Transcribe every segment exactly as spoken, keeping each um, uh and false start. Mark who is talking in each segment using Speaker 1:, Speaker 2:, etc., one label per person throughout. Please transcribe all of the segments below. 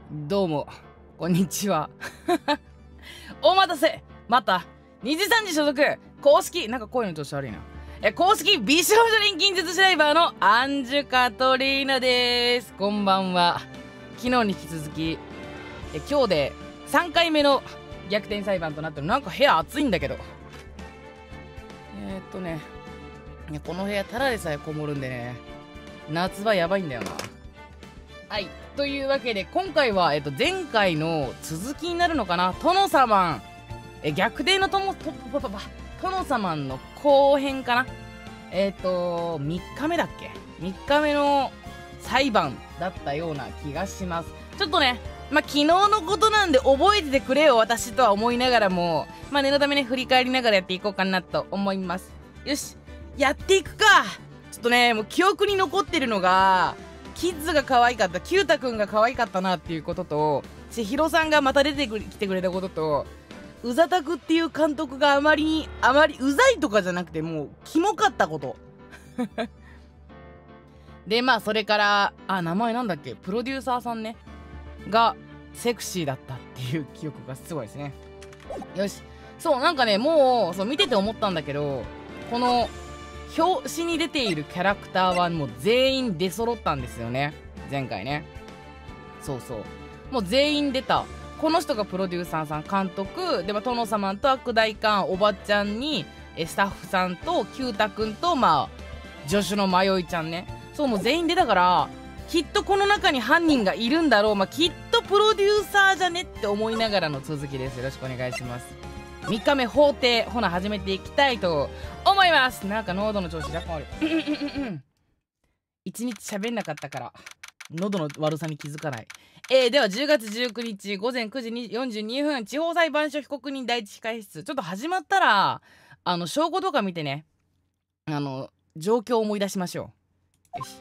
Speaker 1: どうも、こんにちは。お待たせまた、にじさんじ所属、公式、なんか声の調子悪いな。え、公式美少女錬金術師ライバーのアンジュカトリーナです。こんばんは。昨日に引き続き、え、今日でさんかいめの逆転裁判となってる。なんか部屋暑いんだけど。えー、っとね、この部屋ただでさえこもるんでね、夏場やばいんだよな。はい。というわけで、今回は、えっと、前回の続きになるのかな、殿様、え、逆転のとも、と、と、と、と、殿様の後編かな。えっと、みっかめだっけ ?みっ 日目の裁判だったような気がします。ちょっとね、まあ、昨日のことなんで覚えててくれよ、私とは思いながらも、まあ、念のためね、振り返りながらやっていこうかなと思います。よし、やっていくか。ちょっとね、もう記憶に残ってるのが、キッズが可愛かった、キュータくんが可愛かったなっていうことと、千尋さんがまた出てきてくれたことと、うざたくっていう監督があまりに、あまりうざいとかじゃなくて、もう、キモかったこと。で、まあ、それから、あ、名前なんだっけ、プロデューサーさんね、が、セクシーだったっていう記憶がすごいですね。よし。そう、なんかね、もう、そう、見てて思ったんだけど、この、表紙に出ているキャラクターはもう全員出揃ったんですよね。前回ね。そうそう。もう全員出た。この人がプロデューサーさん、監督、で、まあ、殿様と悪代官、おばちゃんに、えスタッフさんと、キュータくんと、まあ、助手の迷いちゃんね。そう、もう全員出たから、きっとこの中に犯人がいるんだろう。まあ、きっとプロデューサーじゃねって思いながらの続きです。よろしくお願いします。みっかめ法廷、ほな始めていきたいと思います。なんか喉の調子若干悪い。一日喋んなかったから、喉の悪さに気づかない。えー、ではじゅうがつじゅうくにちごぜんくじよんじゅうにふん、地方裁判所被告人第一控室。ちょっと始まったら、あの、証拠とか見てね、あの、状況を思い出しましょう。よし。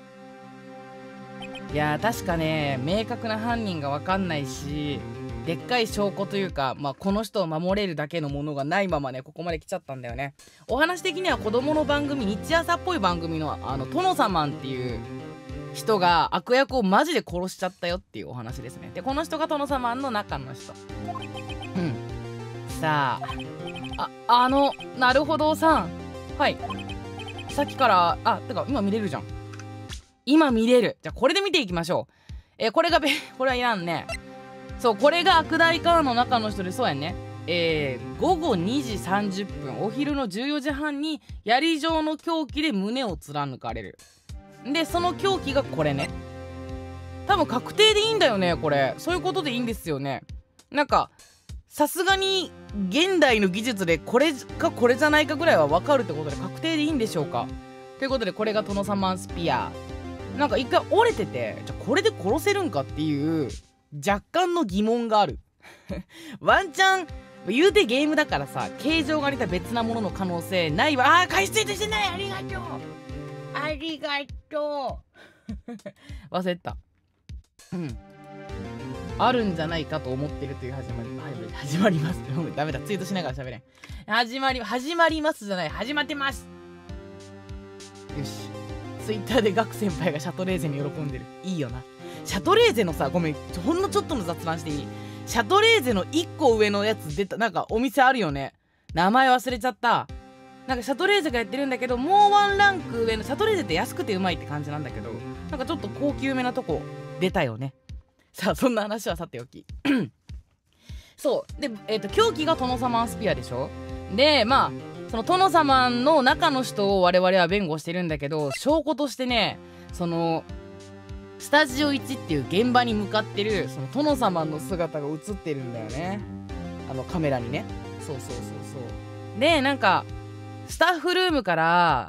Speaker 1: いやー、確かね、明確な犯人がわかんないし、でっかい証拠というか、まあ、この人を守れるだけのものがないままね、ここまで来ちゃったんだよね。お話的には子供の番組、日朝っぽい番組の、あの、殿様っていう人が悪役をマジで殺しちゃったよっていうお話ですね。で、この人が殿様の中の人。うん。さあ、あ、あの、なるほどさん。はい。さっきから、あ、てか、今見れるじゃん。今見れる。じゃあ、これで見ていきましょう。えー、これがべ、これはいらんね。そう、これが悪代官の中の人で、そうやね。えー、ごごにじさんじゅっぷん、お昼のじゅうよじはんに槍状の凶器で胸を貫かれる。で、その凶器がこれね。多分確定でいいんだよね、これ。そういうことでいいんですよね。なんか、さすがに現代の技術でこれかこれじゃないかぐらいは分かるってことで確定でいいんでしょうか。ということで、これが殿様スピア。なんか一回折れてて、じゃあこれで殺せるんかっていう、若干の疑問がある。ワンチャン、言うてゲームだからさ、形状が似た別なものの可能性ないわ。あー、回数してない。ありがとう。ありがとう。忘れた。うん。あるんじゃないかと思ってるという始まり、始まります。ダメだ、ツイートしながら喋れん。始まり、始まりますじゃない、始まってます。よし。ツイッターでガク先輩がシャトレーゼに喜んでる。いいよな。シャトレーゼのさ、ごめん、ほんのちょっとの雑談していい？シャトレーゼのいっこ上のやつ出た、なんかお店あるよね。名前忘れちゃった。なんかシャトレーゼがやってるんだけど、もうワンランク上の、シャトレーゼって安くてうまいって感じなんだけど、なんかちょっと高級めなとこ出たよね。さあ、そんな話はさておき。そう。で、えっと、凶器が殿様スピアでしょ？で、まあ、その殿様の中の人を我々は弁護してるんだけど、証拠としてね、その、スタジオいちっていう現場に向かってるその殿様の姿が映ってるんだよね、あのカメラにね。そうそうそうそう。で、なんかスタッフルームから、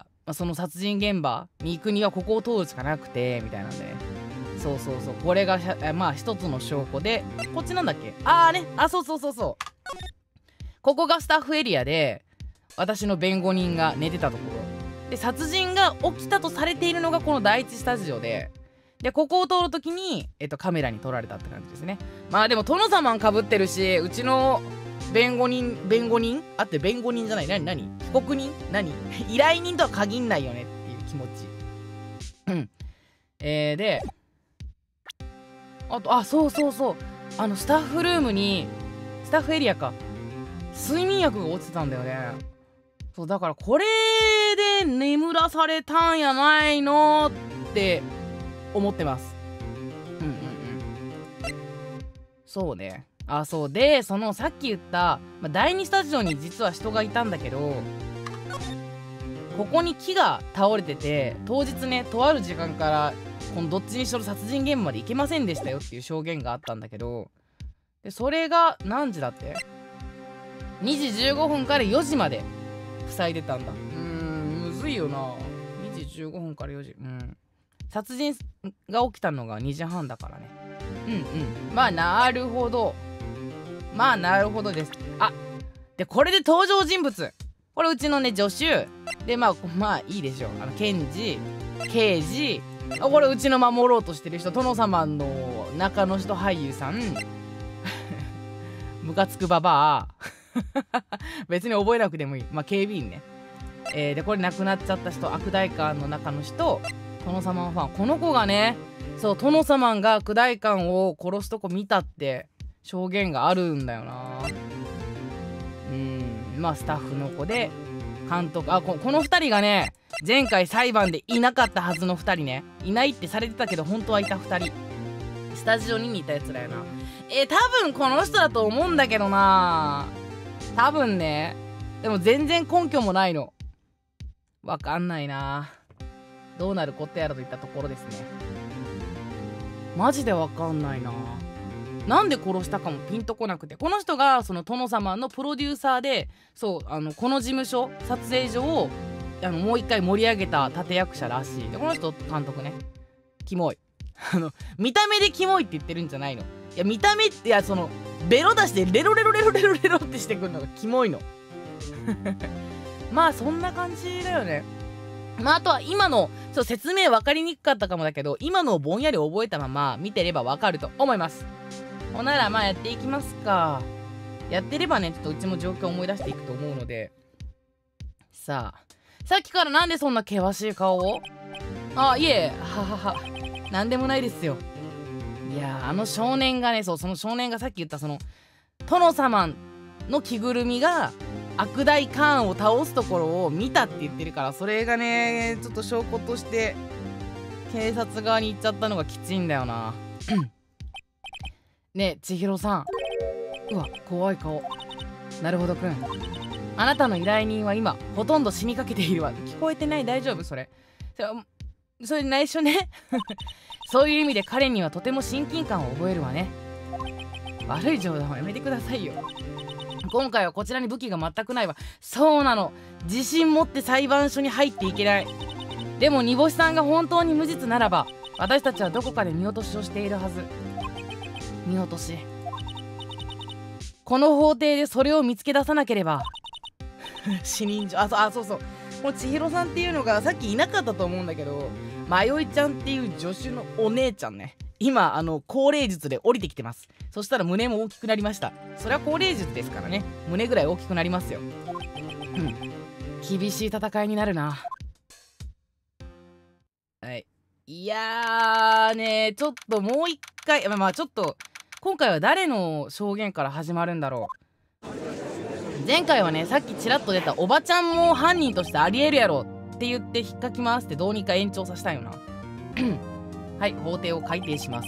Speaker 1: まあ、その殺人現場に行くにはここを通るしかなくてみたいなんでね。そうそうそう、これがまあ一つの証拠で、こっちなんだっけ、あーね、あ、そうそうそうそう、ここがスタッフエリアで私の弁護人が寝てたところで、殺人が起きたとされているのがこの第一スタジオで、で、ここを通るときに、えっと、カメラに撮られたって感じですね。まあでも、殿様かぶってるし、うちの弁護人、弁護人あって弁護人じゃない。何何被告人何依頼人とは限んないよねっていう気持ち。うん。えー、で、 あと、あ、そうそうそう、あのスタッフルームに、スタッフエリアか、睡眠薬が落ちてたんだよね。そうだからこれで眠らされたんやないのって思ってます。うんうんうん。そうね。あ、そうで、そのさっき言った、まあ、だいにスタジオに実は人がいたんだけど、ここに木が倒れてて、当日ね、とある時間からこのどっちにしろ殺人現場まで行けませんでしたよっていう証言があったんだけど、でそれが何時だって、にじじゅうごふんからよじまで塞いでたんだ。うーん、むずいよな。にじじゅうごふんからよじ。うん。殺人が起きたのがにじはんだからね。うんうん。まあ、なるほど。まあ、なるほどです。あ、で、これで登場人物。これうちのね、助手。で、まあ、まあ、いいでしょう。あの、検事、刑事。あ、これうちの守ろうとしてる人。殿様の中の人俳優さん。ムカつくババア。別に覚えなくてもいい。まあ、警備員ね。えー、で、これ亡くなっちゃった人、悪代官の中の人、殿様のファン。この子がね、そう、殿様が悪代官を殺すとこ見たって証言があるんだよな。うん、まあ、スタッフの子で、監督、あ、こ、このふたりがね、前回裁判でいなかったはずのふたりね。いないってされてたけど、本当はいたふたり。スタジオに似たやつだよな。えー、多分この人だと思うんだけどな。多分ね。でも全然根拠もないの。わかんないな。どうなることやらといったところですね。マジでわかんないな。なんで殺したかもピンとこなくて。この人がその殿様のプロデューサーで、そう、あの、この事務所、撮影所をあのもう一回盛り上げた立役者らしい。で、この人監督ね。キモい。あの、見た目でキモいって言ってるんじゃないの。いや、見た目って、いや、その、ベロ出してレロレロレロレロレロってしてくるのがキモいの。まあそんな感じだよね。まああとは今のちょっと説明分かりにくかったかもだけど、今のをぼんやり覚えたまま見てれば分かると思います。ほんならまあやっていきますか。やってればね、ちょっとうちも状況を思い出していくと思うので。さあ、さっきからなんでそんな険しい顔を？あ、いえ、ははは、なんでもないですよ。いやー、あの少年がね、そう、その少年がさっき言ったその殿様の着ぐるみが悪代官を倒すところを見たって言ってるから、それがね、ちょっと証拠として警察側に行っちゃったのがきついんだよな。ねえ、千尋さん。うわ、怖い顔。なるほどくん。あなたの依頼人は今ほとんど死にかけているわ。聞こえてない？大丈夫？それ。それ、それ内緒ね。そういう意味で彼にはとても親近感を覚えるわね。悪い冗談はやめてくださいよ。今回はこちらに武器が全くないわ。そうなの。自信持って裁判所に入っていけない。でも煮干しさんが本当に無実ならば、私たちはどこかで見落としをしているはず。見落とし。この法廷でそれを見つけ出さなければ。死人状。あ、そう、あ、そうそう。この千尋さんっていうのがさっきいなかったと思うんだけど、まよいちゃんっていう助手のお姉ちゃんね。今、あの、高齢術で降りてきてます。そしたら胸も大きくなりました。それは高齢術ですからね。胸ぐらい大きくなりますよ。うん。厳しい戦いになるな。はい。いやーね、ちょっともう一回、まあまあちょっと、今回は誰の証言から始まるんだろう。前回はね、さっきちらっと出たおばちゃんも犯人としてありえるやろって言って引っかき回してどうにか延長させたいよな。はい、法廷を開廷します。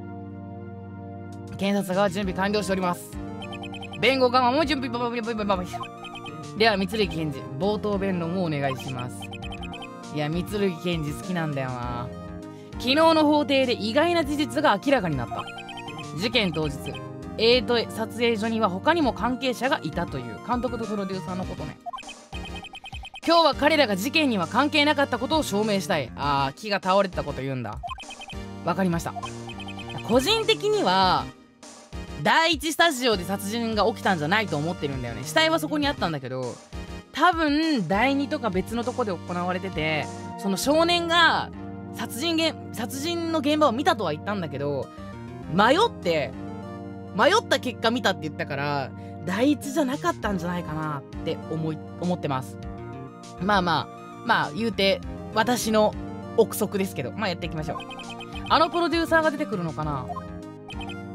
Speaker 1: 検察側準備完了しております。弁護側も準備。では、三剣検事、冒頭弁論をお願いします。いや、三剣検事好きなんだよな。昨日の法廷で意外な事実が明らかになった。事件当日、エイト撮影所には他にも関係者がいたという。監督とプロデューサーのことね。今日は彼らが事件には関係なかったことを証明したい。ああ、木が倒れてたこと言うんだ。わかりました。個人的にはだいいちスタジオで殺人が起きたんじゃないと思ってるんだよね。死体はそこにあったんだけど、多分だいにとか別のとこで行われてて、その少年が殺人げ殺人の現場を見たとは言ったんだけど、迷って迷った結果見たって言ったから、だいいちじゃなかったんじゃないかなって思い思ってます。まあまあまあ言うて私の憶測ですけど、まあやっていきましょう。あのプロデューサーが出てくるのかな。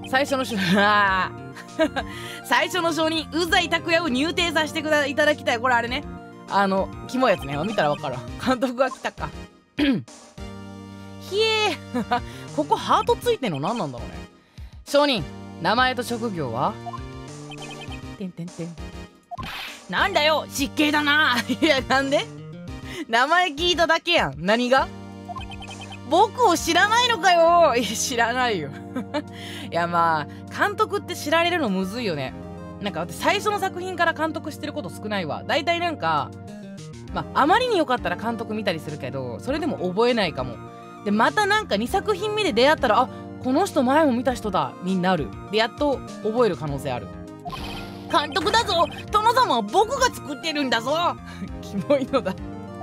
Speaker 1: 最初のしあー最初の証人宇佐井拓也を入廷させてくだいただきたい。これあれね、あのキモいやつね。見たらわかるわ。監督が来たかひえーここハートついてんの何なんだろうね。証人、名前と職業は？てんてんてん。なんだよ、失敬だな。いや、なんで？名前聞いただけやん。何が？僕を知らないのかよ。いや、知らないよ。いや、まあ監督って知られるのむずいよね。なんか最初の作品から監督してること少ないわ。だいたいなんかまああまりによかったら監督見たりするけど、それでも覚えないかも。でまたなんかにさく品目で出会ったら、あ、この人前も見た人だになる。でやっと覚える可能性ある。監督だぞ、殿様は僕が作ってるんだぞ。キモいのだ。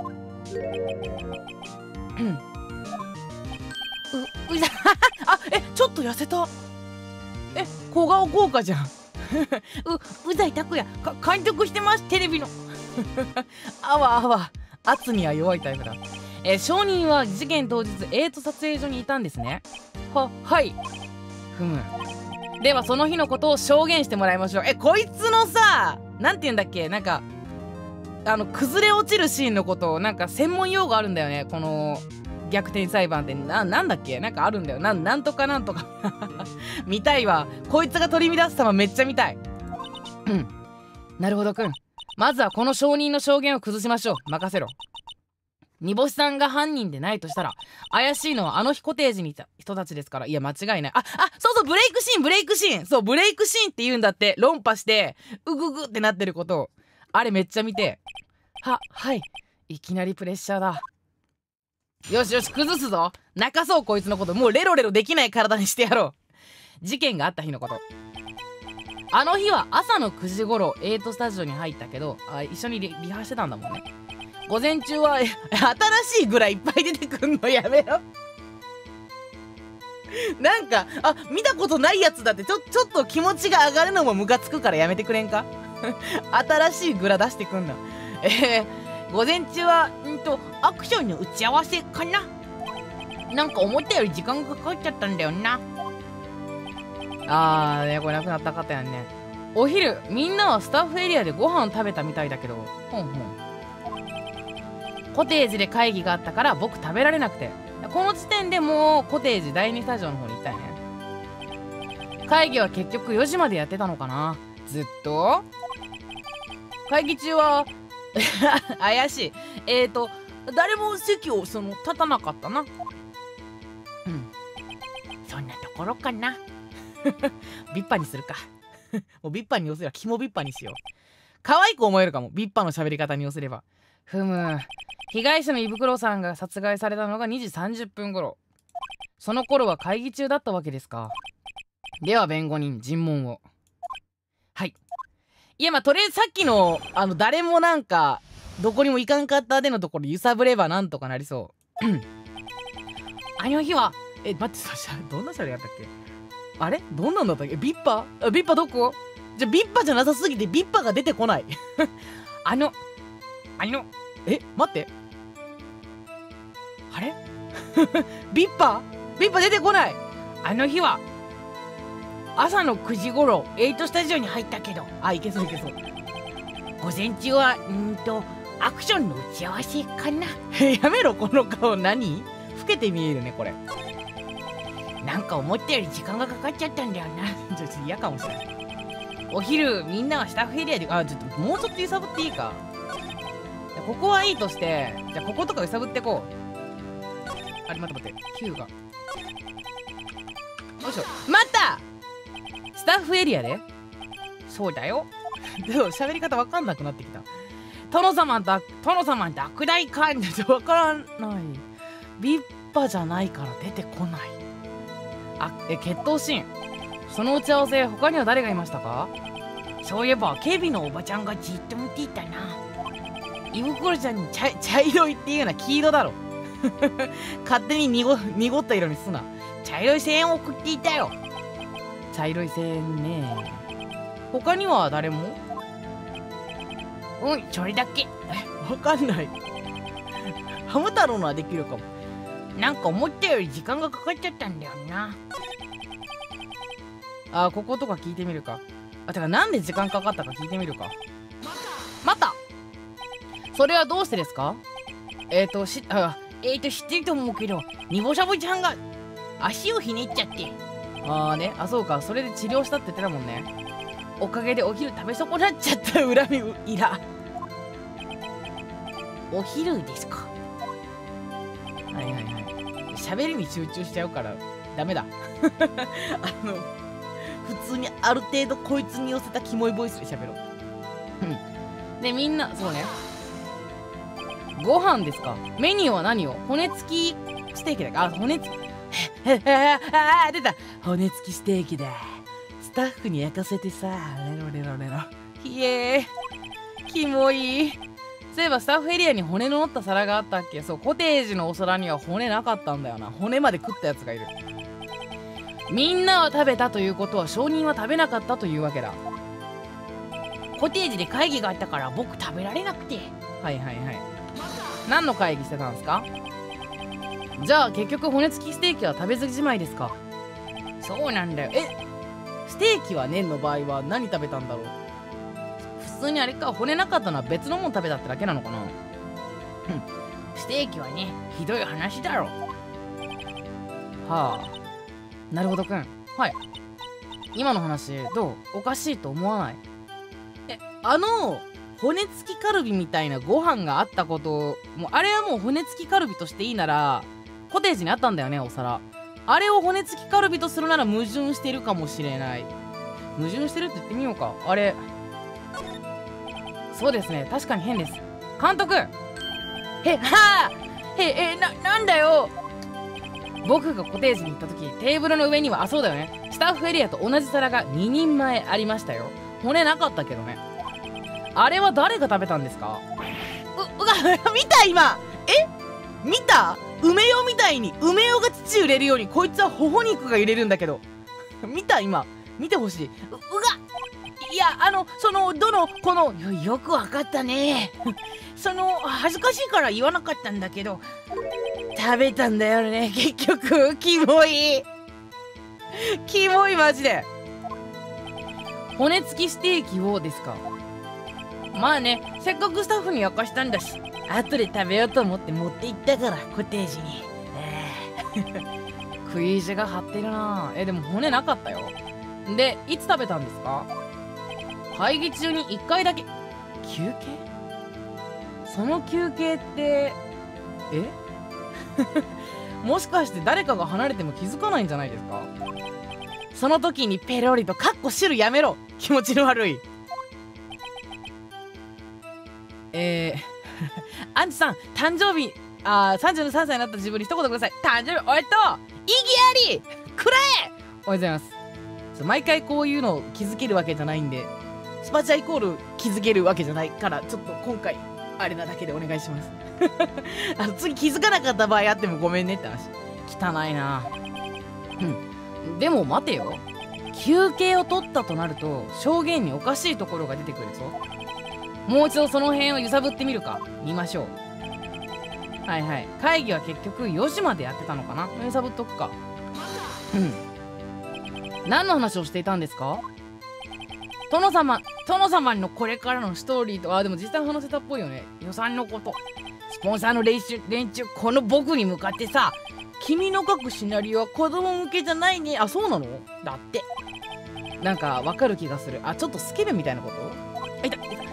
Speaker 1: うんう、うざあ、え、ちょっと痩せた。え、小顔効果じゃん。う、宇佐井拓也か監督してます、テレビの。あわあわ、圧には弱いタイプだ。え、証人は事件当日エイト撮影所にいたんですね。は、はい。ふむ。ではその日のことを証言してもらいましょう。え、こいつのさ、なんて言うんだっけ、なんかあの崩れ落ちるシーンのことをなんか専門用語あるんだよね。この逆転裁判ってな、なんだっけ、なんかあるんだよ。な、なんとかなんとか。見たいわ。こいつが取り乱す様めっちゃ見たい。うん。なるほどくん。まずはこの証人の証言を崩しましょう。任せろ。煮干しさんが犯人でないとしたら、怪しいのはあの日コテージにいた人たちですから。いや、間違いない。あ、あ、そうそう、ブレイクシーン、ブレイクシーン。そう、ブレイクシーンって言うんだって。論破して、うぐぐってなってることを。あれめっちゃ見て。は、はい。いきなりプレッシャーだ。よしよし、崩すぞ。泣かそう、こいつのこと。もうレロレロできない体にしてやろう。事件があった日のこと。あの日は朝のくじ頃エイトスタジオに入ったけど、あ、一緒に リ, リハしてたんだもんね。午前中は新しいぐらいいっぱい出てくんのやめろ。なんか、あ、見たことないやつだってちょちょっと気持ちが上がるのもムカつくからやめてくれんか。新しいグラ出してくんな。えー、午前中はんとアクションの打ち合わせかな。なんか思ったより時間がかかっちゃったんだよな。あーね、これなくなったかったやんね。お昼みんなはスタッフエリアでご飯食べたみたいだけど、ほんほん。コテージで会議があったから僕食べられなくて、この時点でもうコテージだいにスタジオの方に行ったよね。会議は結局よじまでやってたのかな。ずっと会議中は怪しい。えーと誰も席をその立たなかったな。うん、そんなところかな。ビッパにするか。もうビッパに寄せればキモビッパにしよう。可愛く思えるかも、ビッパの喋り方に寄せれば。ふむ。被害者の胃袋さんが殺害されたのがにじさんじゅっぷん頃。その頃は会議中だったわけですか。では弁護人尋問を。はい。いや、まあとりあえずさっきのあの誰もなんかどこにも行かんかったでのところ揺さぶればなんとかなりそう。あの日はえ待ってさ、どんなシャレやったっけ。あれどんなんだったっけ。ビッパあビッパどこ。じゃビッパじゃなさすぎてビッパが出てこない。あのあのえ待ってあれビッパビッパ出てこない。あの日は朝のくじ頃エイトスタジオに入ったけど、あ、いけそういけそう。午前中はんーとアクションの打ち合わせかな。やめろこの顔。何老けて見えるねこれ。なんか思ったより時間がかかっちゃったんだよな。ちょっと嫌かもしれない。お昼みんなはスタッフエリアで、あ、ちょっともうちょっと揺さぶっていいか。ここはいいとして、じゃあこことか揺さぶってこう。あれ待って待って、きゅうがよいしょ。待った。スタッフエリアで。そうだよ。でも喋り方わかんなくなってきた。殿様だ、殿様落第かいってわからない。ビッパじゃないから出てこない。あ、え、決闘シーン。その打ち合わせ他には誰がいましたか。そういえば警備のおばちゃんがじっと見ていたな。胃袋ちゃんに茶、茶色いっていうのは黄色だろ。勝手に濁、濁った色にすな。茶色い声援を送っていたよ。茶色い声援ね。他には誰も。うん、それだけ。え、わかんない。ハム太郎のはできるかも。なんか思ったより時間がかかっちゃったんだよな。 あ、こことか聞いてみるか。あ、てかなんで時間かかったか聞いてみるか。またそれはどうしてですか？えっ、ー、と、し、あ、えーと、知ってると思うけど、ニボシャボちゃんが足をひねっちゃって。あーね、あ、そうか、それで治療したって言ってたもんね。おかげでお昼食べ損なっちゃった恨みいら。お昼ですか。はいはいはい。喋りに集中しちゃうからダメだ。あの、普通にある程度こいつに寄せたキモいボイスで喋ろう。で、みんな、そうね。ご飯ですか。メニューは何を？骨付きステーキだか。あ、骨付き。ああ、出た。骨付きステーキだ。スタッフに焼かせてさ。レロレロレロ。ひえー。キモい。そういえばスタッフエリアに骨の乗った皿があったっけ？そう、コテージのお皿には骨なかったんだよな。骨まで食ったやつがいる。みんなは食べたということは証人は食べなかったというわけだ。コテージで会議があったから僕食べられなくて。はいはいはい。何の会議してたんですか？じゃあ結局骨付きステーキは食べずじまいですか？そうなんだよ。え、ステーキは年の場合は何食べたんだろう？普通にあれか、骨なかったのは別のもん食べたってだけなのかな。ステーキはね、ひどい話だろ。はあ、なるほどくん。はい。今の話どう？おかしいと思わない？え、あの骨付きカルビみたいなご飯があったこと、もうあれはもう骨付きカルビとしていいならコテージにあったんだよね、お皿。あれを骨付きカルビとするなら矛盾してるかもしれない。矛盾してるって言ってみようか。あれ、そうですね、確かに変です。監督、へはあ、へえ、な、なんだよ。僕がコテージに行った時、テーブルの上には、あ、そうだよね、スタッフエリアと同じ皿がににんまえありましたよ。骨なかったけどね。あれは誰が食べたんですか？う、うが、見た今。え、見た？梅よみたいに、梅よが土揺れるように、こいつは頬肉が揺れるんだけど。見た今。見てほしい。う、うが、いや、あの、その、どの、この、よ、よくわかったね。その、恥ずかしいから言わなかったんだけど、食べたんだよね、結局。キモい。キモい、マジで。骨付きステーキをですか？まあね、せっかくスタッフに焼かしたんだし、後で食べようと思って持って行ったから、コテージに。食い意地が張ってるな。え、でも骨なかったよ。で、いつ食べたんですか？会議中にいっかいだけ。休憩？その休憩って、えもしかして誰かが離れても気づかないんじゃないですか？その時にペロリとカッコ汁やめろ。気持ちの悪い。えー、アンチさん、誕生日、あー、さんじゅうさんさいになった自分に一言ください。誕生日おめでとう、意義ありくらえ。おはようございます。毎回こういうの気づけるわけじゃないんで、スパチャイコール気づけるわけじゃないから、ちょっと今回、あれなだけでお願いします。あの、次気づかなかった場合あってもごめんねって話。汚いな。うん。でも待てよ。休憩を取ったとなると、証言におかしいところが出てくるぞ。もう一度その辺を揺さぶってみるか。見ましょう。はいはい。会議は結局よじまでやってたのかな。揺さぶっとくか。うん。何の話をしていたんですか？殿様、殿様のこれからのストーリーと、あ、でも実際話せたっぽいよね。予算のこと。スポンサーの練習、連中、この僕に向かってさ、君の書くシナリオは子供向けじゃないね。あ、そうなの？だって。なんかわかる気がする。あ、ちょっとスケベみたいなこと？あ、いた、いた。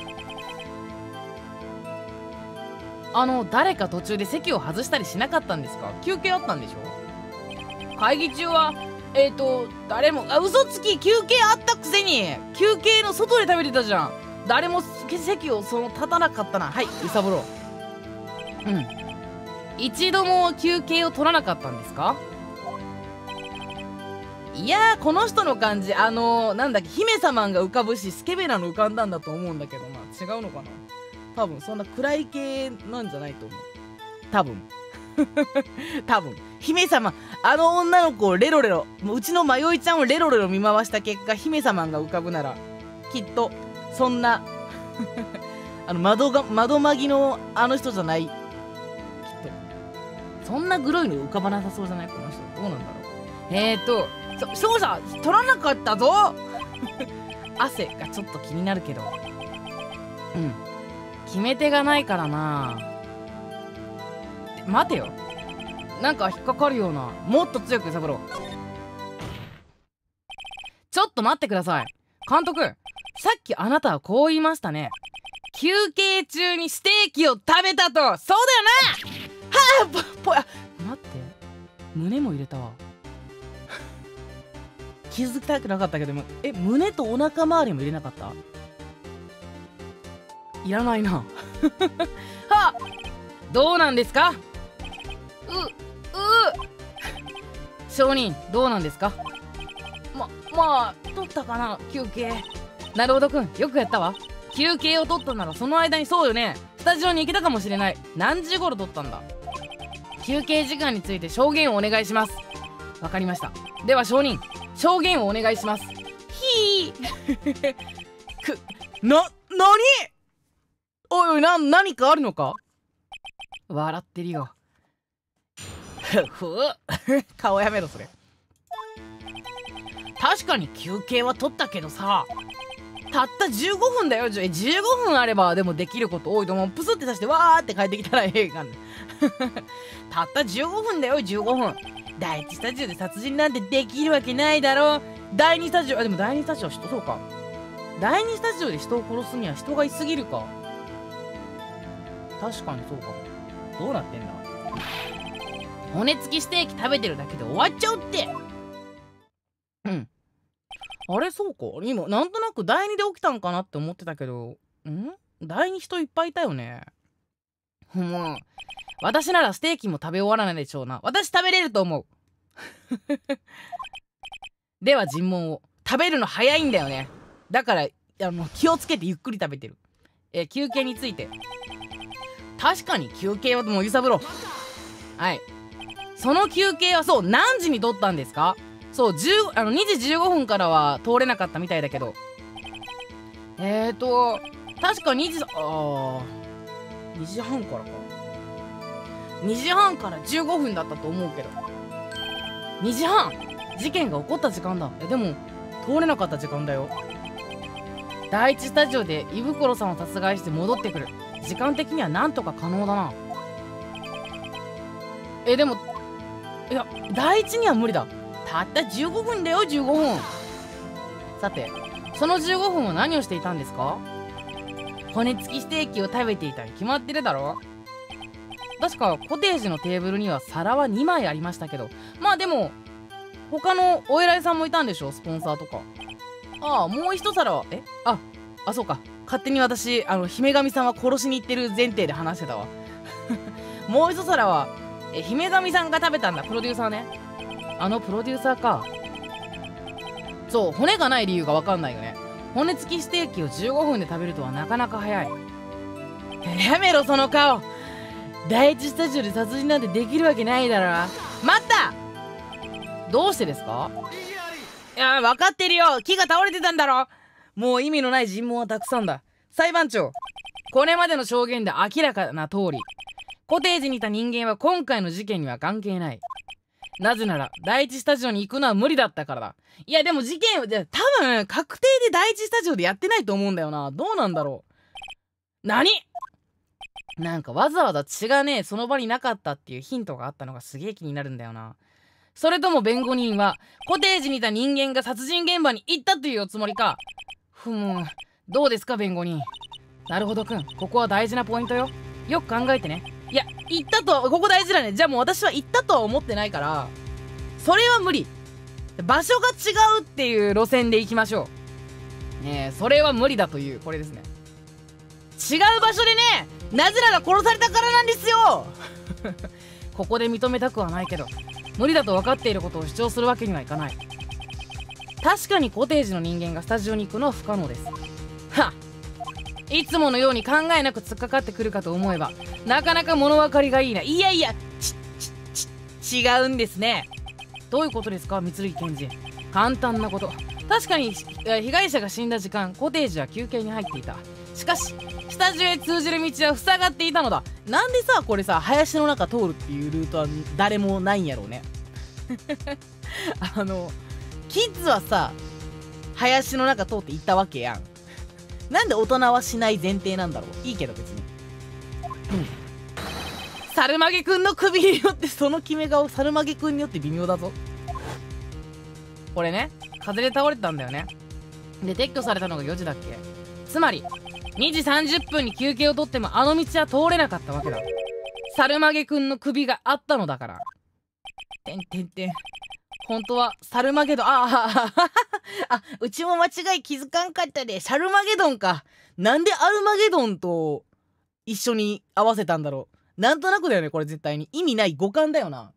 Speaker 1: あの、誰か途中で席を外したりしなかったんですか？休憩あったんでしょ？会議中は、えっと、誰も、あ、嘘つき、休憩あったくせに、休憩の外で食べてたじゃん。誰も席をその立たなかったな。はい、揺さぶろう。うん。一度も休憩を取らなかったんですか？いやー、この人の感じ、あのー、なんだっけ、姫様が浮かぶし、スケベなの浮かんだんだと思うんだけどな。違うのかな？多分、そんな暗い系なんじゃないと思う。多分。多分。姫様、あの女の子をレロレロ、もううちの迷いちゃんをレロレロ見回した結果、姫様が浮かぶなら、きっと、そんな、あの、窓が、窓まぎのあの人じゃない。きっと。そんなグロいの浮かばなさそうじゃないこの人。どうなんだろう。えーと、 そ勝者取らなかったぞ汗がちょっと気になるけど、うん決め手がないからな。待てよ、なんか引っかかるような。もっと強く揺さぶろう。ちょっと待ってください監督、さっきあなたはこう言いましたね。休憩中にステーキを食べたと。そうだよな。はあぽぽあ待って、胸も入れたわ気づきたくなかったけども、え胸とお腹周りも入れなかった？いらないなはあどうなんですか？うう証人どうなんですか？ままあ取ったかな休憩。なるほどくん、よくやったわ。休憩を取ったならその間に、そうよね、スタジオに行けたかもしれない。何時頃取ったんだ？休憩時間について証言をお願いします。わかりました。では証人、証言をお願いします。ひーくななにおいおい、な何かあるのか？笑ってるよふ顔やめろそれ。確かに休憩は取ったけどさ、たったじゅうごふんだよ。じゅうごふんあればでもできること多いと思う。プスってさしてわーって帰ってきたらええがんたったじゅうごふんだよ、じゅうごふん。第一スタジオで殺人なんてできるわけないだろ。第二スタジオ、あでも第二スタジオは人、そうか、第二スタジオで人を殺すには人がいすぎるか。確かにそうかも。どうなってんだ。骨付きステーキ食べてるだけで終わっちゃうって。うんあれそうか、今なんとなく第二で起きたんかなって思ってたけど、ん第二人いっぱいいたよね。もう私ならステーキも食べ終わらないでしょうな。私食べれると思うでは尋問を。食べるの早いんだよね。だからあの気をつけてゆっくり食べてる。え休憩について、確かに休憩はもう揺さぶろう。はい、その休憩はそう何時に取ったんですか？そう10あのにじじゅうごふんからは通れなかったみたいだけど、えーと確かにじあーにじはんからか、にじはんからじゅうごふんだったと思うけど、にじはん事件が起こった時間だ。えでも通れなかった時間だよ。第一スタジオで胃袋さんを殺害して戻ってくる。時間的にはなんとか可能だな。えでもいや第一には無理だ。たったじゅうごふんだよ、じゅうごふん。さてそのじゅうごふんは何をしていたんですか？骨付きステーキを食べていたに決まってるだろ。確かコテージのテーブルには皿はにまいありましたけど、まあでも他のお偉いさんもいたんでしょ、スポンサーとか。ああもう一皿はえああそうか、勝手に私あの姫神さんは殺しに行ってる前提で話してたわもう一皿はえ姫神さんが食べたんだ。プロデューサーね。あのプロデューサーか。そう骨がない理由が分かんないよね。骨付きステーキをじゅうごふんで食べるとはなかなか早い。やめろその顔。第一スタジオで殺人なんてできるわけないだろ。待った。どうしてですか？いや分かってるよ、木が倒れてたんだろ。もう意味のない尋問はたくさんだ。裁判長、これまでの証言で明らかな通りコテージにいた人間は今回の事件には関係ない。なぜなら第一スタジオに行くのは無理だったからだ。いやでも事件は多分確定で第一スタジオでやってないと思うんだよな。どうなんだろう。何なんかわざわざ血がねその場になかったっていうヒントがあったのがすげえ気になるんだよな。それとも弁護人はコテージにいた人間が殺人現場に行ったというおつもりか。ふむどうですか弁護人。なるほどくん、ここは大事なポイントよ。よく考えてね。いや行ったとここ大事だね。じゃあもう私は行ったとは思ってないからそれは無理。場所が違うっていう路線で行きましょう。ねえそれは無理だというこれですね。違う場所でね、なぜなら殺されたからなんですよここで認めたくはないけど無理だと分かっていることを主張するわけにはいかない。確かにコテージの人間がスタジオに行くのは不可能です。はいつものように考えなく突っかかってくるかと思えばなかなか物分かりがいいな。いやいやちちち違うんですね。どういうことですか三剣検事。簡単なこと。確かに被害者が死んだ時間コテージは休憩に入っていた。しかしスタジオへ通じる道は塞がっていたのだ。なんでさこれさ林の中通るっていうルートは誰もないんやろうねあのキッズはさ林の中通って行ったわけやん。なんで大人はしない前提なんだろう。いいけど別に、うん、サルマゲくんの首によってその決め顔サルマゲくんによって微妙だぞ。これね風で倒れてたんだよね。で撤去されたのがよじだっけ。つまりにじさんじゅっぷんに休憩を取ってもあの道は通れなかったわけだ。サルマゲくんの首があったのだから。てんてんてん。本当はサルマゲドン、あああ、うちも間違い気づかんかったで。サルマゲドンか。なんでアルマゲドンと一緒に合わせたんだろう。なんとなくだよねこれ。絶対に意味ない五感だよな。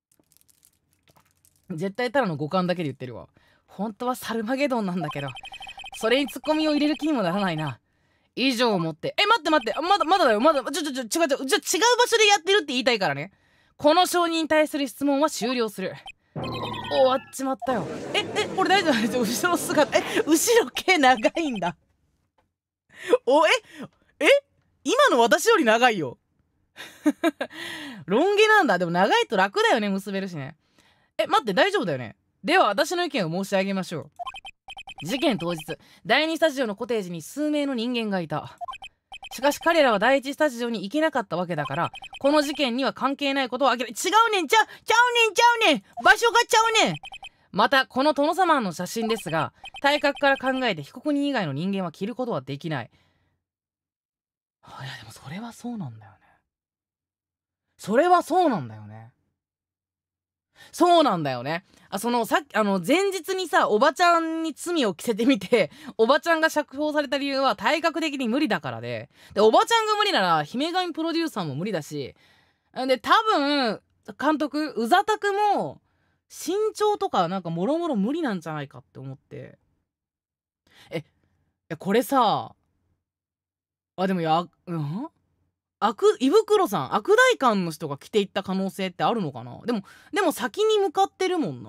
Speaker 1: 絶対ただの五感だけで言ってるわ。本当はサルマゲドンなんだけど、それにツッコミを入れる気にもならないな。以上をもって、え待って待って、まだまだだよ、まだちょちょちょ違う違う、じゃ違う場所でやってるって言いたいからね。この証人に対する質問は終了する。終わっちまったよ。ええこれ大丈夫ですよ。後ろ姿、え後ろ毛長いんだ。おええ今の私より長いよ。ロン毛なんだ。でも長いと楽だよね、結べるしね。え待って大丈夫だよね。では私の意見を申し上げましょう。事件当日、だいにスタジオのコテージに数名の人間がいた。しかし彼らはだいいちスタジオに行けなかったわけだから、この事件には関係ないことを明らかに。違うねん、ちゃうちゃうねんちゃうねん場所がちゃうねん。またこの殿様の写真ですが、体格から考えて被告人以外の人間は着ることはできない。いやでもそれはそうなんだよね。それはそうなんだよね。そうなんだよね。あそのさっきあの前日にさおばちゃんに罪を着せてみておばちゃんが釈放された理由は体格的に無理だからで、でおばちゃんが無理なら姫神プロデューサーも無理だし、で多分監督うざたくも身長とかなんかもろもろ無理なんじゃないかって思って、ええこれさあでもやうん悪胃袋さん悪代官の人が着ていった可能性ってあるのかな。でもでも先に向かってるもんな。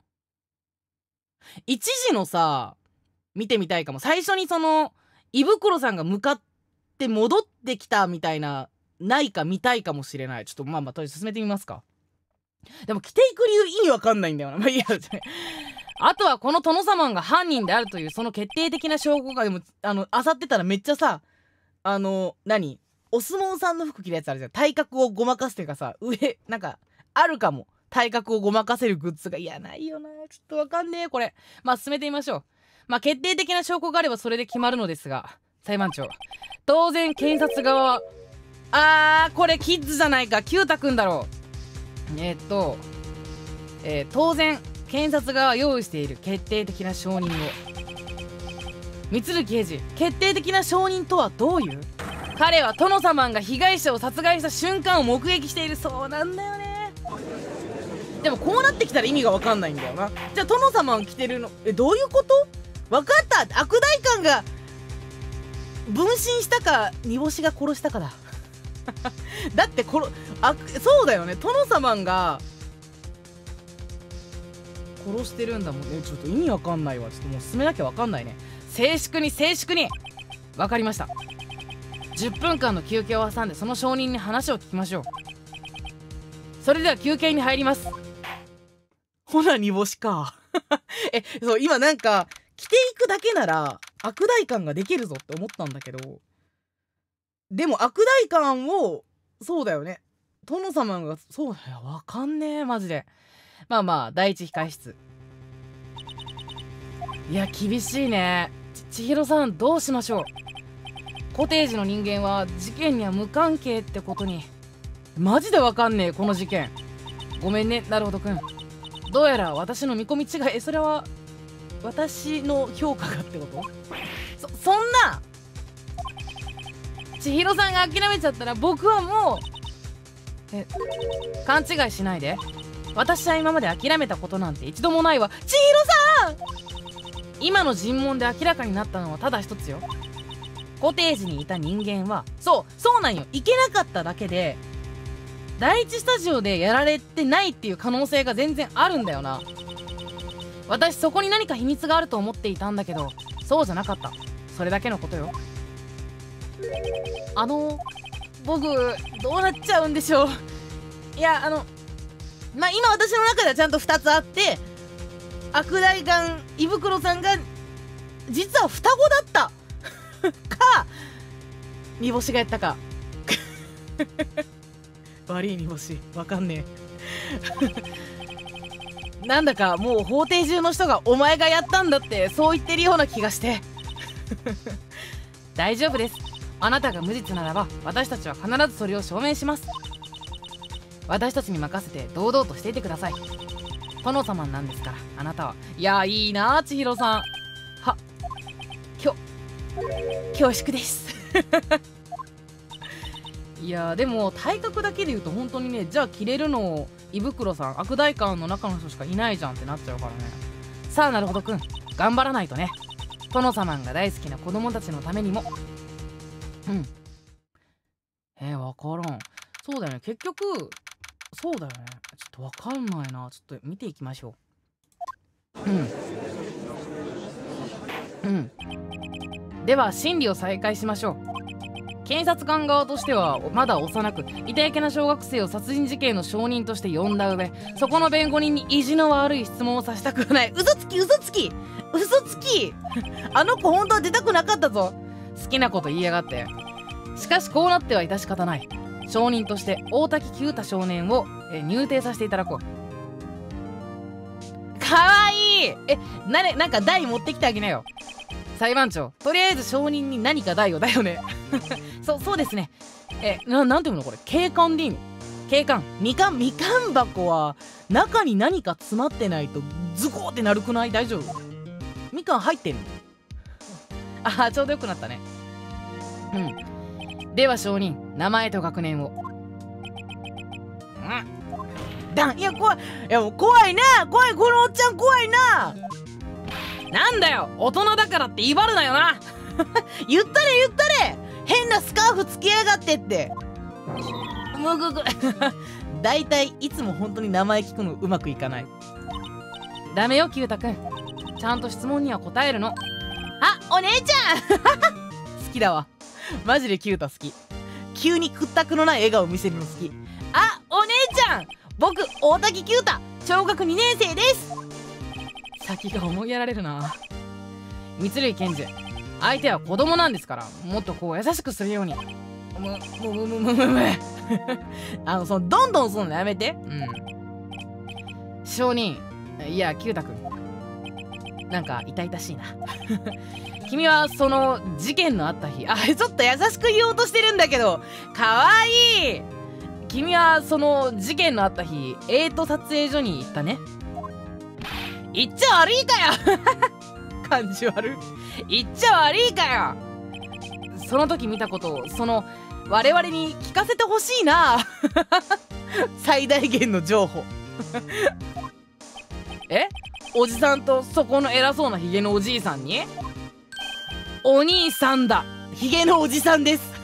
Speaker 1: 一時のさ見てみたいかも。最初にその胃袋さんが向かって戻ってきたみたいなないか見たいかもしれない。ちょっとまあまあとりあえず進めてみますか。でも着ていく理由意味わかんないんだよな。まあいいやあとはこの殿様が犯人であるというその決定的な証拠がでもあの漁ってたらめっちゃさあの何お相撲さんの服着るやつあるじゃん。体格をごまかすというかさ上なんかあるかも。体格をごまかせるグッズが。いやないよな。ちょっとわかんねえこれ。まあ進めてみましょう。まあ決定的な証拠があればそれで決まるのですが、裁判長当然検察側はあーこれキッズじゃないか。キュータくんだろう。えー、っとえー、当然検察側は用意している決定的な証人を。三鶴刑事、決定的な証人とはどういう。彼は殿様が被害者を殺害した瞬間を目撃している。そうなんだよね。でもこうなってきたら意味が分かんないんだよな。じゃあ殿様が着てるのえどういうこと。分かった。悪代官が分身したか煮干しが殺したかだだってこあそうだよね。殿様が殺してるんだもんね。ちょっと意味わかんないわ。ちょっともう進めなきゃわかんないね。静粛に静粛に。わかりました。じゅっぷんかんの休憩を挟んでその証人に話を聞きましょう。それでは休憩に入ります。ほな煮干しかえそう今なんか着ていくだけなら悪代官ができるぞって思ったんだけど、でも悪代官をそうだよね殿様がそうだよ。わかんねえマジで。まあまあ第一控室。いや厳しいね。千尋さんどうしましょう。コテージの人間は事件には無関係ってことに。マジでわかんねえこの事件。ごめんねなるほどくん。どうやら私の見込み違い。えそれは私の評価がってこと。そそんな千尋さんが諦めちゃったら僕はもうえ勘違いしないで。私は今まで諦めたことなんて一度もないわ。千尋さん今の尋問で明らかになったのはただ一つよ。コテージにいた人間はそうそうなんよ。行けなかっただけでだいいちスタジオでやられてないっていう可能性が全然あるんだよな。私そこに何か秘密があると思っていたんだけどそうじゃなかった。それだけのことよ。あの僕どうなっちゃうんでしょう。いやあのまあ今私の中ではちゃんとふたつあって悪大官胃袋さんが実は双子だったか煮干しがやったか悪い煮干しわかんねえなんだかもう法廷中の人がお前がやったんだってそう言ってるような気がして大丈夫です。あなたが無実ならば私たちは必ずそれを証明します。私たちに任せて堂々としていてください。殿様なんですからあなたは。いやいいなあ千尋さん。はきょ恐縮ですいやでも体格だけで言うと本当にね、じゃあ着れるの胃袋さん悪大官の中の人しかいないじゃんってなっちゃうからね。さあなるほどくん頑張らないとね。殿様が大好きな子供たちのためにも。うんえー、わからん。そうだよね結局そうだよね。ちょっとわかんないな。ちょっと見ていきましょう。うんうんでは審理を再開しましょう。検察官側としてはまだ幼くいたやけな小学生を殺人事件の証人として呼んだ上、そこの弁護人に意地の悪い質問をさせたくはない。嘘つき嘘つき嘘つきあの子本当は出たくなかったぞ。好きなこと言いやがって。しかしこうなっては致し方ない。証人として大滝九太少年をえ入廷させていただこう。かわいい。えなれなんか台持ってきてあげなよ裁判長。とりあえず証人に何か台をだよねそそうですね。えななんていうのこれ警官でいいの？警官みかんみかん箱は中に何か詰まってないとズコーってなるくない？大丈夫？みかん入ってんの？あちょうどよくなったね。うんでは証人名前と学年を。うんだいや怖い。いやもう怖いな怖い。このおっちゃん怖いな。なんだよ大人だからって威張るなよな言ったれ言ったれ。変なスカーフつけやがってって。むぐぐだいたいいつも本当に名前聞くのうまくいかない。ダメよキュータくんちゃんと質問には答えるの。あお姉ちゃん好きだわマジでキュータ好き。急に屈託のない笑顔見せるの好き。あお姉ちゃん僕大滝キュータ小学にねん生です。先が思いやられるな。三類検事相手は子供なんですからもっとこう優しくするように。むむむむむむむあのそのどんどんするのやめて。うん証人いやキュータくんなんか痛々しいな君はその事件のあった日あちょっと優しく言おうとしてるんだけどかわいい。君はその事件のあった日エイト撮影所に行ったね。言っちゃ悪いかよ感じ悪い。言っちゃ悪いかよ。その時見たことをその我々に聞かせてほしいな最大限の情報えおじさんとそこの偉そうなヒゲのおじいさんに。お兄さんだヒゲのおじさんです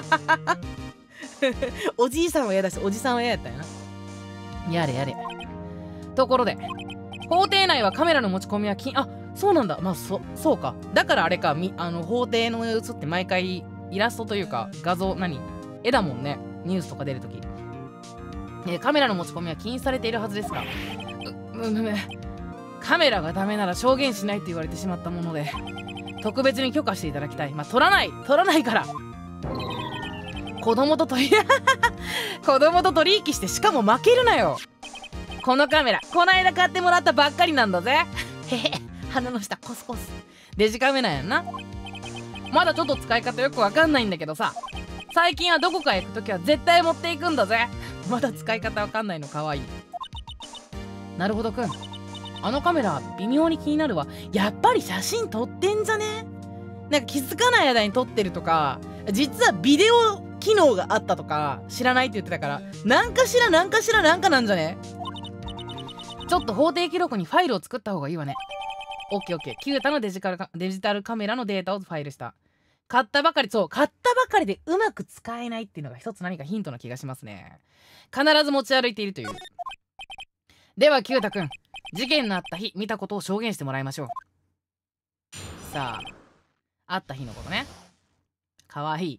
Speaker 1: おじいさんは嫌だしおじさんは嫌やったよな。やれやれ。ところで法廷内はカメラの持ち込みは禁。あそうなんだ。まあそそうか。だからあれかみあの法廷の映って毎回イラストというか画像何絵だもんね。ニュースとか出るとき、えカメラの持ち込みは禁止されているはずですがうむむむカメラがダメなら証言しないと言われてしまったもので特別に許可していただきたい。まあ撮らない撮らないから子供と取り子供と取引してしかも負けるなよ。このカメラこないだ買ってもらったばっかりなんだぜへへ鼻の下コスコスデジカメなんやんな。まだちょっと使い方よくわかんないんだけどさ最近はどこかへ行くときは絶対持っていくんだぜ。まだ使い方わかんないのかわいい。なるほどくんあのカメラ微妙に気になるわ。やっぱり写真撮ってんじゃね。なんか気づかない間に撮ってるとか実はビデオ機能があったとか知らないって言ってたからなんかしらなんかしらなんかなんじゃね。ちょっと法廷記録にファイルを作った方がいいわね。オッケーオッケー。キュータのデジカルカデジタルカメラのデータをファイルした。買ったばかりそう買ったばかりでうまく使えないっていうのが一つ何かヒントな気がしますね。必ず持ち歩いているという。ではキュータくん事件のあった日見たことを証言してもらいましょう。さああった日のことね。かわいい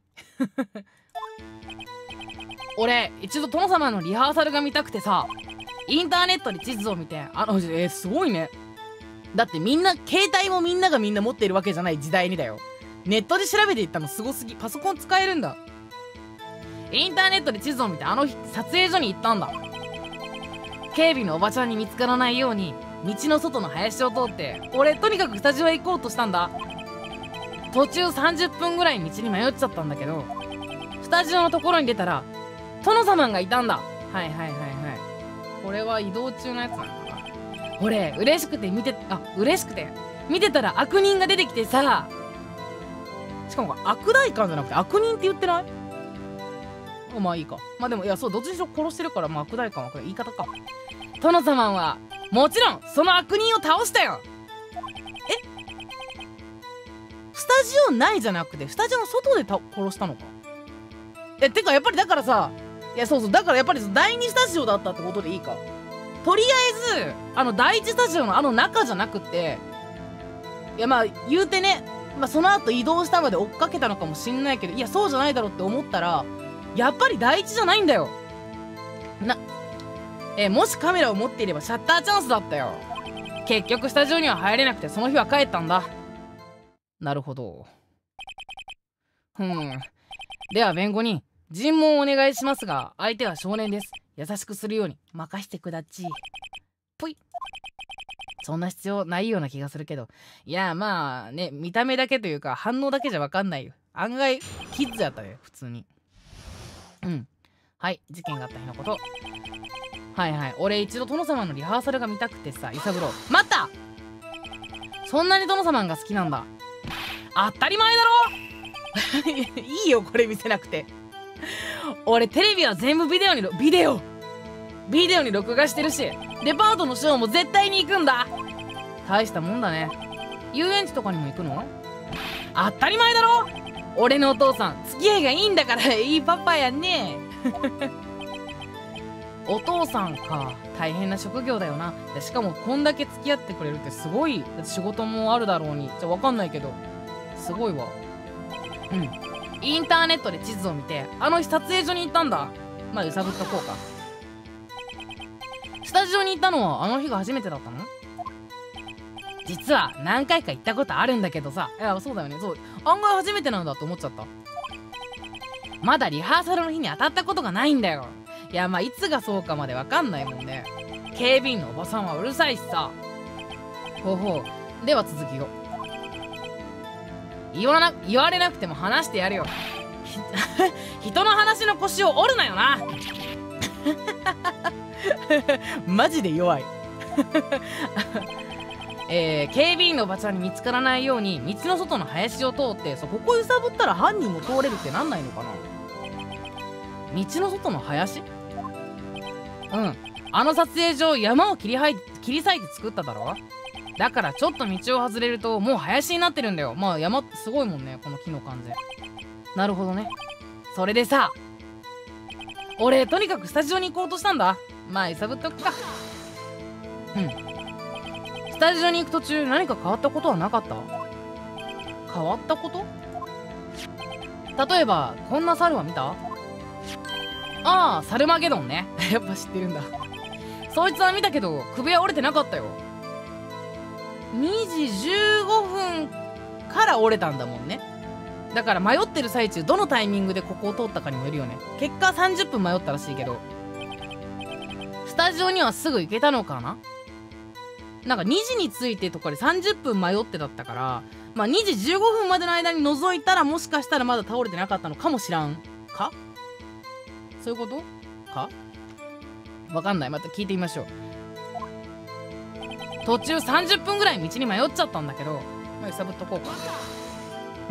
Speaker 1: 俺一度殿様のリハーサルが見たくてさインターネットで地図を見てあのえー、すごいねだってみんな携帯もみんながみんな持ってるわけじゃない時代にだよ。ネットで調べていったのすごすぎ。パソコン使えるんだ。インターネットで地図を見てあの日撮影所に行ったんだ。警備のおばちゃんに見つからないように道の外の林を通って俺とにかくスタジオへ行こうとしたんだ。途中さんじゅっぷんぐらい道に迷っちゃったんだけど、スタジオのところに出たら殿様がいたんだ。はいはいはいはい。これは移動中のやつなのかな。俺嬉しくて見てあ嬉しくて見てたら悪人が出てきてさ、しかも悪代官じゃなくて悪人って言ってない？まあいいか。まあでもいやそうどっちにしろ殺してるから、まあ悪代官はこれ言い方か。殿様はもちろんその悪人を倒したよ。えスタジオ内じゃなくてスタジオの外でた殺したのか。えてかやっぱりだからさ、いやそうそうだからやっぱりだいにスタジオだったってことでいいか。とりあえずあのだいいちスタジオのあの中じゃなくて、いやまあ言うてね、まあ、その後移動したので追っかけたのかもしんないけど、いやそうじゃないだろうって思ったらやっぱりだいいちじゃないんだよな。えもしカメラを持っていればシャッターチャンスだったよ。結局スタジオには入れなくてその日は帰ったんだ。なるほど。ふん。では弁護人尋問をお願いしますが、相手は少年です。優しくするように任してくだっち。ぽい。そんな必要ないような気がするけど、いやまあね、見た目だけというか反応だけじゃ分かんないよ。案外キッズやったよ普通に。うん。はい、事件があった日のこと。はいはい、俺一度殿様のリハーサルが見たくてさ、揺さぶろう。待った。そんなに殿様が好きなんだ。当たり前だろいいよこれ見せなくて。俺テレビは全部ビデオにビデオビデオに録画してるし、デパートのショーも絶対に行くんだ。大したもんだね。遊園地とかにも行くの？当たり前だろ。俺のお父さん付き合いがいいんだからいいパパやね。お父さんか、大変な職業だよな。しかもこんだけ付き合ってくれるってすごい。だって仕事もあるだろうに。じゃ分かんないけどすごいわ。うん、インターネットで地図を見てあの日撮影所に行ったんだ。まあ揺さぶっとこうか。スタジオに行ったのはあの日が初めてだったの？実は何回か行ったことあるんだけどさ。いやそうだよね、そう案外初めてなんだと思っちゃった。まだリハーサルの日に当たったことがないんだよ。いやまあいつがそうかまで分かんないもんね。警備員のおばさんはうるさいしさ。ほうほう。では続きを。言わな言われなくても話してやるよ。人の話の腰を折るなよな。マジで弱い。えー、警備員のおばちゃんに見つからないように道の外の林を通って、そうここ揺さぶったら犯人も通れるってなんないのかな。道の外の林？うん、あの撮影所山を切りはい切り裂いて作っただろ。だからちょっと道を外れるともう林になってるんだよ。まあ山ってすごいもんね、この木の感じ。なるほどね。それでさ、俺とにかくスタジオに行こうとしたんだ。まあ揺さぶっておくか。うん。スタジオに行く途中何か変わったことはなかった？変わったこと？例えばこんな猿は見た？ああ、サルマゲドンね。やっぱ知ってるんだ。そいつは見たけど首は折れてなかったよ。にじじゅうごふんから折れたんだもんね。だから迷ってる最中どのタイミングでここを通ったかにもよるよね。結果さんじゅっぷん迷ったらしいけど、スタジオにはすぐ行けたのかな。なんかにじに着いてとかでさんじゅっぷん迷ってだったから、まあにじじゅうごふんまでの間に覗いたらもしかしたらまだ倒れてなかったのかもしらんか。そういうことかわかんない。また聞いてみましょう。途中さんじゅっぷんぐらい道に迷っちゃったんだけど、まあ揺さぶっとこうか。うん。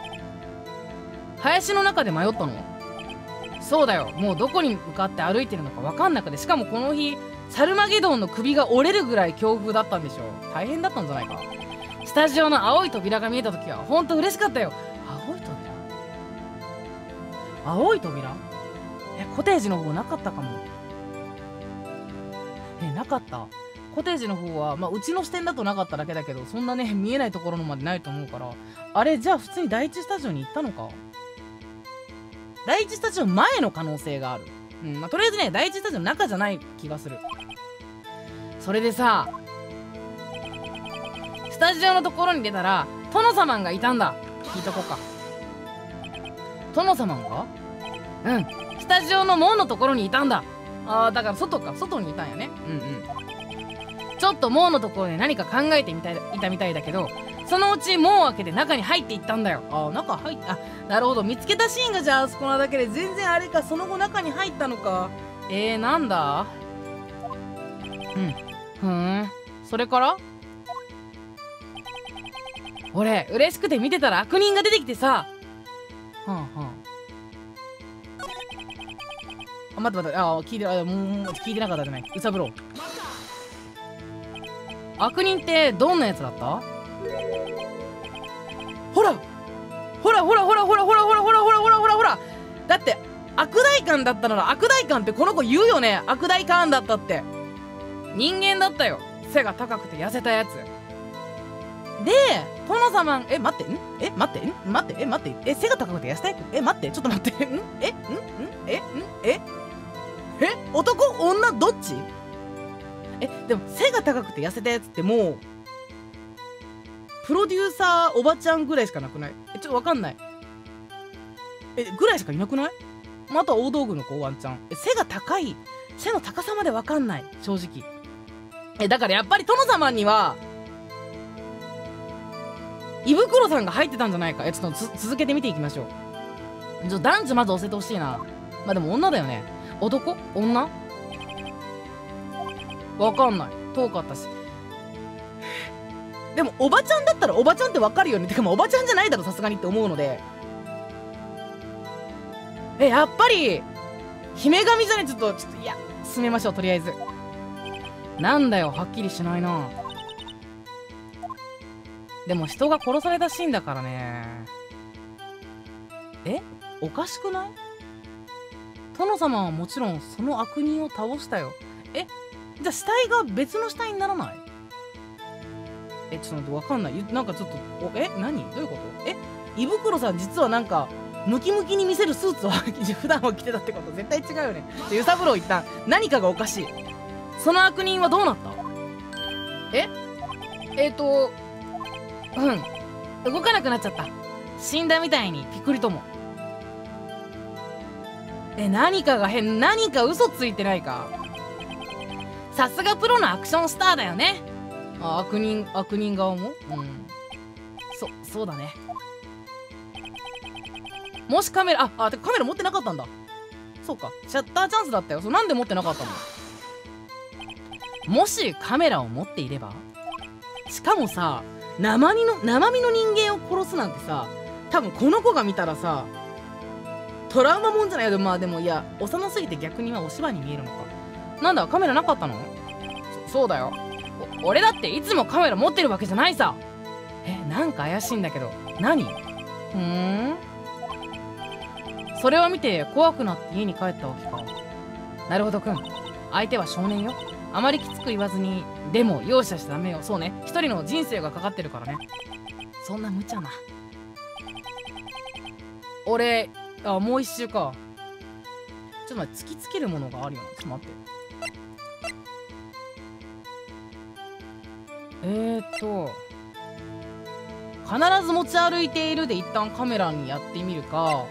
Speaker 1: 林の中で迷ったの？そうだよ。もうどこに向かって歩いてるのか分かんなくて、しかもこの日サルマゲドンの首が折れるぐらい強風だったんでしょ。大変だったんじゃないか。スタジオの青い扉が見えた時はほんと嬉しかったよ。青い扉？青い扉？え、コテージの方なかったかも。え、なかった。コテージの方は、まあ、うちの視点だとなかっただけだけど、そんなね、見えないところのまでないと思うから。あれ、じゃあ普通に第一スタジオに行ったのか。第一スタジオ前の可能性がある。うん、まあ、とりあえずね、第一スタジオの中じゃない気がする。それでさ、 スタジオのところに出たら殿様がいたんだ。聞いとこうか。殿様が、うん、スタジオの門のところにいたんだ。あー、だから外か、外にいたんやね。うんうん。ちょっと門のところで何か考えてみたいいたみたいだけど、そのうち門を開けて中に入っていったんだよ。あー、中入って、あ、なるほど、見つけたシーンがじゃああそこなだけで全然あれか。その後中に入ったのか。えー、なんだ。うん、ふーん、それから俺嬉しくて見てたら悪人が出てきてさ。はんはん、あ、待って待って、あ、聞いて、あ、もう聞いてなかったじゃない。うさぶろう。悪人ってどんなやつだった？ほらほらほらほらほらほらほらほらほらほらほらほら、だって悪大官だったなら、悪大官ってこの子言うよね。悪大官だったって。人間だったよ。背が高くて痩せたやつで、殿様、え、待って、んえ、待って、ん待って、え、待って、え、背が高くて痩せたやつ、え、待って、ちょっと待って、んえ、んんえ、んええ、男女どっち？え、でも背が高くて痩せたやつってもうプロデューサーおばちゃんぐらいしかなくない？え、ちょっとわかんない。え、ぐらいしかいなくない？まあ、あとは大道具の子ワンちゃん。え、背が高い、背の高さまでわかんない、正直。え、だからやっぱり殿様には胃袋さんが入ってたんじゃないか。え、ちょっと続けて見ていきましょう。ちょ、男女まず教えてほしいな。まあでも女だよね。男？女？わかんない。遠かったし。でもおばちゃんだったらおばちゃんってわかるよね。てかまあおばちゃんじゃないだろさすがにって思うので。え、やっぱり姫神じゃね。ちょっとちょっといや進めましょう、とりあえず。なんだよ、はっきりしないな。でも人が殺されたシーンだからね。え、おかしくない？殿様はもちろんその悪人を倒したよ。え、じゃあ死体が別の死体にならない？え、ちょっと待って、わかんない。なんかちょっと、お、え、何？どういうこと？え、胃袋さん実はなんかムキムキに見せるスーツを普段は着てたってこと？絶対違うよね。ちょ、揺さぶろう一旦。何かがおかしい。その悪人はどうなった？ええーとうん動かなくなっちゃった。死んだみたいにピクリとも。え、何かが変。何か嘘ついてないか。さすがプロのアクションスターだよね。あ、悪人悪人側も、うん、そそうだね。もしカメラ、ああ、てかカメラ持ってなかったんだ。そうか、シャッターチャンスだったよ。そう、なんで持ってなかったの？もしカメラを持っていれば、しかもさ、生身の生身の人間を殺すなんてさ、多分この子が見たらさトラウマもんじゃないけど、まあでもいや幼すぎて逆にはお芝居に見えるのか。なんだ、カメラなかったの？そそうだよ。俺だっていつもカメラ持ってるわけじゃないさ。え、なんか怪しいんだけど。何？ふーん、それを見て怖くなって家に帰ったわけか。なるほどくん、相手は少年よ。あまりきつく言わずに、でも容赦しちゃダメよ。そうね、一人の人生がかかってるからね。そんな無茶な。俺、あ、もう一周か。ちょっと待って、突きつけるものがあるよな。ちょっと待って。えーっと必ず持ち歩いているで一旦カメラにやってみるか。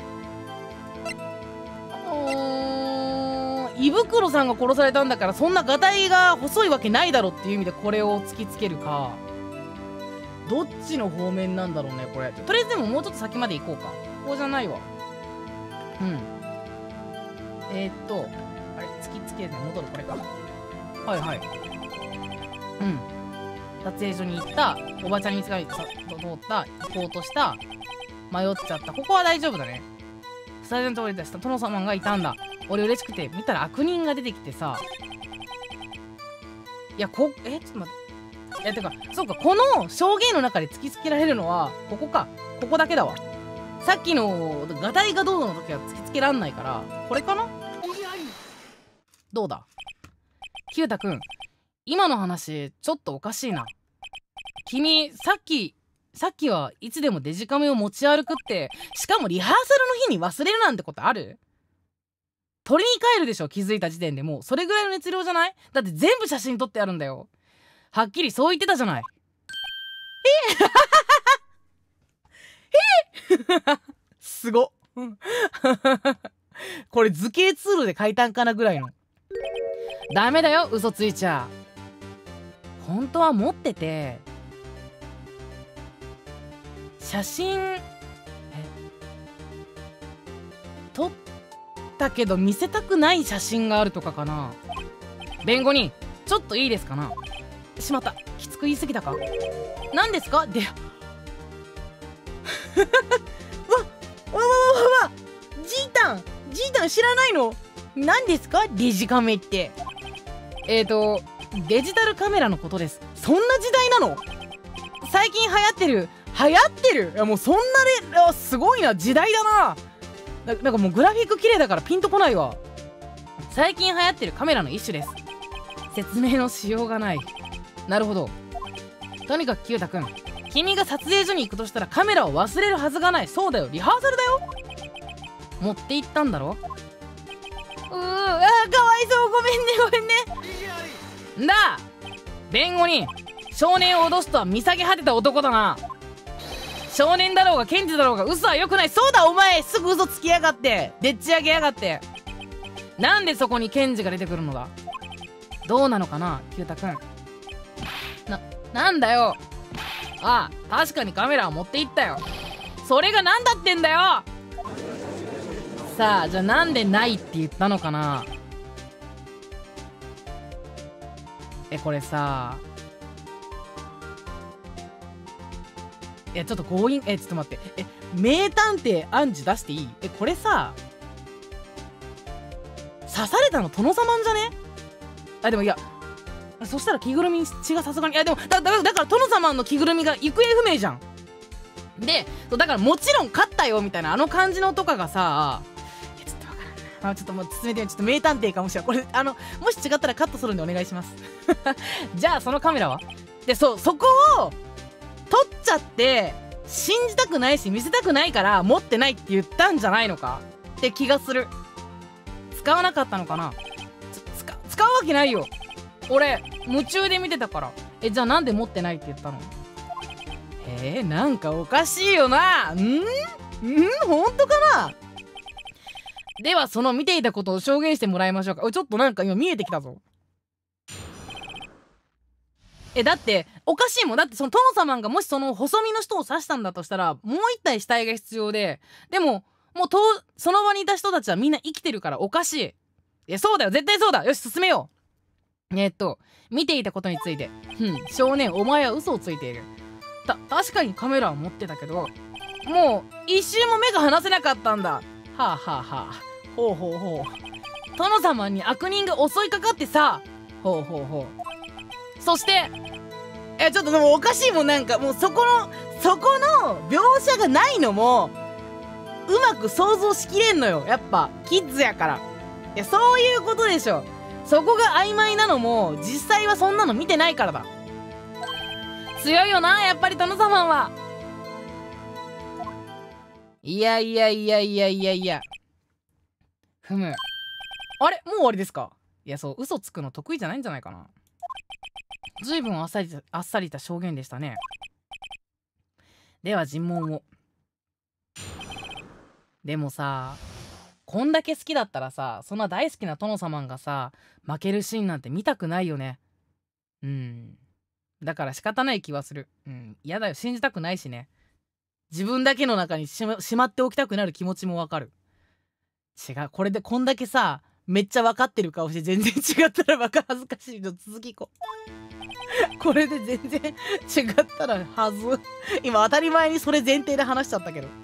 Speaker 1: 胃袋さんが殺されたんだから、そんなガタイが細いわけないだろっていう意味でこれを突きつけるか。どっちの方面なんだろうねこれ。とりあえずでももうちょっと先まで行こうか。ここじゃないわ。うん、えー、っとあれ、突きつけるね。戻る、これか。はいはい。うん、撮影所に行った、おばちゃんに見つかり通った、行こうとした、迷っちゃった。ここは大丈夫だね。スタジオの通りでした殿様がいたんだ。俺嬉しくて見たら悪人が出てきてさ。いや、こえちょっと待って。いや、てかそうか、この証言の中で突きつけられるのはここか。ここだけだわ。さっきのガタイがどうの時は突きつけらんないから、これかな。どうだキュータくん、今の話ちょっとおかしいな。君さっきさっきはいつでもデジカメを持ち歩くって、しかもリハーサルの日に忘れるなんてことある？取りに帰るでしょ、気づいた時点で。もうそれぐらいの熱量じゃない？だって全部写真撮ってあるんだよ。はっきりそう言ってたじゃない。 えすごこれ図形ツールで書いたんかなぐらいの。ダメだよ、嘘ついちゃ。本当は持ってて、写真え撮ったけど見せたくない写真があるとかかな。弁護人、ちょっといいですかな。しまった、きつく言い過ぎたか。何ですかでわわわわわわジータンジータン知らないの。何ですかデジカメって。えーとデジタルカメラのことです。そんな時代なの。最近流行ってる流行ってるいやもうそんなで、あすごいな、時代だな。ななんかもうグラフィック綺麗だからピンとこないわ。最近流行ってるカメラの一種です。説明のしようがない。なるほど。とにかくキュータくん、君が撮影所に行くとしたらカメラを忘れるはずがない。そうだよ、リハーサルだよ。持って行ったんだろ。うー、あーかわいそう、ごめんねごめんね。んだ弁護人、少年を脅すとは見下げ果てた男だな。少年だろうが検事だろうが嘘はよくない。そうだ、お前すぐ嘘つきやがって、でっち上げやがって。なんでそこに検事が出てくるのだ。どうなのかなキュータくん。な、なんだよ。ああ、確かにカメラは持って行ったよ。それがなんだってんだよ。さあ、じゃあなんでないって言ったのかな。え、これさ、いやちょっと強引、えちょっと待って、え名探偵アンジ出していい。えこれさ、刺されたの殿様んじゃね。あでもいや、そしたら着ぐるみに血がさすがに、いやでもだだだから殿様の着ぐるみが行方不明じゃん。でだからもちろん勝ったよみたいなあの感じのとかがさ、いやちょっとわからんな。あちょっともう進めてみ、ちょっと名探偵かもしれない。これあのもし違ったらカットするんでお願いしますじゃあそのカメラはで、そうそこを取っちゃって信じたくないし見せたくないから持ってないって言ったんじゃないのかって気がする。使わなかったのかな。つ使使うわけないよ、俺夢中で見てたから。えじゃあなんで持ってないって言ったの。えー、なんかおかしいよな。んん本当かな。ではその見ていたことを証言してもらいましょうか。ちょっとなんか今見えてきたぞ。えだっておかしいもん。だってその殿様がもしその細身の人を刺したんだとしたらもう一体死体が必要で、でももうとその場にいた人たちはみんな生きてるからおかしい。いやそうだよ、絶対そうだ。よし進めよう。えー、っと見ていたことについて、うん少年お前は嘘をついている。た確かにカメラを持ってたけどもう一瞬も目が離せなかったんだ。はあはあはあ、ほうほうほう。殿様に悪人が襲いかかってさ、ほうほうほう。そしてえちょっとでもおかしいもん。なんかもうそこのそこの描写がないのもうまく想像しきれんのよ。やっぱキッズやから。いやそういうことでしょ。そこが曖昧なのも実際はそんなの見てないからだ。強いよなやっぱり殿様は。いやいやいやいやいやいやふむ、あれもう終わりですか。いやそう嘘つくの得意じゃないんじゃないかな。ずいぶんあっさりあっさりした証言でしたね。では尋問を。でもさこんだけ好きだったらさ、そんな大好きな殿様がさ負けるシーンなんて見たくないよね。うんだから仕方ない気はする。うん嫌だよ、信じたくないしね。自分だけの中にしま、しまっておきたくなる気持ちもわかる。違う、これでこんだけさめっちゃ分かってる顔して全然違ったらバカ恥ずかしいの。続きここれで全然違ったらはず今当たり前にそれ前提で話しちゃったけど、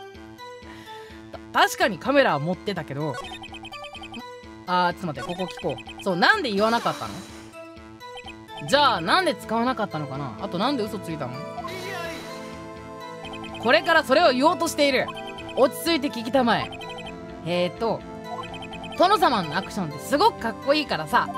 Speaker 1: 確かにカメラは持ってたけど、あーちょっと待って、ここ聞こう。そうなんで言わなかったの。じゃあなんで使わなかったのかな。あとなんで嘘ついたの。これからそれを言おうとしている。落ち着いて聞きたまえ。えーと殿様のアクションってすごくかっこいいからさ、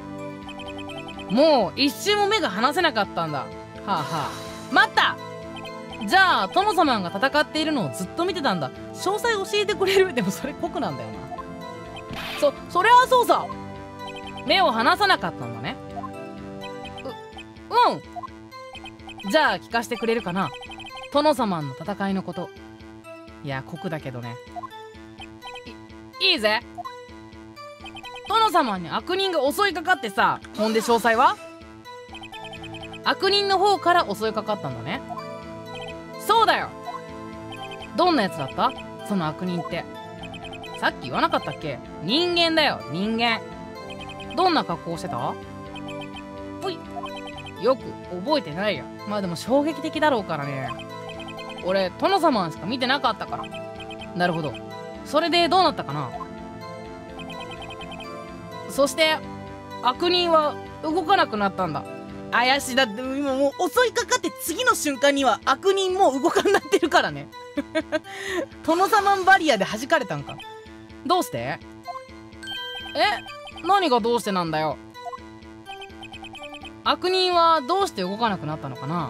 Speaker 1: もう一瞬も目が離せなかったんだ。はあはあ、待った。じゃあ殿様が戦っているのをずっと見てたんだ。詳細教えてくれる。でもそれ酷なんだよな。そそりゃあそうさ、目を離さなかったんだね。ううんじゃあ聞かせてくれるかな、殿様の戦いのこと。いや酷だけどね。いいいぜ。殿様に悪人が襲いかかってさ、ほんで詳細は悪人の方から襲いかかったんだね。そうだよ。どんなやつだった、その悪人って。さっき言わなかったっけ、人間だよ人間。どんな格好してた？ぷい、よく覚えてないよ。まあでも衝撃的だろうからね。俺殿様しか見てなかったから。なるほど。それでどうなったかな。そして悪人は動かなくなったんだ。怪しい。だって今もう襲いかかって次の瞬間には悪人も動かんなってるからね。殿様バリアで弾かれたんか。どうして？え、何がどうしてなんだよ。悪人はどうして動かなくなったのかな。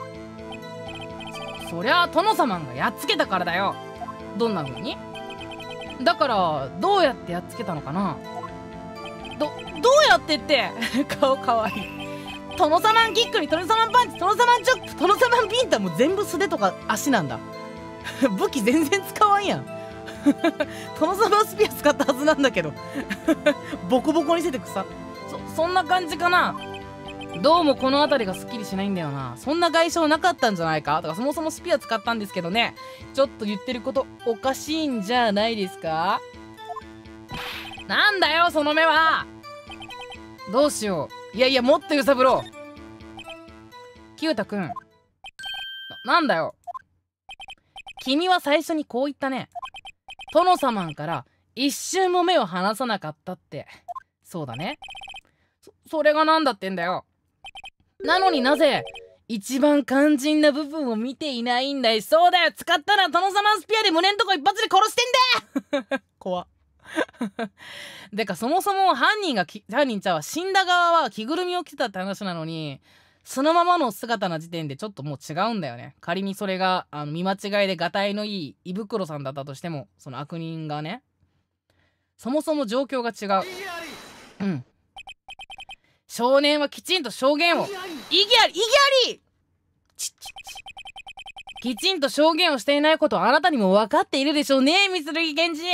Speaker 1: そ、そりゃ殿様がやっつけたからだよ。どんな風に？だからどうやってやっつけたのかな。ど、どうやってって顔かわいい。殿様キックに殿様パンチ、殿様チョップ、殿様ビンタも全部素手とか足なんだ。武器全然使わんやん。殿様スピア使ったはずなんだけど。ボコボコにしててくさ。そ、そんな感じかな。どうもこの辺りがすっきりしないんだよな。そんな外傷なかったんじゃないか。だからそもそもスピア使ったんですけどね、ちょっと言ってることおかしいんじゃないですか。なんだよその目は。どうしよう。いやいやもっと揺さぶろう。キュータくん、な、なんだよ。君は最初にこう言ったね。殿様から一瞬も目を離さなかったって。そうだね。そ、それがなんだってんだよ。なのになぜ一番肝心な部分を見ていないんだい。そうだよ、使ったら殿様スピアで胸んとこ一発で殺してんだよ。怖っ。でかそもそも犯人がき犯人ちゃうわ、死んだ側は着ぐるみを着てたって話なのに、そのままの姿な時点でちょっともう違うんだよね。仮にそれがあの見間違いでがたいのいい胃袋さんだったとしても、その悪人がね、そもそも状況が違う。うん。少年はきちんと証言を。異議あり異議あり。ちちちきちんと証言をしていないことはあなたにも分かっているでしょうね、ミスルギ検事。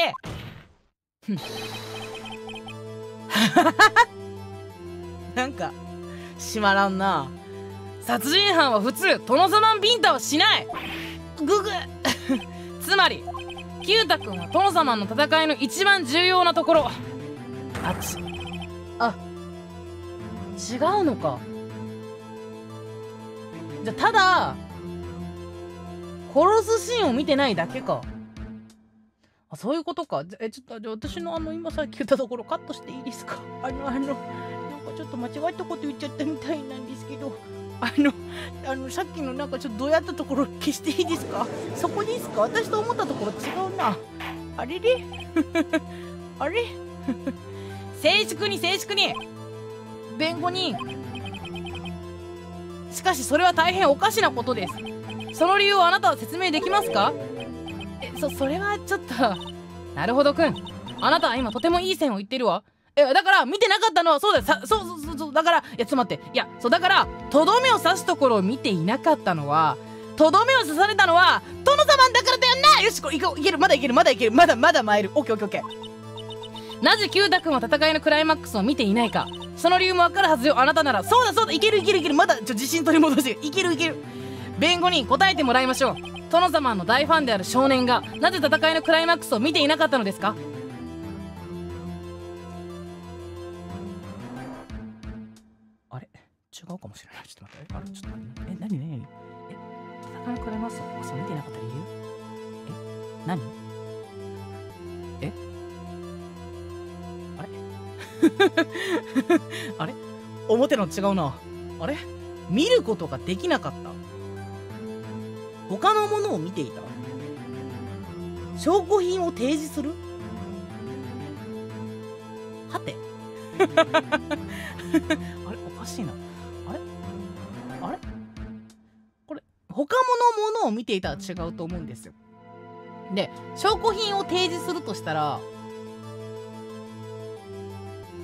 Speaker 1: なんかしまらんな。殺人犯は普通殿様ビンタはしない。ググつまりキュータ君は殿様の戦いの一番重要なところ。あっち、あ、違うのか。じゃただ殺すシーンを見てないだけか。あ、そういうことか。え、ちょっと私のあの今さっき言ったところカットしていいですか。あのあのなんかちょっと間違ったこと言っちゃったみたいなんですけど、あのあのさっきのなんかちょっとどうやったところ消していいですか。そこですか。私と思ったところ違うな。あれれあれ静粛に静粛に。弁護人、しかしそれは大変おかしなことです。その理由をあなたは説明できますか。え、そ、それはちょっと。なるほどくん、あなたは今とてもいい線を言ってるわ。え、だから見てなかったのはそうだよ。さ、そうそうそうそう、だから、いやちょっと待って、いやそうだからとどめを刺すところを見ていなかったのは、とどめを刺されたのは殿様だからだよな。よし、これいこう、いける、まだいける、まだいける、まだまだ参る。オッケーオッケーオッケー。なぜキュータ君は戦いのクライマックスを見ていないか、その理由もわかるはずよ。あなたなら。そうだそうだ、いけるいけるいける、まだちょ自信取り戻して、いけるいける。弁護人答えてもらいましょう。殿様の大ファンである少年がなぜ戦いのクライマックスを見ていなかったのですか。あれ違うかもしれない。ちょっと待って、あれちょっと待って、え、なになになに、え、戦いのクライマックスを見ていなかった理由、え、なに、え、あれあれ思ってるの違うな。あれ見ることができなかった。他のものを見ていた。証拠品を提示する。はてあれおかしいな。あれあれこれ他のものを見ていたら違うと思うんですよ。で証拠品を提示するとしたら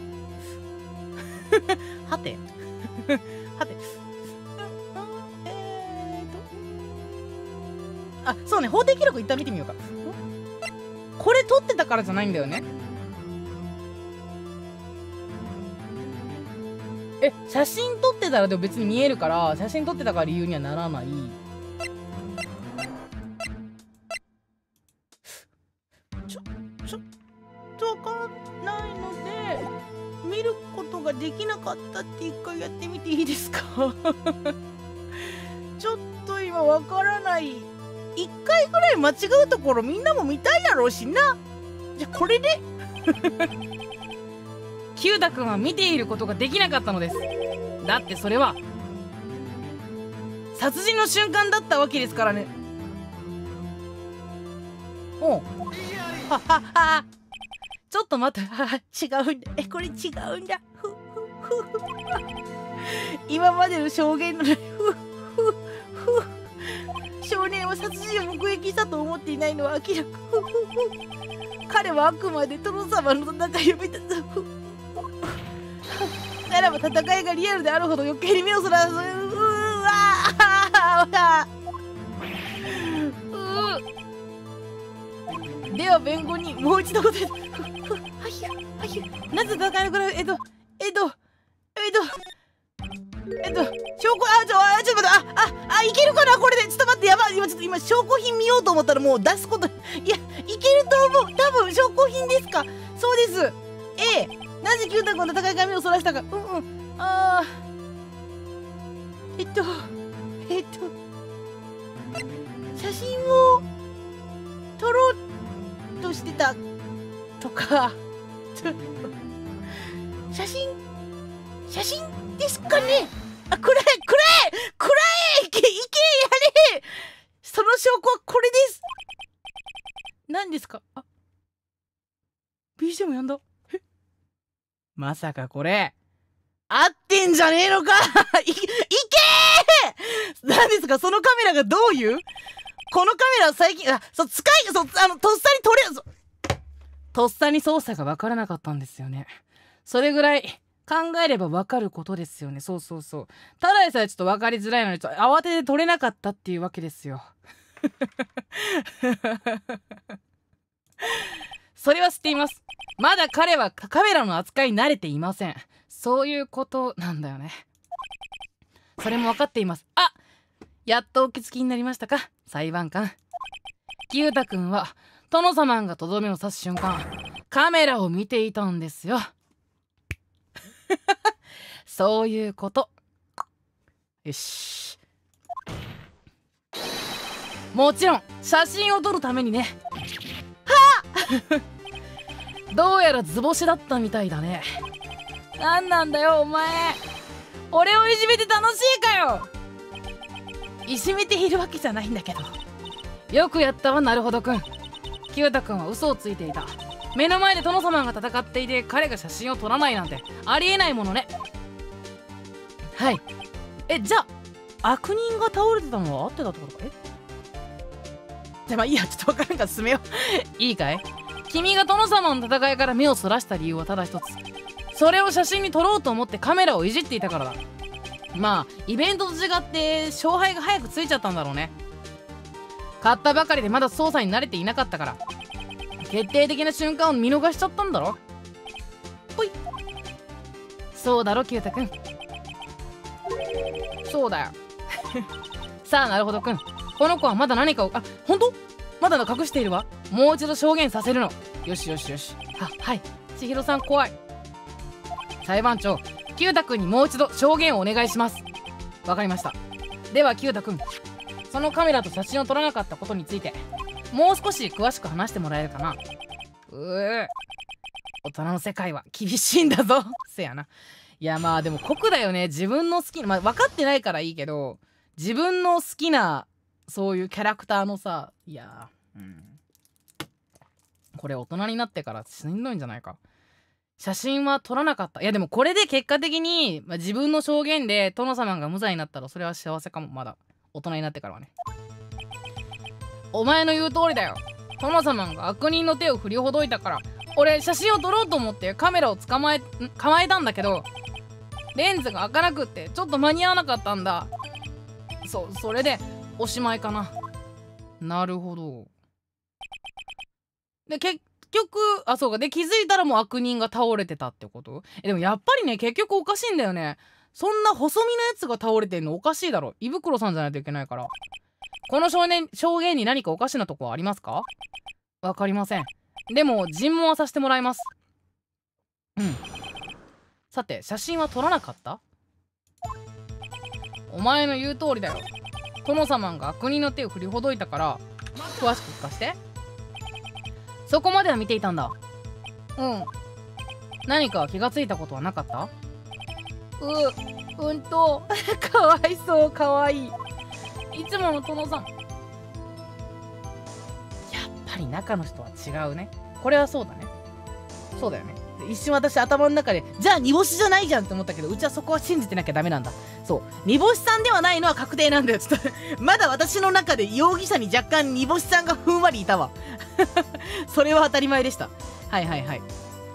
Speaker 1: はてはて、えあ、そうね、法定記録一旦見てみようか。これ撮ってたからじゃないんだよね。え、写真撮ってたらでも別に見えるから、写真撮ってたから理由にはならない。ちょ、ちょっとわかんないので、見ることができなかったって一回やってみていいですか？ちょっと今わからない。一回ぐらい間違うところみんなも見たいやろうしな。じゃあこれでキュータ君は見ていることができなかったのです。だってそれは殺人の瞬間だったわけですからね。おうははは。ちょっと待って、はは違うんだ。え、これ違うんだ。ふふふ今までの証言のふふふ少年は殺人を目撃したと思っていないのは明らか。彼はあくまで殿様の戦いを見た。ならば戦いがリアルであるほど余計に目をそらす。うわうでは弁護人もう一度答えて。なぜ戦いのくらいえっとえっとえっとえっと証拠あちょあちょっと待ってあああいけるかなこれでちょっと待ってやばい今ちょっと今証拠品見ようと思ったらもう出すこといやいけると思う多分証拠品ですかそうです A なぜキュータ君の戦いが目をそらしたかうんうんああえっとえっと写真を撮ろうとしてたとか写真写真ですかねあ、くれくれくれいけいけやれその証拠はこれです何ですかあ ビージーエム やんだえまさかこれ合ってんじゃねえのかいいけー何ですかそのカメラがどういうこのカメラ最近あそう使いそうあのとっさに撮れるとっさに操作が分からなかったんですよねそれぐらい考えれば分かることですよねそうそうそうただでさえちょっと分かりづらいのにちょっと慌てて撮れなかったっていうわけですよそれは知っていますまだ彼はカメラの扱いに慣れていませんそういうことなんだよねそれも分かっていますあやっとお気づきになりましたか裁判官キュータ君は殿様がとどめを刺す瞬間カメラを見ていたんですよそういうことよしもちろん写真を撮るためにねはっどうやら図星だったみたいだねなんなんだよお前俺をいじめて楽しいかよいじめているわけじゃないんだけどよくやったわなるほどくんキュータくんは嘘をついていた目の前で殿様が戦っていて彼が写真を撮らないなんてありえないものねはいえじゃあ悪人が倒れてたのは合ってたってことかえじゃあまあいいやちょっと分からんから進めよういいかい君が殿様の戦いから目をそらした理由はただ一つそれを写真に撮ろうと思ってカメラをいじっていたからだまあイベントと違って勝敗が早くついちゃったんだろうね買ったばかりでまだ操作に慣れていなかったから決定的な瞬間を見逃しちゃったんだろほいそうだろキュータくんそうだよさあなるほどくんこの子はまだ何かをあ本当まだ隠しているわもう一度証言させるのよしよしよしははい千尋さん怖い裁判長キュータくんにもう一度証言をお願いしますわかりましたではキュータくんそのカメラと写真を撮らなかったことについてもう少し詳しく話してもらえるかなうー大人の世界は厳しいんだぞせやないやまあでも酷だよね自分の好きなまあ分かってないからいいけど自分の好きなそういうキャラクターのさいやうんこれ大人になってからしんどいんじゃないか写真は撮らなかったいやでもこれで結果的に、まあ、自分の証言で殿様が無罪になったらそれは幸せかもまだ大人になってからはねお前の言う通りだよ殿様が悪人の手を振りほどいたから俺写真を撮ろうと思ってカメラを捕まえ構えたんだけどレンズが開かなくってちょっと間に合わなかったんだそそれでおしまいかななるほど。で結局あそうかで気づいたらもう悪人が倒れてたってこと？えでもやっぱりね結局おかしいんだよね。そんな細身のやつが倒れてんのおかしいだろ。胃袋さんじゃないといけないから。この少年証言に何かおかしなとこはありますか？わかりません。でも尋問はさせてもらいます。うん。さて写真は撮らなかった？お前の言う通りだよ。殿様が悪人の手を振りほどいたから詳しく聞かせて。そこまでは見ていたんだ。うん。何か気がついたことはなかった？う、うんとかわいそう、かわいい。いつもの殿さん。やっぱり中の人は違うね。これはそうだね。そうだよね。一瞬私頭の中でじゃあ煮干しじゃないじゃんって思ったけど、うちはそこは信じてなきゃダメなんだ。そう煮干しさんではないのは確定なんだよ。ちょっとまだ私の中で容疑者に若干煮干しさんがふんわりいたわそれは当たり前でした。はいはいはい。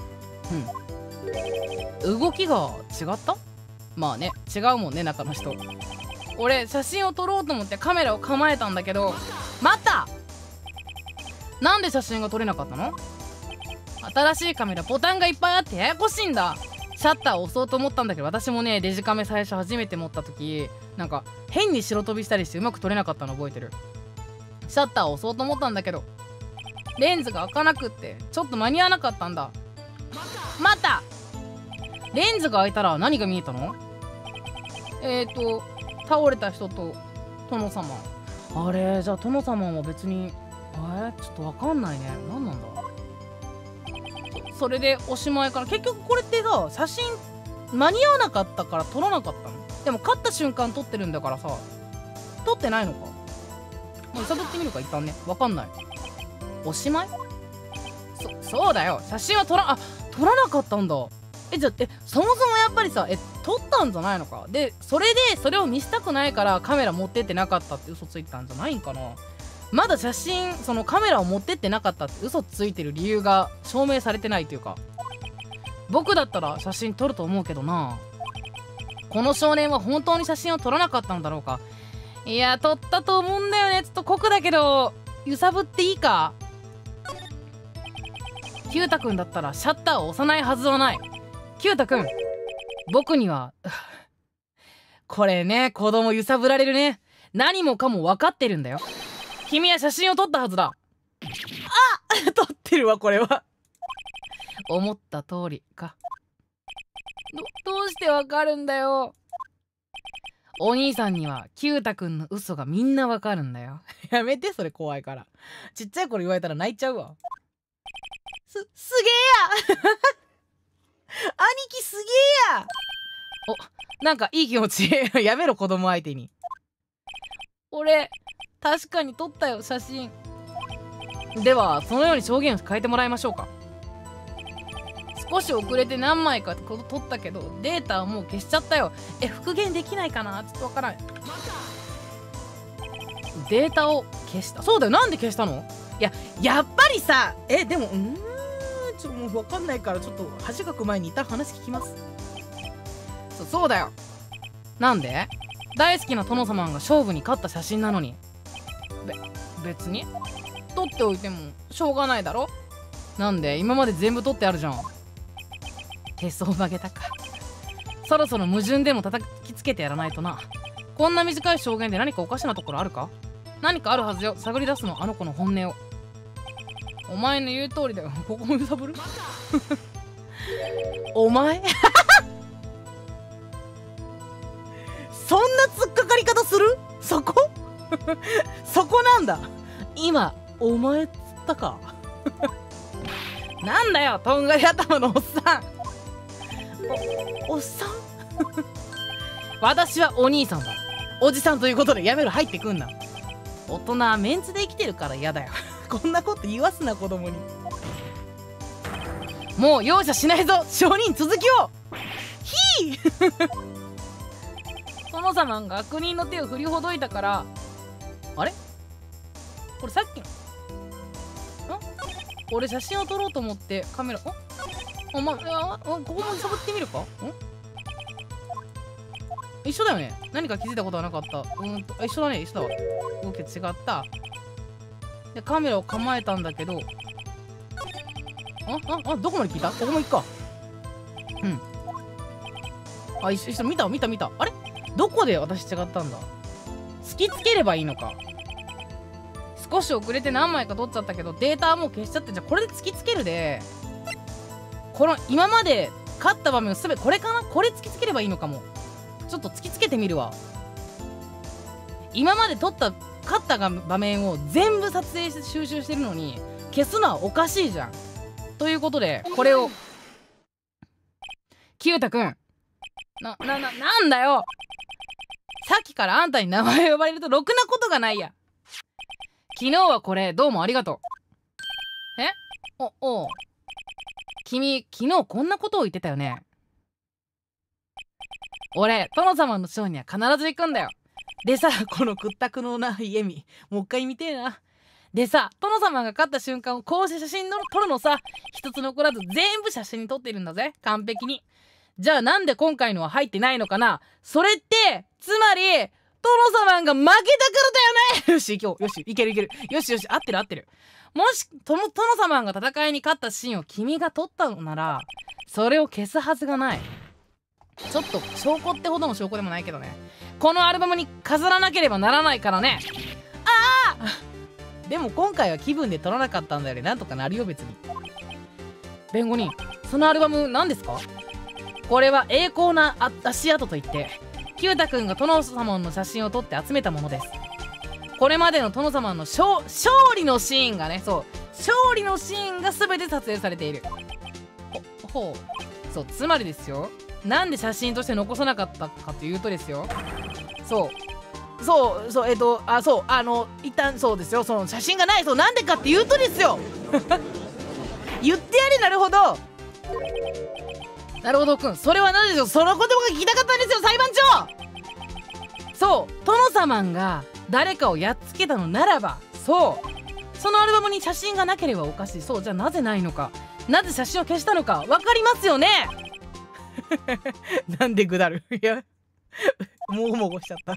Speaker 1: うん動きが違った？まあね違うもんね中の人。俺写真を撮ろうと思ってカメラを構えたんだけど、待った、なんで写真が撮れなかったの？新しいカメラボタンがいっぱいあってややこしいんだ。シャッターを押そうと思ったんだけど、私もねデジカメ最初初めて持った時なんか変に白飛びしたりしてうまく撮れなかったの覚えてる。シャッターを押そうと思ったんだけどレンズが開かなくってちょっと間に合わなかったんだ。待った、レンズが開いたら何が見えたの？えーと倒れた人と殿様。あれじゃあ殿様も別にえー、ちょっとわかんないね。何なんだそれでおしまいかな。結局これってさ写真間に合わなかったから撮らなかったの？でも勝った瞬間撮ってるんだからさ撮ってないのか。もう揺さぶってみるか一旦ね。わかんない。おしまい？そそうだよ写真は撮らあ撮らなかったんだ。えじゃあえそもそもやっぱりさえ撮ったんじゃないのか。でそれでそれを見せたくないからカメラ持ってってなかったって嘘ついてたんじゃないんかな。まだ写真そのカメラを持ってってなかったって嘘ついてる理由が証明されてないというか、僕だったら写真撮ると思うけどな。この少年は本当に写真を撮らなかったのだろうか。いや撮ったと思うんだよね。ちょっと酷だけど揺さぶっていいか。キュータくんだったらシャッターを押さないはずはない。キュータくん僕にはこれね子供揺さぶられるね。何もかも分かってるんだよ。君は写真を撮ったはずだ。あ撮ってるわこれは思った通りか。どどうしてわかるんだよ。お兄さんにはキュータくんの嘘がみんなわかるんだよやめてそれ怖いから。ちっちゃい頃言われたら泣いちゃうわ。すすげえや兄貴すげえや。おなんかいい気持ちやめろ子供相手に。俺確かに撮ったよ写真。ではそのように証言を変えてもらいましょうか。少し遅れて何枚か撮ったけどデータはもう消しちゃったよ。え復元できないかなちょっとわからない。データを消した。そうだよなんで消したの？いややっぱりさえでもうーんちょっともうわかんないからちょっと恥かく前に一旦話聞きます。そそうだよ。なんで大好きな殿様が勝負に勝った写真なのにべ別に撮っておいてもしょうがないだろ。なんで今まで全部撮ってあるじゃん。手相曲げたか。そろそろ矛盾でも叩きつけてやらないとな。こんな短い証言で何かおかしなところあるか。何かあるはずよ。探り出すのあの子の本音を。お前の言う通りだよ。ここも揺さぶるお前そんな突っかかり方する？そこそこなんだ。今お前っつったかなんだよとんがり頭のおっさんおおっさん私はお兄さんだ。おじさんということでやめろ入ってくんな。大人はメンツで生きてるから嫌だよこんなこと言わすな子供に。もう容赦しないぞ証人続きをひー殿様が悪人の手を振りほどいたから。あれこれさっきのん俺写真を撮ろうと思ってカメラあおまあここも揺さぶってみるか。ん一緒だよね。何か気づいたことはなかった。うんと一緒だね一緒だわ。動き違った。 でカメラを構えたんだけど、あああ、どこまで聞いた？ここも行くか。うん。あ、一緒一緒、見た見た見た。あれどこで私違ったんだ？突きつければいいのか。少し遅れて何枚か取っちゃったけど、データはもう消しちゃって、じゃあこれで突きつけるで、この今まで勝った場面をすべて、これかな？これ突きつければいいのかも。ちょっと突きつけてみるわ。今まで取った勝ったが場面を全部撮影して収集してるのに消すのはおかしいじゃん。ということでこれをキュータくん、な、な、な、なんだよ。さっきからあんたに名前を呼ばれるとろくなことがないや。昨日はこれどうもありがとう。え？お、おう。君、昨日こんなことを言ってたよね。俺、殿様のショーには必ず行くんだよ。でさ、この屈託のない笑み、もう一回見てえな。でさ、殿様が勝った瞬間をこうして写真の撮るのさ。一つ残らず全部写真に撮っているんだぜ。完璧に。じゃあなんで今回のは入ってないのかな。それって、つまり、殿様が負けたからだよね。よし、行こう。よし、いけるいける。よしよし、合ってる合ってる。もし、殿様が戦いに勝ったシーンを君が撮ったのなら、それを消すはずがない。ちょっと証拠ってほどの証拠でもないけどね。このアルバムに飾らなければならないからね。ああでも今回は気分で撮らなかったんだよね。なんとかなるよ別に。弁護人、そのアルバム何ですか？これは栄光な足跡といって、キュータくんが殿様の写真を撮って集めたものです。これまでの殿様の勝利のシーンがね、そう勝利のシーンが全て撮影されている。ほほう、そう、つまりですよ、なんで写真として残さなかったかというとですよ、そうそうそう、えっとあそうあの一旦そうですよ、その写真がない、そうなんでかっていうとですよ言ってやれ。なるほどなるほどくん、それは何でしょう。その言葉が聞きたかったんですよ裁判長。そう殿様が誰かをやっつけたのならば、そうそのアルバムに写真がなければおかしい。そう、じゃあなぜないのか、なぜ写真を消したのか分かりますよねなんでぐだるいやもごもごしちゃった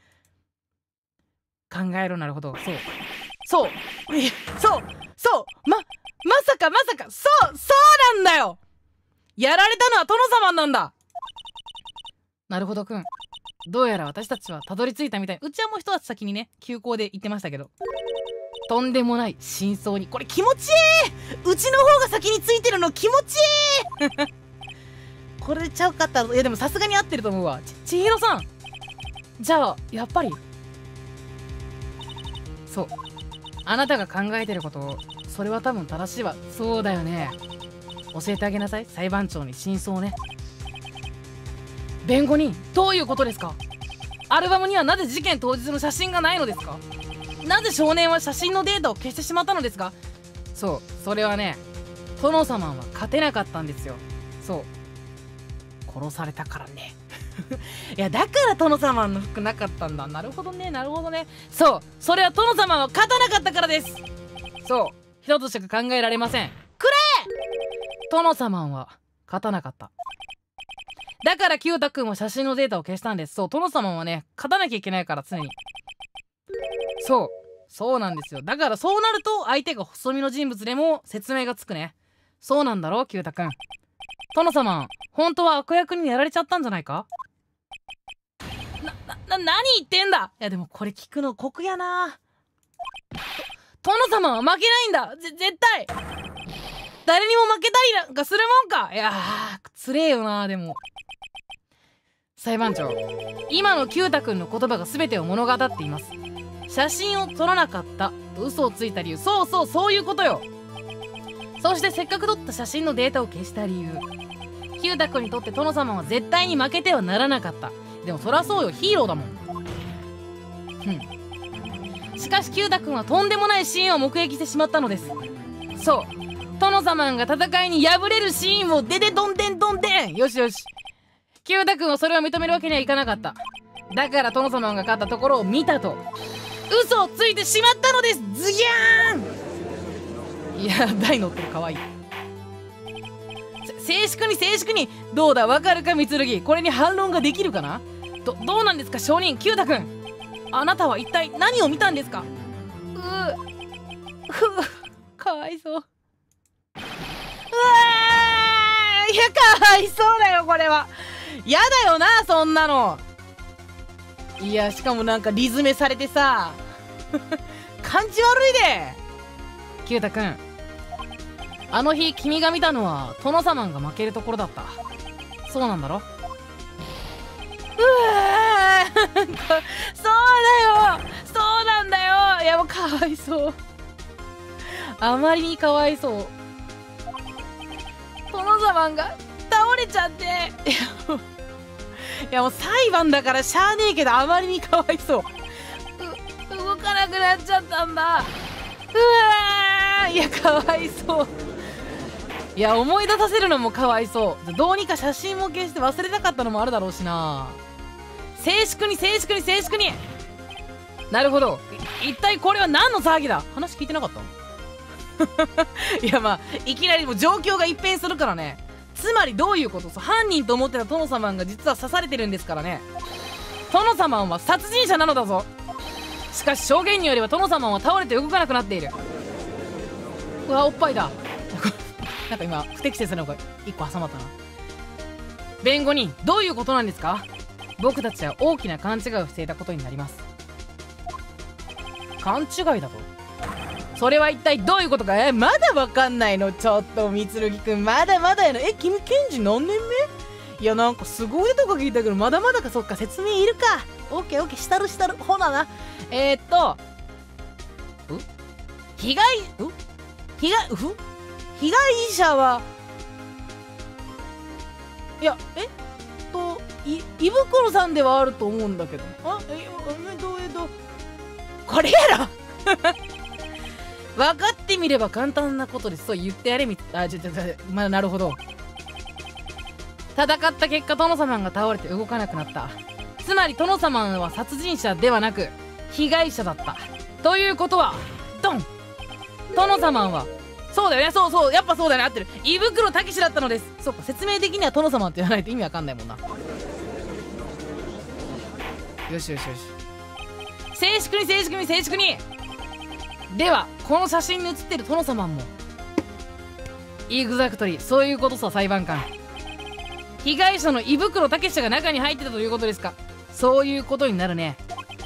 Speaker 1: 考えろ。なるほど、そうそうそうそうままさかまさかそうそうなんだよ。やられたのは殿様なんだ。なるほどくん、どうやら私たちはたどり着いたみたい。うちはもう一つ先にね急行で行ってましたけど、とんでもない真相に。これ気持ちいい。うちの方が先についてるの気持ちいいこれちゃうかった。いやでもさすがに合ってると思うわ。ち千尋さん、じゃあやっぱりそうあなたが考えてること、それは多分正しいわ。そうだよね、教えてあげなさい裁判長に真相をね。弁護人、どういうことですか？アルバムにはなぜ事件当日の写真がないのですか？なぜ少年は写真のデータを消してしまったのですか？そうそれはね、殿様は勝てなかったんですよ。そう殺されたからねいやだから殿様の服なかったんだ。なるほどねなるほどね。そうそれは殿様は勝たなかったからです。そう一つしか考えられません。くれ殿様は勝たなかった。だからキュータくんは写真のデータを消したんです。そう殿様はね勝たなきゃいけないから常に。そうそうなんですよ。だからそうなると相手が細身の人物でも説明がつくね。そうなんだろうキュータくん。殿様本当は悪役にやられちゃったんじゃないか？な、な、何言ってんだ。いやでもこれ聞くの酷やな。殿様は負けないんだ。ぜ絶対誰にも負けたりなんかするもんか。いやーつれえよな。でも裁判長、今のキュータくんの言葉が全てを物語っています。写真を撮らなかったと嘘をついた理由、そうそうそういうことよ。そしてせっかく撮った写真のデータを消した理由、キュータくんにとって殿様は絶対に負けてはならなかった。でもそりゃそうよ、ヒーローだもん。うん。しかしキュータくんはとんでもないシーンを目撃してしまったのです。そう殿様が戦いに敗れるシーンをデデドンデンドンデン。よしよし、キュータくんはそれを認めるわけにはいかなかった。だから殿様が勝ったところを見たと嘘をついてしまったのです。ズギャーン。いや台乗ってるかわいい。静粛に静粛に。どうだわかるか三剣、これに反論ができるかな。どどうなんですか証人キュータくん、あなたは一体何を見たんですか？うふう、かわいそう。うわー、いや、かわいそうだよ、これは。やだよな、そんなの。いや、しかもなんかリズメされてさ感じ悪いで。キュータくん、あの日君が見たのは殿様が負けるところだった。そうなんだろ。うわーそうだよ、そうなんだよ。いや、もうかわいそう、あまりにかわいそう。殿様が倒れちゃって、いやもう、いやもう裁判だからしゃあねえけど、あまりにかわいそう。う動かなくなっちゃったんだ。うわー、いやかわいそう。いや、思い出させるのもかわいそう。どうにか写真も消して忘れたかったのもあるだろうしな。静粛に静粛に静粛に。なるほど、一体これは何の騒ぎだ。話聞いてなかったいや、まあいきなりもう状況が一変するからね。つまりどういうこと。犯人と思ってた殿様が実は刺されてるんですからね。殿様は殺人者なのだぞ。しかし証言によれば殿様は倒れて動かなくなっている。うわ、おっぱいだなんか今不適切なのがいっこ挟まったな。弁護人、どういうことなんですか。僕たちは大きな勘違いをしていたことになります。勘違いだと。それは一体どういうことか。え、まだわかんないの。ちょっとみつるぎくん、まだまだやの。え、君検事何年目。いや、なんかすごいとか聞いたけど、まだまだか。そっか、説明いるか。オッケーオッケー、したるしたる。ほなな。えー、っとう被害う被害うふ被害者は、いや、えっとい胃袋さんではあると思うんだけど。あ、ええどうえどこれやろ分かってみれば簡単なことです。そう言ってやれみあちょちょちょまあなるほど。戦った結果、殿様が倒れて動かなくなった。つまり殿様は殺人者ではなく被害者だった。ということは、ドン、殿様は、そうだよね、そうそう、やっぱそうだよね、合ってる、胃袋たけしだったのです。そっか、説明的には殿様って言わないと意味わかんないもんな。よしよしよし、静粛に静粛に静粛に。ではこの写真に写ってる殿様もイグザクトリー、そういうことさ。裁判官、被害者の胃袋たけしが中に入ってたということですか。そういうことになるね。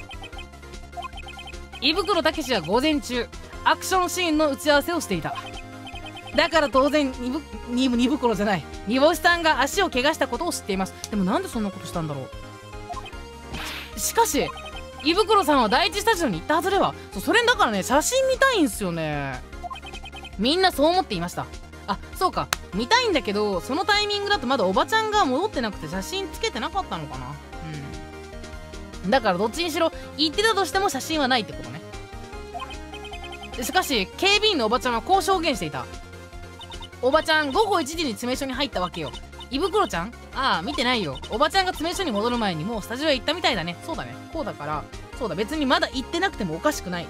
Speaker 1: 胃袋たけしは午前中アクションシーンの打ち合わせをしていた。だから当然にぶにぶに袋じゃない煮干しさんが足を怪我したことを知っています。でもなんでそんなことしたんだろう。し, しかし胃袋さんは第一スタジオに行ったはずでは。 そ, それだからね、写真見たいんすよね。みんなそう思っていました。あ、そうか、見たいんだけど、そのタイミングだとまだおばちゃんが戻ってなくて写真つけてなかったのかな。うんだからどっちにしろ言ってたとしても写真はないってことね。しかし警備員のおばちゃんはこう証言していた。おばちゃんごごいちじに詰め所に入ったわけよ。胃袋ちゃん、ああ見てないよ。おばちゃんが詰め所に戻る前にもうスタジオへ行ったみたいだね。そうだね、こうだから、そうだ、別にまだ行ってなくてもおかしくない。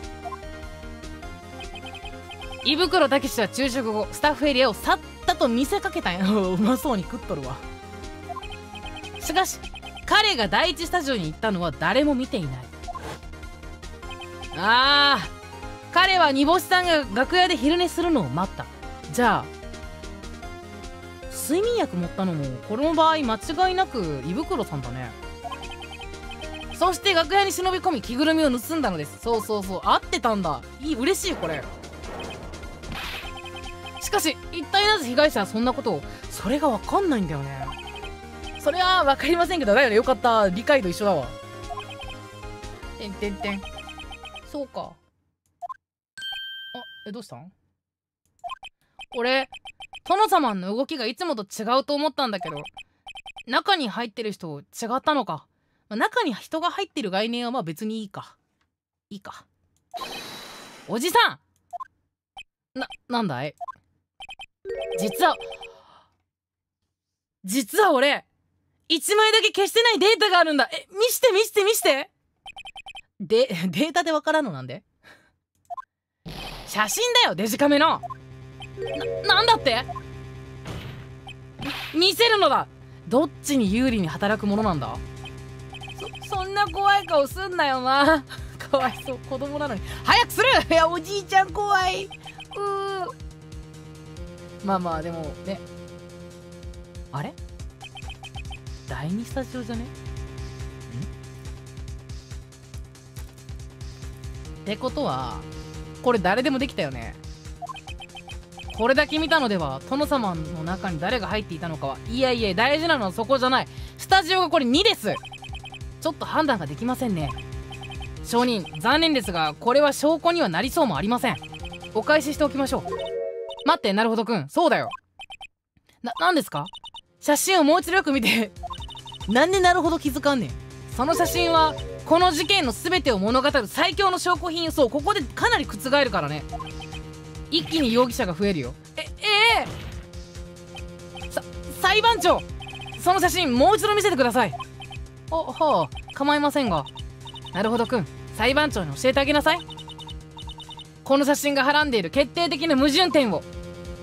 Speaker 1: 胃袋たけしは昼食後スタッフエリアを去ったと見せかけたんやうまそうに食っとるわ。しかし彼が第一スタジオに行ったのは誰も見ていない。ああ、彼は煮干しさんが楽屋で昼寝するのを待った。じゃあ睡眠薬持ったのもこの場合間違いなく胃袋さんだね。そして楽屋に忍び込み着ぐるみを盗んだのです。そうそうそう、合ってたんだ。いい、嬉しいこれ。しかし一体なぜ被害者はそんなことを。それが分かんないんだよね。それは分かりませんけど、だよね、よかった、理解と一緒だわ。てんてんてん。そうか。あ、え、どうしたん。俺殿様の動きがいつもと違うと思ったんだけど、中に入ってる人違ったのか。まあ、中に人が入ってる概念はまあ別にいいかいいか。おじさん、な、なんだい。実は実は俺いちまいだけ消してないデータがあるんだ。え、見して見して見して。でデータでわからんのなんで。写真だよ、デジカメの。な、なんだって。見せるのだ。どっちに有利に働くものなんだ。そ、そんな怖い顔すんなよなかわいそう、子供なのに早くする。いや、おじいちゃん怖い。うー、まあまあでもね、あれだいにスタジオじゃね？んってことはこれ誰でもできたよね。これだけ見たのでは殿様の中に誰が入っていたのかは、いやいや、大事なのはそこじゃない。スタジオがこれにです。ちょっと判断ができませんね。証人、残念ですがこれは証拠にはなりそうもありません。お返ししておきましょう。待って、なるほどくん、そうだよ。な、なんですか？写真をもう一度よく見て。なんでなるほど気づかんねん。その写真はこの事件の全てを物語る最強の証拠品。そう、ここでかなり覆るからね。一気に容疑者が増えるよ。え、ええさ、裁判長、その写真もう一度見せてください。お、はあ、構いませんが。なるほどくん、裁判長に教えてあげなさい。この写真がはらんでいる決定的な矛盾点を。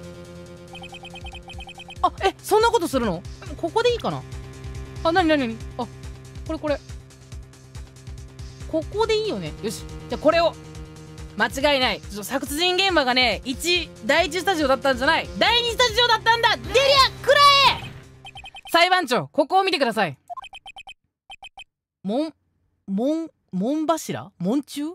Speaker 1: あ、え、そんなことするの？ここでいいかなあ、なになになに、あ、これこれここでいいよね。よし、じゃあこれを。間違いない。殺人現場がね、いちだいいちスタジオだったんじゃない、だいにスタジオだったんだ。デリアくらえ。裁判長、ここを見てください。門門門柱門柱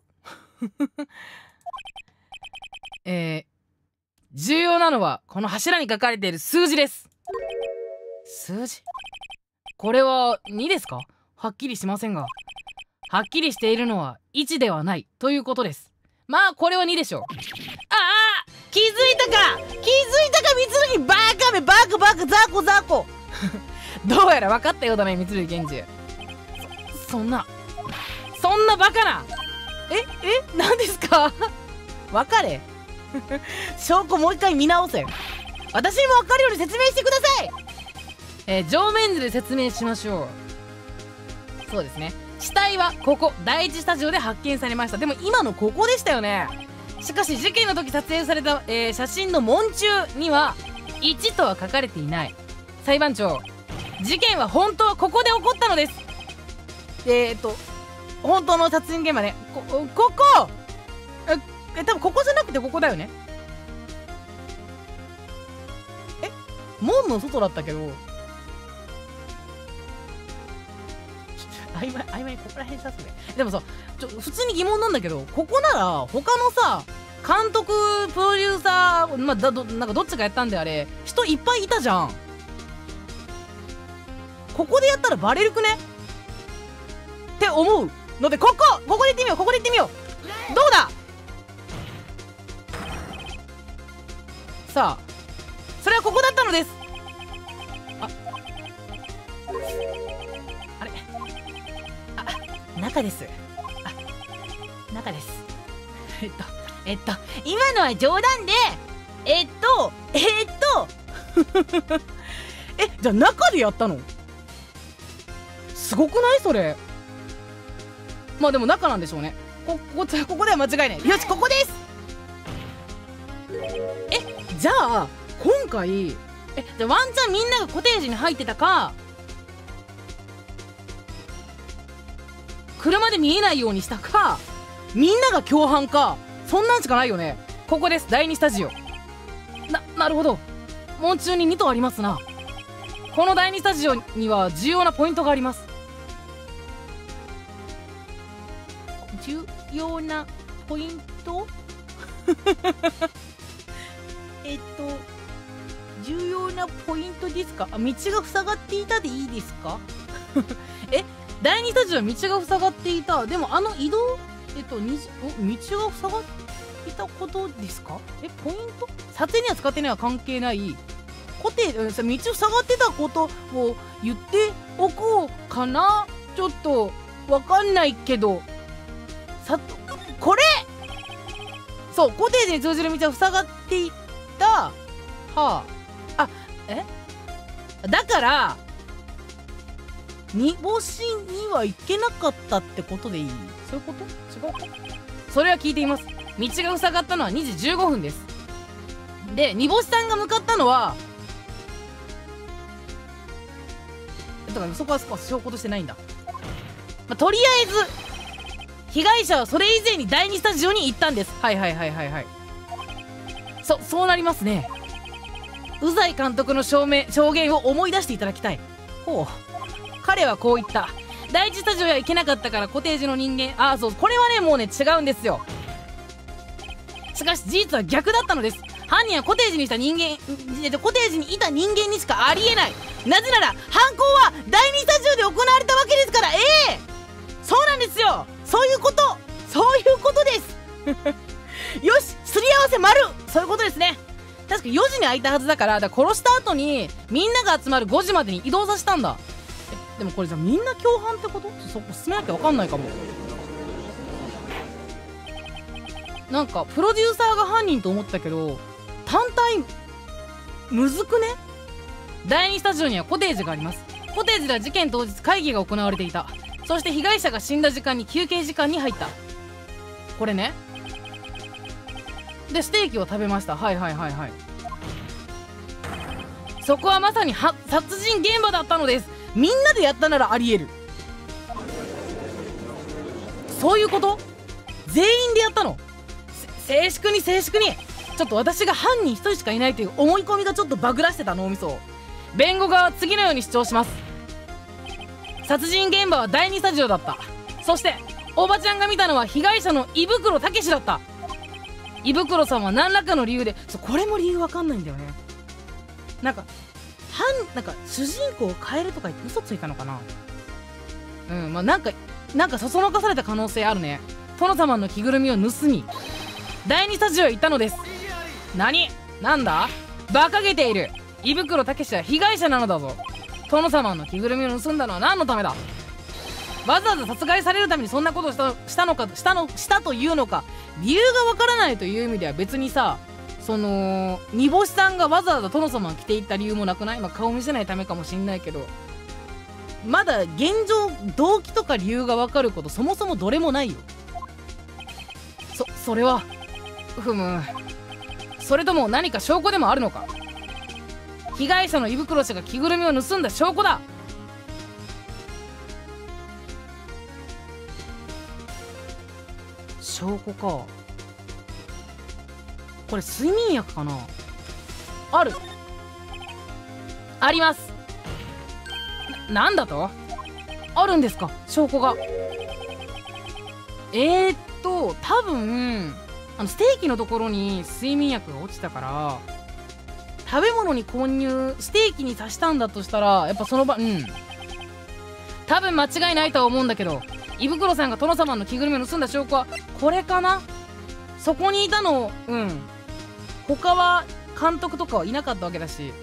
Speaker 1: えー、重要なのはこの柱に書かれている数字です。数字、これはにですか？はっきりしませんが、はっきりしているのはいちではないということです。まあこれはにでしょう。ああ、気づいたか気づいたか三剣、バカめ、バカバカ、ザコザコどうやら分かったようだね、三剣拳銃。そ、そんなそんなバカな。ええ、何ですか分かれ証拠もう一回見直せ。私にも分かるように説明してください。えー、上面図で説明しましょう。そうですね、死体はここだいいちスタジオで発見されました。でも今のここでしたよね。しかし事件の時撮影された、えー、写真の門柱にはいちとは書かれていない。裁判長、事件は本当はここで起こったのです。えー、っと本当の殺人現場ね、こここええ多分ここじゃなくてここだよね。え、門の外だったけど、曖昧曖昧、ここら辺さすね。でもさ、ちょ普通に疑問なんだけど、ここなら他のさ監督プロデューサー、まあ、だどなんかどっちがやったんであれ、人いっぱいいたじゃん。ここでやったらバレるくねって思うので、ここここで行ってみよう、ここで行ってみよう。どうだ。さあ、それはここだったのです。ああれ、あ、中です。あ、中です。えっとえっと今のは冗談で、えっとえっとえ、じゃあ中でやったの？すごくないそれ。まあでも中なんでしょうね。ここここでは間違いない。よし、ここです。え、じゃあ今回、え、じゃあワンチャンみんながコテージに入ってたか、車で見えないようにしたか、みんなが共犯か、そんなんしかないよね。ここです、だいにスタジオ。な、なるほど、門中ににとありますな。このだいにスタジオには重要なポイントがあります。重要なポイントえっと重要なポイントですか？あ、道が塞がっていたでいいですかえ、だいにスタジオは道が塞がっていた。でもあの移動、えっとに道が塞がっていたことですか？え、ポイント、撮影には使ってないは関係ない。コテージ、道を塞がってたことを言っておこうかな。ちょっとわかんないけど、さ、これそう、コテージに通じる道は塞がっていた。はあ、あ、えだから煮干しには行けなかったってことでいい？そういうこと？違うか？それは聞いています。道が塞がったのはにじじゅうごふんです。で、煮干しさんが向かったのは、だからそこはそこは証拠としてないんだ。まあ、とりあえず被害者はそれ以前にだいにスタジオに行ったんです。はいはいはいはいはい。そそうなりますね。宇西監督の証明証言を思い出していただきたい。ほう、彼はこう言った。第一スタジオへは行けなかったからコテージの人間、ああそう、これはねもうね違うんですよ。しかし事実は逆だったのです。犯人はコテージにした人間、えっと、コテージにいた人間にしかありえない。なぜなら犯行はだいにスタジオで行われたわけですから。ええー、そうなんですよ。そういうこと、そういうことですよし、すり合わせ丸、そういうことですね。確かよじに開いたはずだから、だから殺した後にみんなが集まるごじまでに移動させたんだ。でもこれじゃみんな共犯ってこと？そこ進めなきゃ分かんないかも。なんかプロデューサーが犯人と思ったけど単体むずくね。だいにスタジオにはコテージがあります。コテージでは事件当日会議が行われていた。そして被害者が死んだ時間に休憩時間に入った。これね。でステーキを食べました。はいはいはいはい。そこはまさには殺人現場だったのです。みんなでやったならありえる。そういうこと？全員でやったの？静粛に静粛に。ちょっと私が犯人一人しかいないという思い込みがちょっとバグらしてた脳みそを。弁護側は次のように主張します。殺人現場はだいにスタジオだった。そしておばちゃんが見たのは被害者の胃袋たけしだった。胃袋さんは何らかの理由で、そうこれも理由わかんないんだよね。なんか犯なんか主人公を変えるとか言って嘘ついたのかな。うんまあなんかなんかそそのかされた可能性あるね。殿様の着ぐるみを盗みだいにスタジオへ行ったのです。何なんだ馬鹿げている。胃袋たけしは被害者なのだぞ。殿様の着ぐるみを盗んだのは何のためだ。わざわざ殺害されるためにそんなことをしたしたのかしたのしたというのか。理由がわからないという意味では別にさ、その煮干しさんがわざわざ殿様を着ていった理由もなくない。まあ、顔見せないためかもしんないけど、まだ現状動機とか理由がわかることそもそもどれもないよ。そそれはふむ、それとも何か証拠でもあるのか。被害者の胃袋氏が着ぐるみを盗んだ証拠だ。証拠か。これ睡眠薬かな。あるあります。な、なんだと。あるんですか証拠が。えー、っと多分あのステーキのところに睡眠薬が落ちたから食べ物に混入ステーキに足したんだとしたらやっぱその場うん多分間違いないとは思うんだけど、胃袋さんが殿様の着ぐるみを盗んだ証拠はこれかな。そこにいたのうん他は監督とかはいなかったわけだし、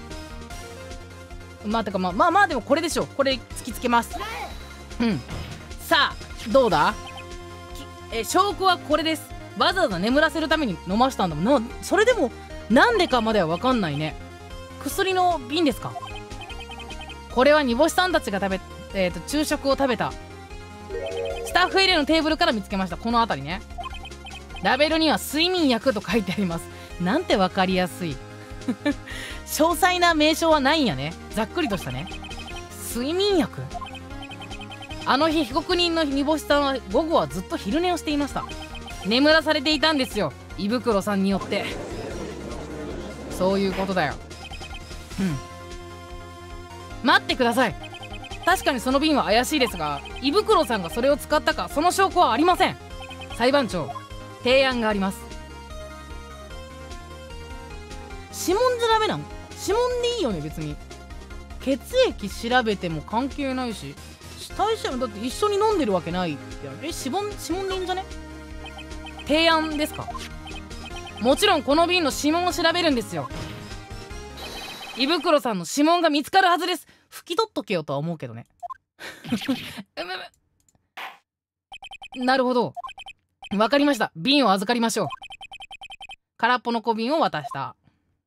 Speaker 1: まあてかまあまあまあでもこれでしょ。これ突きつけます。うんさあどうだ。え証拠はこれです。わざわざ眠らせるために飲ましたんだもんな。それでもなんでかまでは分かんないね。薬の瓶ですか。これは煮干しさんたちが食べ、えー、と昼食を食べたスタッフエリアのテーブルから見つけました。この辺りね。ラベルには睡眠薬と書いてあります。なんて分かりやすい詳細な名称はないんやね。ざっくりとしたね。睡眠薬。あの日被告人の煮干しさんは午後はずっと昼寝をしていました。眠らされていたんですよ胃袋さんによって。そういうことだよ。うん待ってください。確かにその瓶は怪しいですが胃袋さんがそれを使ったかその証拠はありません。裁判長提案があります。指紋じゃダメなの。指紋でいいよね別に。血液調べても関係ないし代謝だって一緒に飲んでるわけないやん。え指紋指紋でいいんじゃね。提案ですか。もちろんこの瓶の指紋を調べるんですよ。胃袋さんの指紋が見つかるはずです。拭き取っとけよとは思うけどねなるほどわかりました。瓶を預かりましょう。空っぽの小瓶を渡した。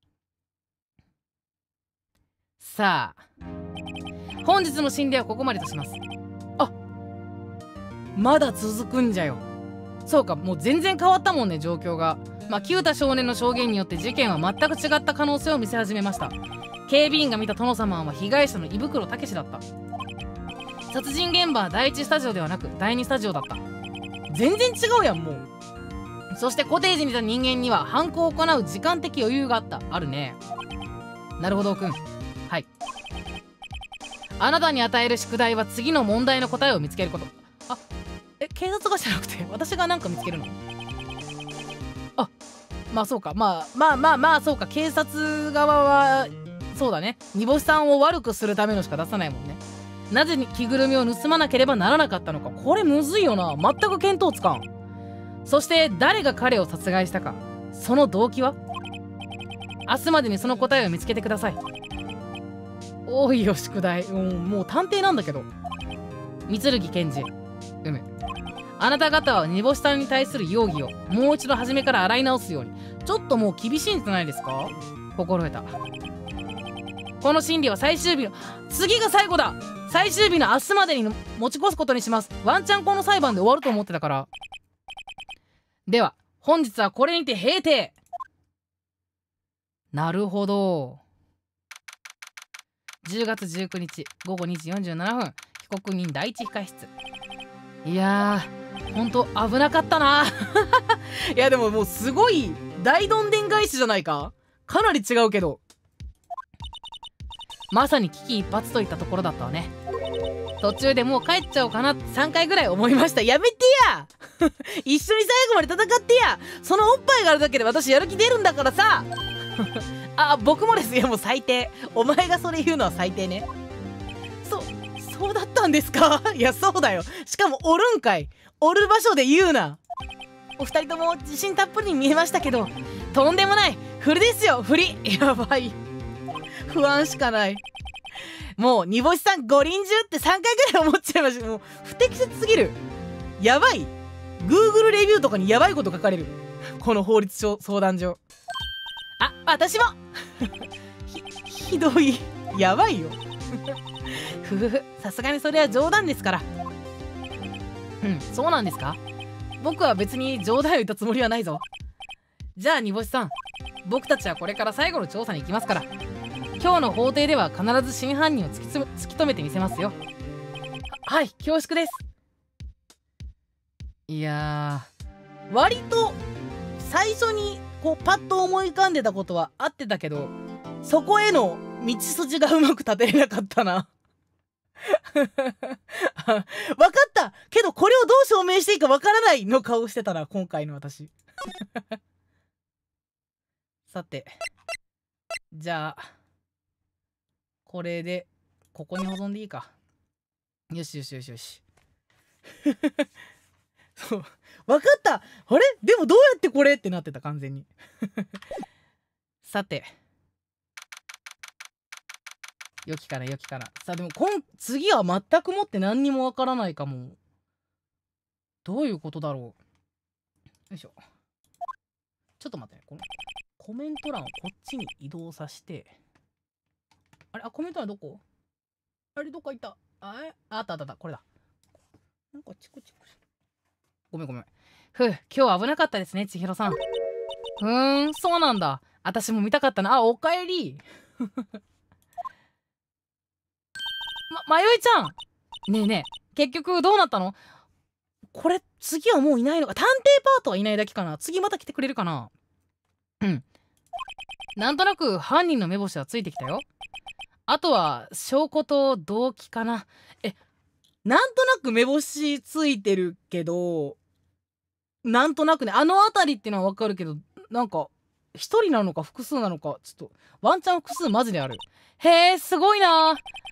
Speaker 1: さあ本日の心霊はここまでとします。あまだ続くんじゃよ。そうかもう全然変わったもんね状況が。まあ九太少年の証言によって事件は全く違った可能性を見せ始めました。警備員が見た殿様は被害者の胃袋たけしだった。殺人現場はだいいちスタジオではなくだいにスタジオだった。 全然違うやんもう。そしてコテージにいた人間には犯行を行う時間的余裕があった。あるね。なるほどくん。はい。あなたに与える宿題は次の問題の答えを見つけること。あ、え、警察がじゃなくて私がなんか見つけるの？あ、まあそうか。まあまあまあまあそうか。警察側はそうだね。煮干しさんを悪くするためのしか出さないもんね。なぜ着ぐるみを盗まなければならなかったのか。これむずいよな。全く見当つかん。そして誰が彼を殺害したか。その動機は？明日までにその答えを見つけてください。多いよ宿題。うん、もう探偵なんだけど。三剣検事。うむ。あなた方は煮干しさんに対する容疑をもう一度初めから洗い直すように。ちょっともう厳しいんじゃないですか？心得た。この審理は最終日の次が最後だ。最終日の明日までに持ち越すことにします。ワンチャンこの裁判で終わると思ってたから。では本日はこれにて閉廷。なるほど。じゅうがつじゅうくにちごごにじよんじゅうななふん、被告人第一控室。いやーほんと危なかったな。いやでももうすごい大どんでん返しじゃないか。かなり違うけど、まさに危機一髪といったところだったわね。途中でもう帰っちゃおうかなってさんかいぐらい思いました。やめてや一緒に最後まで戦ってや。そのおっぱいがあるだけで私やる気出るんだからさ。あ、僕もです。いやもう最低。お前がそれ言うのは最低ね。そそうだったんですか？いやそうだよ。しかもおるんかい。おる場所で言うな。お二人とも自信たっぷりに見えましたけど、とんでもない。振りですよ、振り。やばい。不安しかない。もう煮干しさん五輪中ってさんかいぐらい思っちゃいました。もう不適切すぎる。やばい。 Google レビューとかにやばいこと書かれる。この法律書相談所。あ、私もひ, ひどい。やばいよ。ふふふ、さすがにそれは冗談ですから。うん、そうなんですか？僕は別に冗談を言ったつもりはないぞ。じゃあ煮干しさん、僕たちはこれから最後の調査に行きますから、今日の法廷では必ず真犯人を突きつ突き止めてみせますよ。はい、恐縮です。いやー割と最初にこうパッと思い浮かんでたことは合ってたけど、そこへの道筋がうまく立てれなかったな。分かったけどこれをどう証明していいか分からないの顔してたな今回の私。さてじゃあこれでここに保存でいいか。よしよしよしよし。そう分かった。あれでもどうやってこれってなってた完全に。さて良きかな良きかな。さあでも今次は全くもって何にもわからないかも。どういうことだろう。よいしょ。ちょっと待ってね。このコメント欄をこっちに移動させて。あれあ、コメント欄どこ？あれどっか行った。あれあったあったあった。これだ。なんかチクチク。ごめんごめん。ふう、今日は危なかったですね、千尋さん。ふーん、そうなんだ。私も見たかったな。あ、おかえり。ま、迷いちゃんねえねえ、結局どうなったの？これ次はもういないのか。探偵パートはいないだけかな。次また来てくれるかな。うん、なんとなく犯人の目星はついてきたよ。あとは証拠と動機かな。え、なんとなく目星ついてるけど、なんとなくね、あの辺りってのはわかるけど、なんか一人なのか複数なのか、ちょっとワンチャン複数マジである。へえ、すごいな。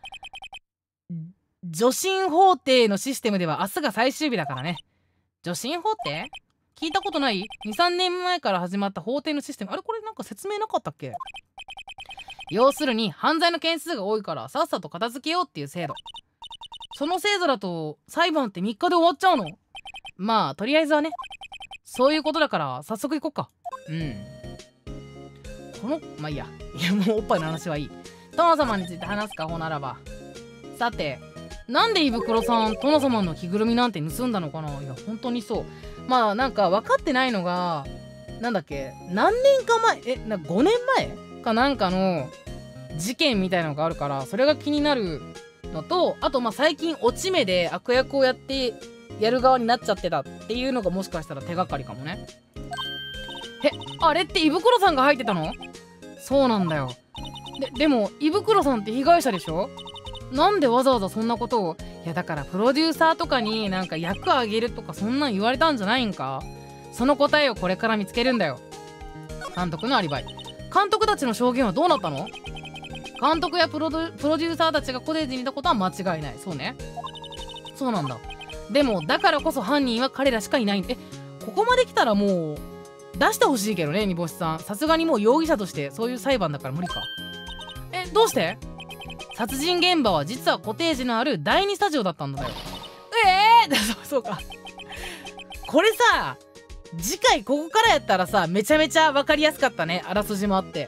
Speaker 1: 助審法廷のシステムでは明日が最終日だからね。助審法廷？聞いたことない？ にさん 年前から始まった法廷のシステム。あれこれなんか説明なかったっけ？要するに犯罪の件数が多いからさっさと片付けようっていう制度。その制度だと裁判ってみっかで終わっちゃうの？まあとりあえずはね、そういうことだから早速行こっか。うん、このまあいいや。いやもうおっぱいの話はいい。殿様について話すかほならば。さてなんで胃袋さん殿様の着ぐるみなんて盗んだのかな。いや本当にそう。まあなんか分かってないのがなんだっけ、何年か前えなごねんまえかなんかの事件みたいなのがあるから、それが気になるのと、あとまあ最近落ち目で悪役をやってやる側になっちゃってたっていうのがもしかしたら手がかりかもね。え、あれって胃袋さんが入ってたの？そうなんだよ。で、でも胃袋さんって被害者でしょ？なんでわざわざそんなことを。いやだからプロデューサーとかになんか役あげるとかそんなん言われたんじゃないんか？その答えをこれから見つけるんだよ。監督のアリバイ。監督たちの証言はどうなったの？監督やプロド、プロデューサーたちがコテージにいたことは間違いない。そうね。そうなんだ。でもだからこそ犯人は彼らしかいないんで。え、ここまで来たらもう出してほしいけどね、煮干しさん。さすがにもう容疑者としてそういう裁判だから無理か。え、どうして？殺人現場は実はコテージのあるだいにスタジオだったんだよ。ええー、そうそうか。これさ、次回ここからやったらさ、めちゃめちゃ分かりやすかったね。あらすじもあって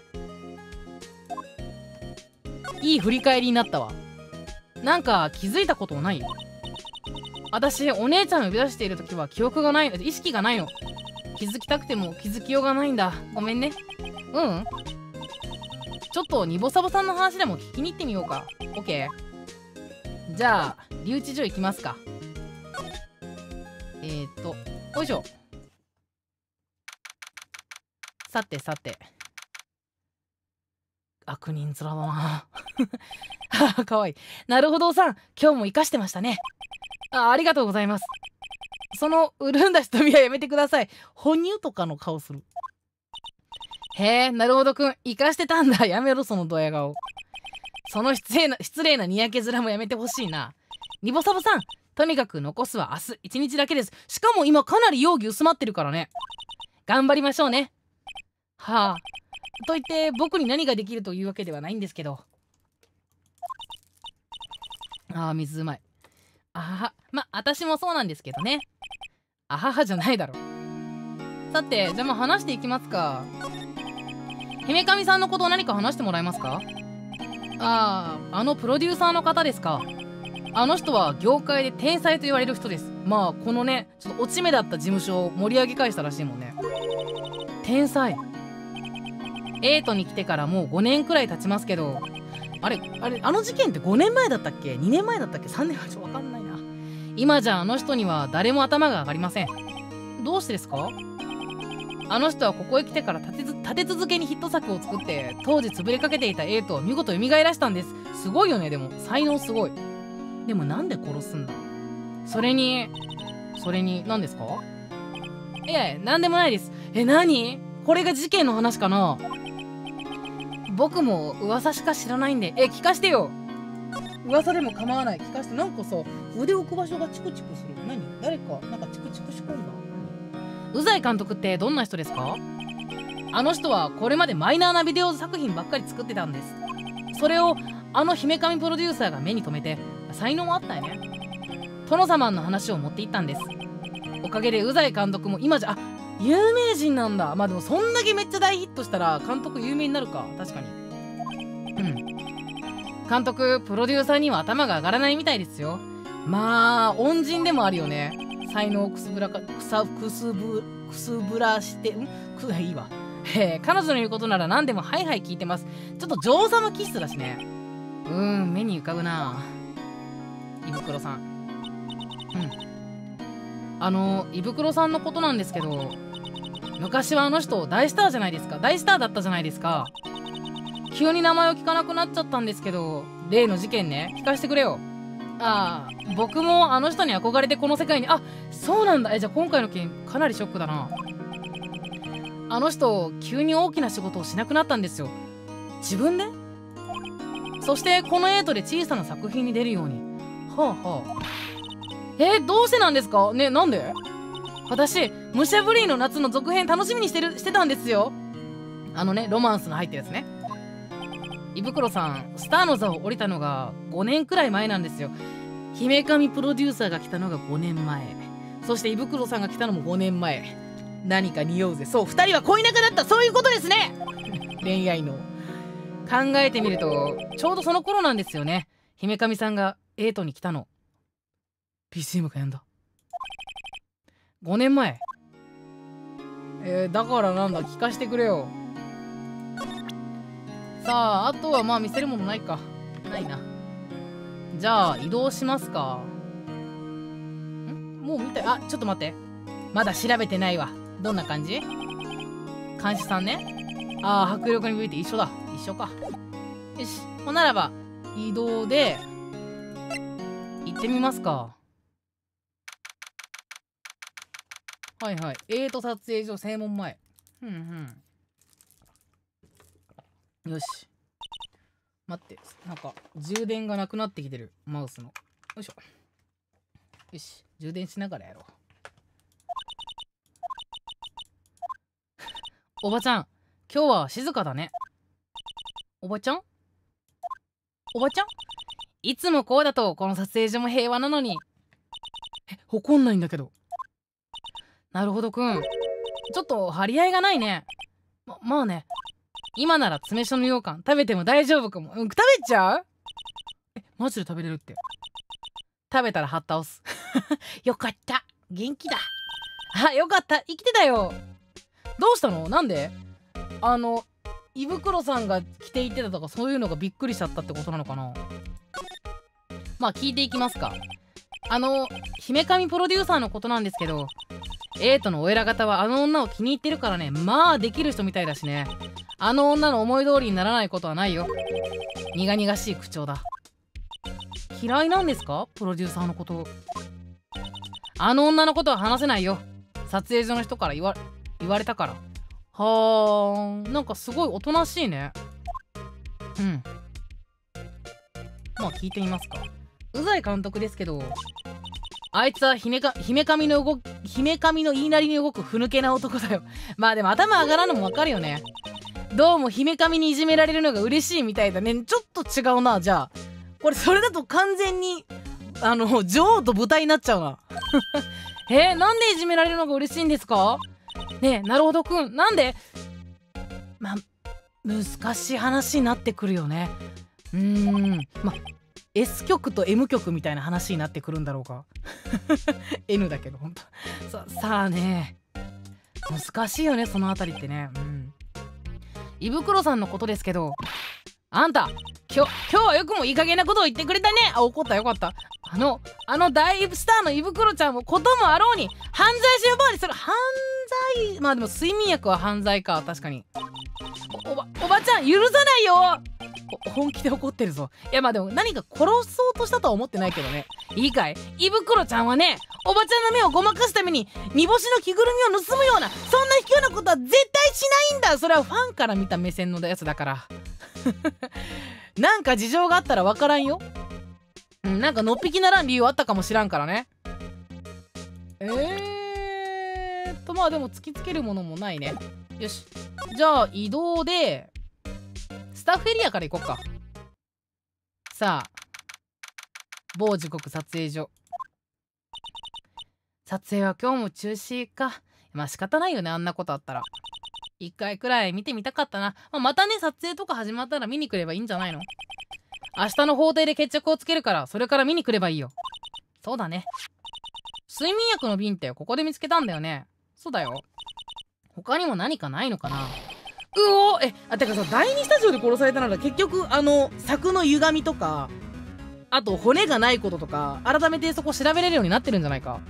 Speaker 1: いい振り返りになったわ。なんか気づいたことない？私お姉ちゃんを呼び出している時は記憶がない、意識がないの。気づきたくても気づきようがないんだ。ごめんね。うん、ちょっとニボサボさんの話でも聞きに行ってみようか。オッケー。じゃあ留置所行きますか。えーっとよいしょ。さてさて、悪人面だな。かわいい。なるほどさん、今日も生かしてましたね。あ、ありがとうございます。その潤んだ瞳はやめてください。哺乳とかの顔する。へえ、なるほどくん、生かしてたんだ。やめろそのドヤ顔。その失礼な失礼なにやけ面もやめてほしいな。ニボサボさん、とにかく残すは明日一日だけです。しかも今かなり容疑薄まってるからね。頑張りましょうね。はあ、といって僕に何ができるというわけではないんですけど。ああ、水うまい。あはは、ま、私もそうなんですけどね。あははじゃないだろ。さて、じゃあまあ話していきますか。姫神さんのことを何か話してもらえますか？ああ、あのプロデューサーの方ですか。あの人は業界で天才と言われる人です。まあこのね、ちょっと落ち目だった事務所を盛り上げ返したらしいもんね。天才。エイトに来てからもうごねんくらい経ちますけど、あれあれあの事件ってごねんまえだったっけ？ に 年前だったっけ？ さん 年はちょっと分かんないな。今じゃあの人には誰も頭が上がりません。どうしてですか？あの人はここへ来てから立てず立て続けにヒット作を作って当時潰れかけていたエイトを見事蘇らしたんです。すごいよね。でも才能すごい。でもなんで殺すんだ？それにそれに何ですか？いやいや、何でもないです。え、何？これが事件の話かな？僕も噂しか知らないんで。え、聞かしてよ。噂でも構わない。聞かして。なんかさ、腕置く場所がチクチクする。何？誰かなんかチクチク仕込んだ。宇西監督ってどんな人ですか？あの人はこれまでマイナーなビデオ作品ばっかり作ってたんです。それをあの姫神プロデューサーが目に留めて、才能もあったよね。殿様の話を持っていったんです。おかげで宇西監督も今じゃ、あ、有名人なんだ。まあでもそんだけめっちゃ大ヒットしたら監督有名になるか。確かに。うん、監督プロデューサーには頭が上がらないみたいですよ。まあ恩人でもあるよね。才能をくすぶらかくさくすぶくすぶらしてんくいいわ。えー、彼女の言うことなら何でもはいはい聞いてます。ちょっと女王様気質だしね。うーん、目に浮かぶな胃袋さん。うん、あの胃袋さんのことなんですけど、昔はあの人大スターじゃないですか。大スターだったじゃないですか。急に名前を聞かなくなっちゃったんですけど、例の事件ね、聞かせてくれよ。ああ、僕もあの人に憧れてこの世界に。あ、そうなんだ。え、じゃあ今回の件かなりショックだな。あの人急に大きな仕事をしなくなったんですよ。自分で？そしてこのエイトで小さな作品に出るように。はあはあ。えー、どうしてなんですかね。なんで？私武者ブリーの夏の続編楽しみにしてるしてたんですよ。あのね、ロマンスの入ってるやつね。胃袋さんスターの座を降りたのがごねんくらい前なんですよ。姫神プロデューサーが来たのがごねんまえ、そして胃袋さんが来たのもごねんまえ。何か匂うぜ。そう、ふたりは恋仲だった。そういうことですね。恋愛の考えてみるとちょうどその頃なんですよね。姫神さんがエイトに来たの。 ビージーエム がやんだ。ごねんまえ。えー、だからなんだ、聞かしてくれよ。さあ、あとはまあ見せるものないか。ないな。じゃあ移動しますか。んもう見た。あ、ちょっと待って、まだ調べてないわ。どんな感じ？監視さんね。ああ、迫力に向いて一緒だ。一緒か。よし、ほんならば移動で行ってみますか。はいはい。エイト撮影所正門前。うんうん。よし。待って、なんか充電がなくなってきてる、マウスの。よいしょ。よし、充電しながらやろう。おばちゃん、今日は静かだね。おばちゃんおばちゃんいつもこうだとこの撮影所も平和なのに。え、怒んないんだけど。なるほどくん。ちょっと張り合いがないね。ま、まあね。今なら詰め所の羊羹食べても大丈夫かも。うん、食べちゃう？え、マジで食べれるって。食べたらはっ倒す。よかった。元気だ。あ、よかった。生きてたよ。どうしたの？なんで？あの、胃袋さんが着ていってたとかそういうのがびっくりしちゃったってことなのかな？まあ聞いていきますか。あの、姫神プロデューサーのことなんですけど、エイトのお偉方はあの女を気に入ってるからね、まあできる人みたいだしね。あの女の思い通りにならないことはないよ。苦々しい口調だ。嫌いなんですか？プロデューサーのこと。あの女のことは話せないよ。撮影所の人から言わ言われたから。はーん、なんかすごいおとなしいね。うん。まあ聞いてみますか。宇西監督ですけど、あいつは姫か姫神の動き姫神の言いなりに動くふぬけな男だよ。まあでも頭上がらんのもわかるよね。どうも姫神にいじめられるのが嬉しいみたいだね。ちょっと違うな。じゃあこれそれだと完全にあの女王と舞台になっちゃうな。えー、なんでいじめられるのが嬉しいんですか？ねえ、なるほどくん、なんで？まあ難しい話になってくるよね。うーん、まあ S 曲と M 曲みたいな話になってくるんだろうか。N だけどほんとささあね、難しいよねそのあたりってね。うん、胃袋さんのことですけど、あんた今日今日はよくもいい加減なことを言ってくれたね。あ、怒った、よかった。あのあの大スターの胃袋ちゃんもこともあろうに犯罪者呼ばわりする。犯罪、まあでも睡眠薬は犯罪か。確かに。 お, お, ばおばちゃん許さないよ。本気で怒ってるぞ。いやまあでも何か殺そうとしたとは思ってないけどね。いいかい、胃袋ちゃんはね、おばちゃんの目をごまかすために煮干しの着ぐるみを盗むようなそんな卑怯なことは絶対しないんだ。それはファンから見た目線のやつだから。なんか事情があったら分からんよ。うん、なんかのっぴきならん理由あったかもしらんからね。えーっとまあでも突きつけるものもないね。よし、じゃあ移動でスタッフエリアから行こっか。さあ、某時刻撮影所。撮影は今日も中止か。まあ仕方ないよね、あんなことあったら。一回くらい見てみたかったな。まあ、またね、撮影とか始まったら見に来ればいいんじゃないの？明日の法廷で決着をつけるから、それから見に来ればいいよ。そうだね。睡眠薬の瓶ってここで見つけたんだよね。そうだよ。他にも何かないのかな。うおー、え、あ、てかさ、だいにスタジオで殺されたなら結局あの柵の歪みとか、あと骨がないこととか改めてそこ調べれるようになってるんじゃないか。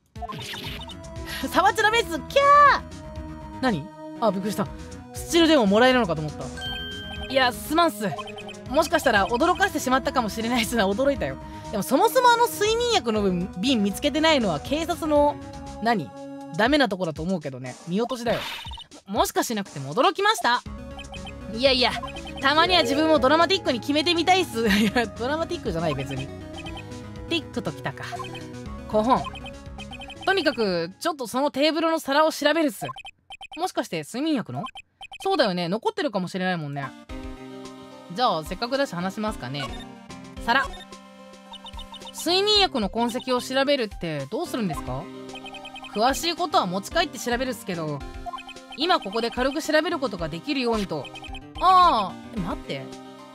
Speaker 1: 触っちゃダメです。キャー。何？あ、びっくりした。スチールでももらえるのかと思った。いや、すまんっす。もしかしたら驚かしてしまったかもしれないっすな。驚いたよ。でもそもそもあの睡眠薬の瓶見つけてないのは警察の何ダメなとこだと思うけどね。見落としだよ。 も, もしかしなくても驚きました。いやいや、たまには自分もドラマティックに決めてみたいっす。いやドラマティックじゃない、別に。ティックときたか。ごほん。とにかくちょっとそのテーブルの皿を調べるっす。もしかして睡眠薬の？そうだよね、残ってるかもしれないもんね。じゃあせっかくだし話しますかね。皿。睡眠薬の痕跡を調べるってどうするんですか？詳しいことは持ち帰って調べるっすけど、今ここで軽く調べることができるようにと。ああ、待って、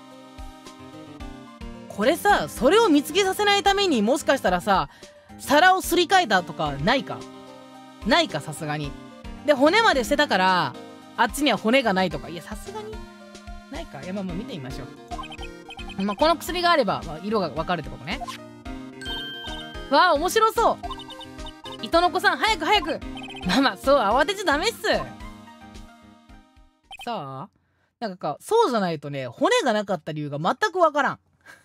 Speaker 1: これさ、それを見つけさせないためにもしかしたらさ、皿をすり替えたとかないかないか、さすがに。で骨まで捨てたからあっちには骨がないとか。いや、さすがにないか。いや、まあまあ見てみましょう。まあこの薬があれば、まあ、色がわかるってことね。わあ、面白そう。 糸の子さん早く早く。ママそう慌てちゃダメっす。さあなんかそうじゃないとね骨がなかった理由が全くわからん。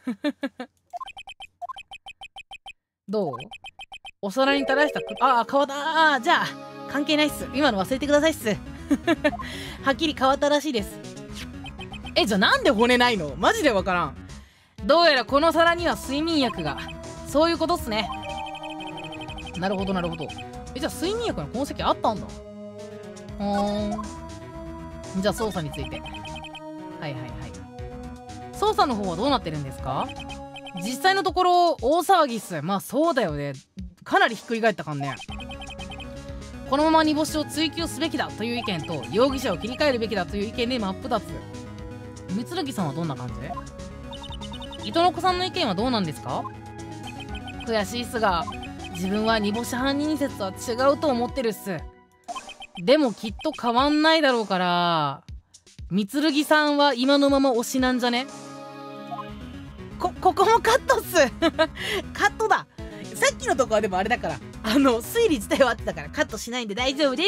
Speaker 1: どう？お皿に垂らしたくああ変わったあじゃあ関係ないっす。今の忘れてくださいっす。はっきり変わったらしいです。えじゃあなんで骨ないの？マジでわからん。どうやらこの皿には睡眠薬が。そういうことっすね。なるほどなるほど。えじゃあ睡眠薬の痕跡あったんだ。ほーん。じゃあ操作について。はいはいはい。操作の方はどうなってるんですか？実際のところ大騒ぎっす。まあそうだよね。かなりひっくり返ったかんね。このまま煮干しを追求すべきだという意見と容疑者を切り替えるべきだという意見で真っ二つ。三剣さんはどんな感じ？糸の子さんの意見はどうなんですか？悔しいっすが自分は煮干し犯人説とは違うと思ってるっす。でもきっと変わんないだろうから三剣さんは今のまま推しなんじゃね？こここもカットっす。カットだ。さっきのとこはでもあれだからあの推理自体は合ってたからカットしないんで大丈夫です。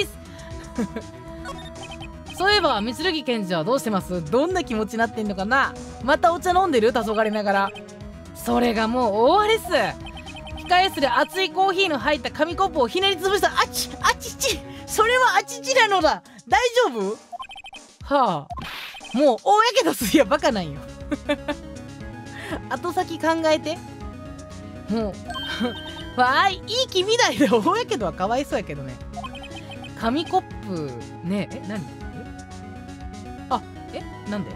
Speaker 1: そういえば三剣検事はどうしてます？どんな気持ちになってんのかな？またお茶飲んでる？黄昏ながら。それがもう大荒れっす。控え室で熱いコーヒーの入った紙コップをひねりつぶした。あちあちちそれはあちちなのだ。大丈夫？はあもう大やけどすりゃバカなんよ。後先考えて。もうわあいい気味だよ。大やけどはかわいそうやけどね。紙コップねえ何えあえなんで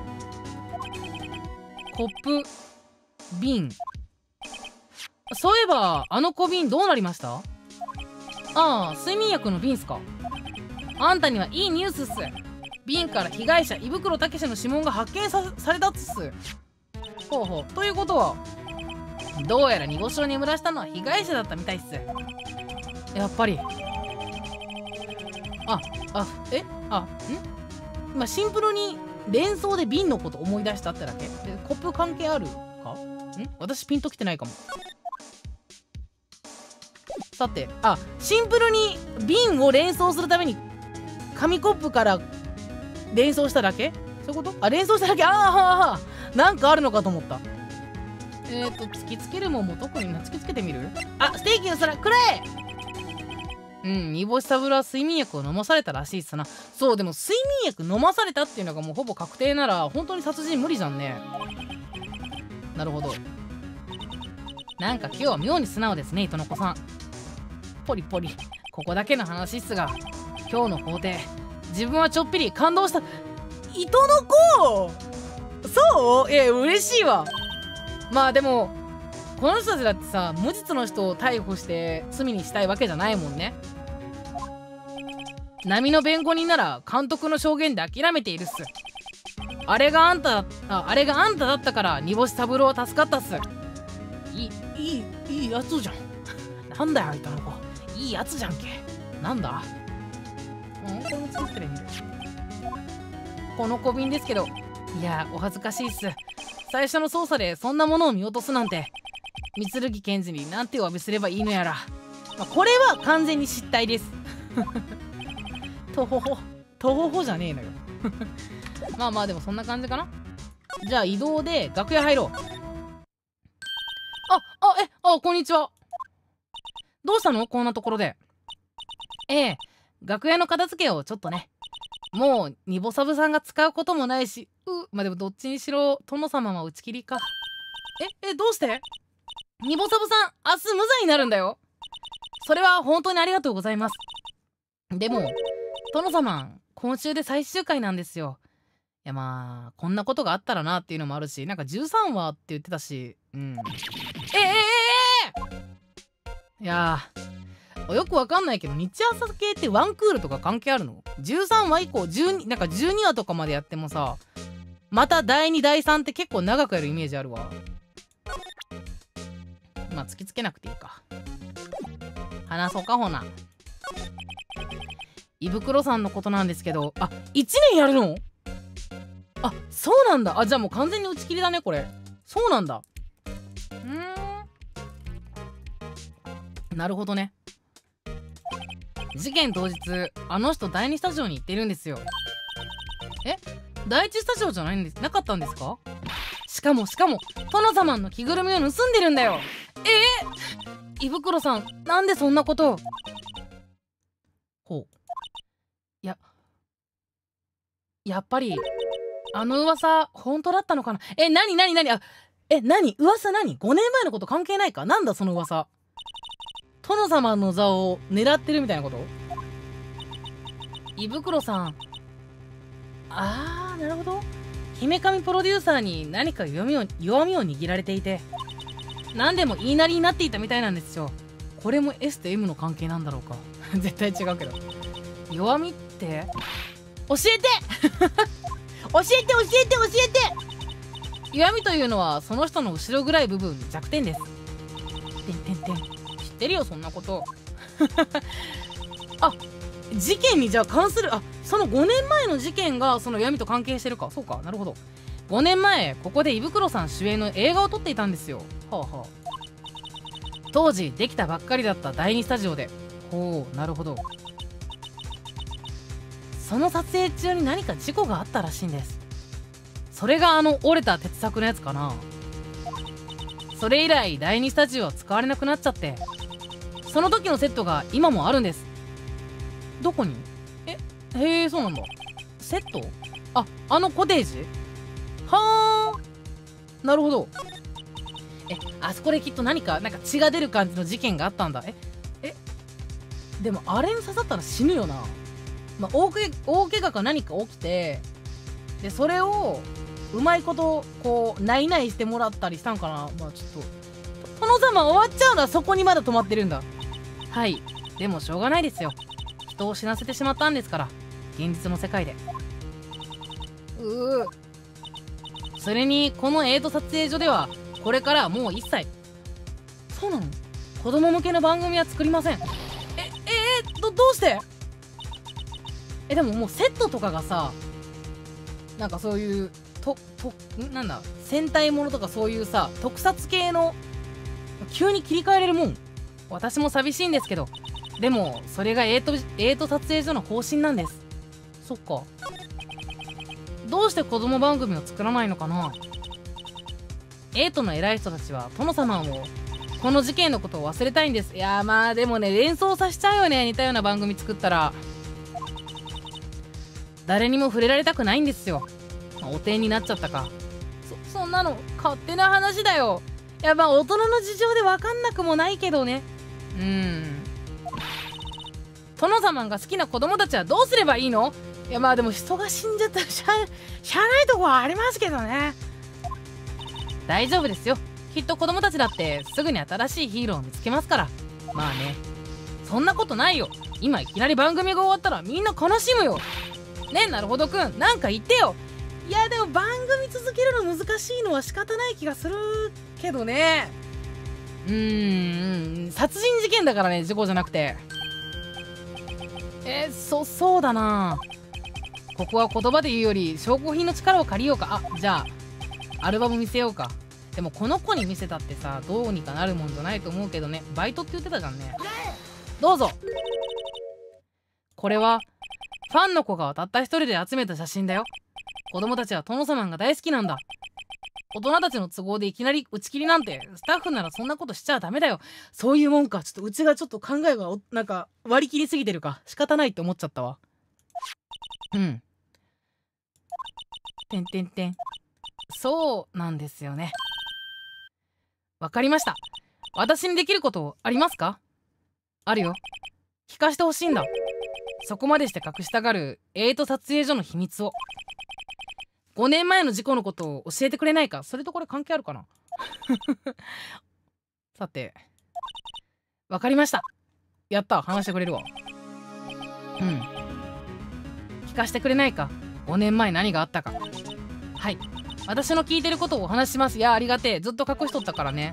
Speaker 1: コップ瓶。そういえばあの小瓶どうなりました？ああ睡眠薬の瓶っすか。あんたにはいいニュースっす。瓶から被害者胃袋たけしの指紋が発見 さ, されたっす。ほうほうということはどうやら煮干しを眠らしたのは被害者だったみたいっす。やっぱりああえあんまあシンプルに連想で瓶のこと思い出したってだけでコップ関係あるかん私ピンときてないかも。さてあシンプルに瓶を連想するために紙コップから連想しただけそういうことあ連想しただけああなんかあるのかと思った。えっと突きつけるもんも特にな突きつけてみるあステーキの皿くれうん煮干し三郎は睡眠薬を飲まされたらしいっすな。そうでも睡眠薬飲まされたっていうのがもうほぼ確定なら本当に殺人無理じゃんね。なるほど。なんか今日は妙に素直ですね糸の子さん。ポリポリここだけの話っすが今日の法廷自分はちょっぴり感動した。糸の子そういや嬉しいわ。まあでもこの人たちだってさ無実の人を逮捕して罪にしたいわけじゃないもんね。波の弁護人なら監督の証言で諦めているっす。あれがあんたああれがあんただったから煮干し三郎は助かったっす。いいいいいいやつじゃん。なんだよ糸の子いいやつじゃんけ。なんだんこれも作ってみる。この小瓶ですけどいやお恥ずかしいっす。最初の捜査でそんなものを見落とすなんて三剣検事に何てお詫びすればいいのやら、まあ、これは完全に失態です。とほほとほほじゃねえのよ。まあまあでもそんな感じかな。じゃあ移動で楽屋入ろう。ああえあこんにちは。どうしたのこんなところで。ええ楽屋の片付けをちょっとね。もうニボサブさんが使うこともないしうまあでもどっちにしろ殿様は打ち切りか。ええどうしてニボサブさん明日無罪になるんだよ。それは本当にありがとうございます。でも殿様今週で最終回なんですよ。いやまあこんなことがあったらなっていうのもあるしなんかじゅうさんわって言ってたしうんえええええいやよくわかんないけど日朝系ってワンクールとか関係あるの？じゅうさんわ以降じゅうになんかじゅうにわとかまでやってもさまただいにだいさんって結構長くやるイメージあるわ。まあ突きつけなくていいか。話そうかほな。胃袋さんのことなんですけどあいちねんやるの？あそうなんだ。あじゃあもう完全に打ち切りだねこれ。そうなんだ。うーんなるほどね。 事件当日あの人だいにスタジオに行ってるんですよ。え、だいいちスタジオじゃないんですなかったんですか？しかもしかも殿様の着ぐるみを盗んでるんだよ。えー、胃袋さん、なんでそんなことを。ほう。いや、やっぱりあの噂本当だったのかな。え、なになになに、あ、え、なに噂、なにごねんまえのこと関係ないか。なんだその噂。殿様の座を狙ってるみたいなこと。胃袋さん、あー、なるほど。姫神プロデューサーに何か弱みを弱みを握られていて、何でも言いなりになっていたみたいなんですよ。これも エス と エム の関係なんだろうか。絶対違うけど。弱みって教えて教えて教えて教えて。弱みというのはその人の後ろぐらい部分、弱点です。てんてんてん。知ってるよそんなこと。あ、事件にじゃあ関する、あ、そのごねんまえの事件がその闇と関係してるか。そうか、なるほど。ごねんまえここで胃袋さん主演の映画を撮っていたんですよ。はあはあ。当時できたばっかりだっただいにスタジオで。ほう、なるほど。その撮影中に何か事故があったらしいんです。それがあの折れた鉄柵のやつかな。それ以来だいにスタジオは使われなくなっちゃって、その時のセットが今もあるんです。どこに？え、へえ、そうなんだ。セット？あ、あのコテージ？はあ、なるほど。え、あそこできっと何かなんか血が出る感じの事件があったんだ。ええ、でもあれに刺さったら死ぬよな。まあ、大け大怪我か何か起きて、でそれをうまいことこうないないしてもらったりしたんかな。まあちょっと殿様終わっちゃうのはそこにまだ止まってるんだ。はい、でもしょうがないですよ。人を死なせてしまったんですから、現実の世界で。うう。それにこのエイト撮影所ではこれからはもう一切。そうなの？子供向けの番組は作りません。ええー、どどうして？え、でももうセットとかがさ、なんかそういうととなんだ戦隊ものとかそういうさ特撮系の急に切り替えれるもん。私も寂しいんですけど、でもそれがエイト、エイト撮影所の方針なんです。そっか。どうして子供番組を作らないのかな。エイトの偉い人たちは殿様もこの事件のことを忘れたいんです。いやー、まあでもね、連想させちゃうよね。似たような番組作ったら誰にも触れられたくないんですよ。まあ、お手になっちゃったか。そそんなの勝手な話だよ。いや、まあ大人の事情で分かんなくもないけどね。うーん、殿様が好きな子供たちはどうすればいいの？いや、まあでも人が死んじゃったらしゃしゃあないとこはありますけどね。大丈夫ですよ。きっと子供たちだってすぐに新しいヒーローを見つけますから。まあね、そんなことないよ。今いきなり番組が終わったらみんな悲しむよ。ねえ、なるほどくん、なんか言ってよ。いや、でも番組続けるの難しいのは仕方ない気がするけどね。うーん、殺人事件だからね、事故じゃなくて。えー、そそうだな。ここは言葉で言うより証拠品の力を借りようか。あ、じゃあアルバム見せようか。でもこの子に見せたってさ、どうにかなるもんじゃないと思うけどね。バイトって言ってたじゃんね。どうぞ。これはファンの子がたった一人で集めた写真だよ。子供たちは殿様が大好きなんだ。大人たちの都合でいきなり打ち切りなんて、スタッフならそんなことしちゃダメだよ。そういうもんか。ちょっとうちがちょっと考えがなんか割り切りすぎてるか、仕方ないって思っちゃったわ。うん。てんてんてん。そうなんですよね。わかりました。私にできることありますか？あるよ。聞かしてほしいんだ。そこまでして隠したがるエイト撮影所の秘密を。ごねんまえの事故のことを教えてくれないか。それとこれ関係あるかな。さて、わかりました。やった、話してくれるわ。うん、聞かしてくれないか。ごねんまえ何があったか。はい、私の聞いてることをお話しします。いや、ありがてえ。ずっと隠しとったからね。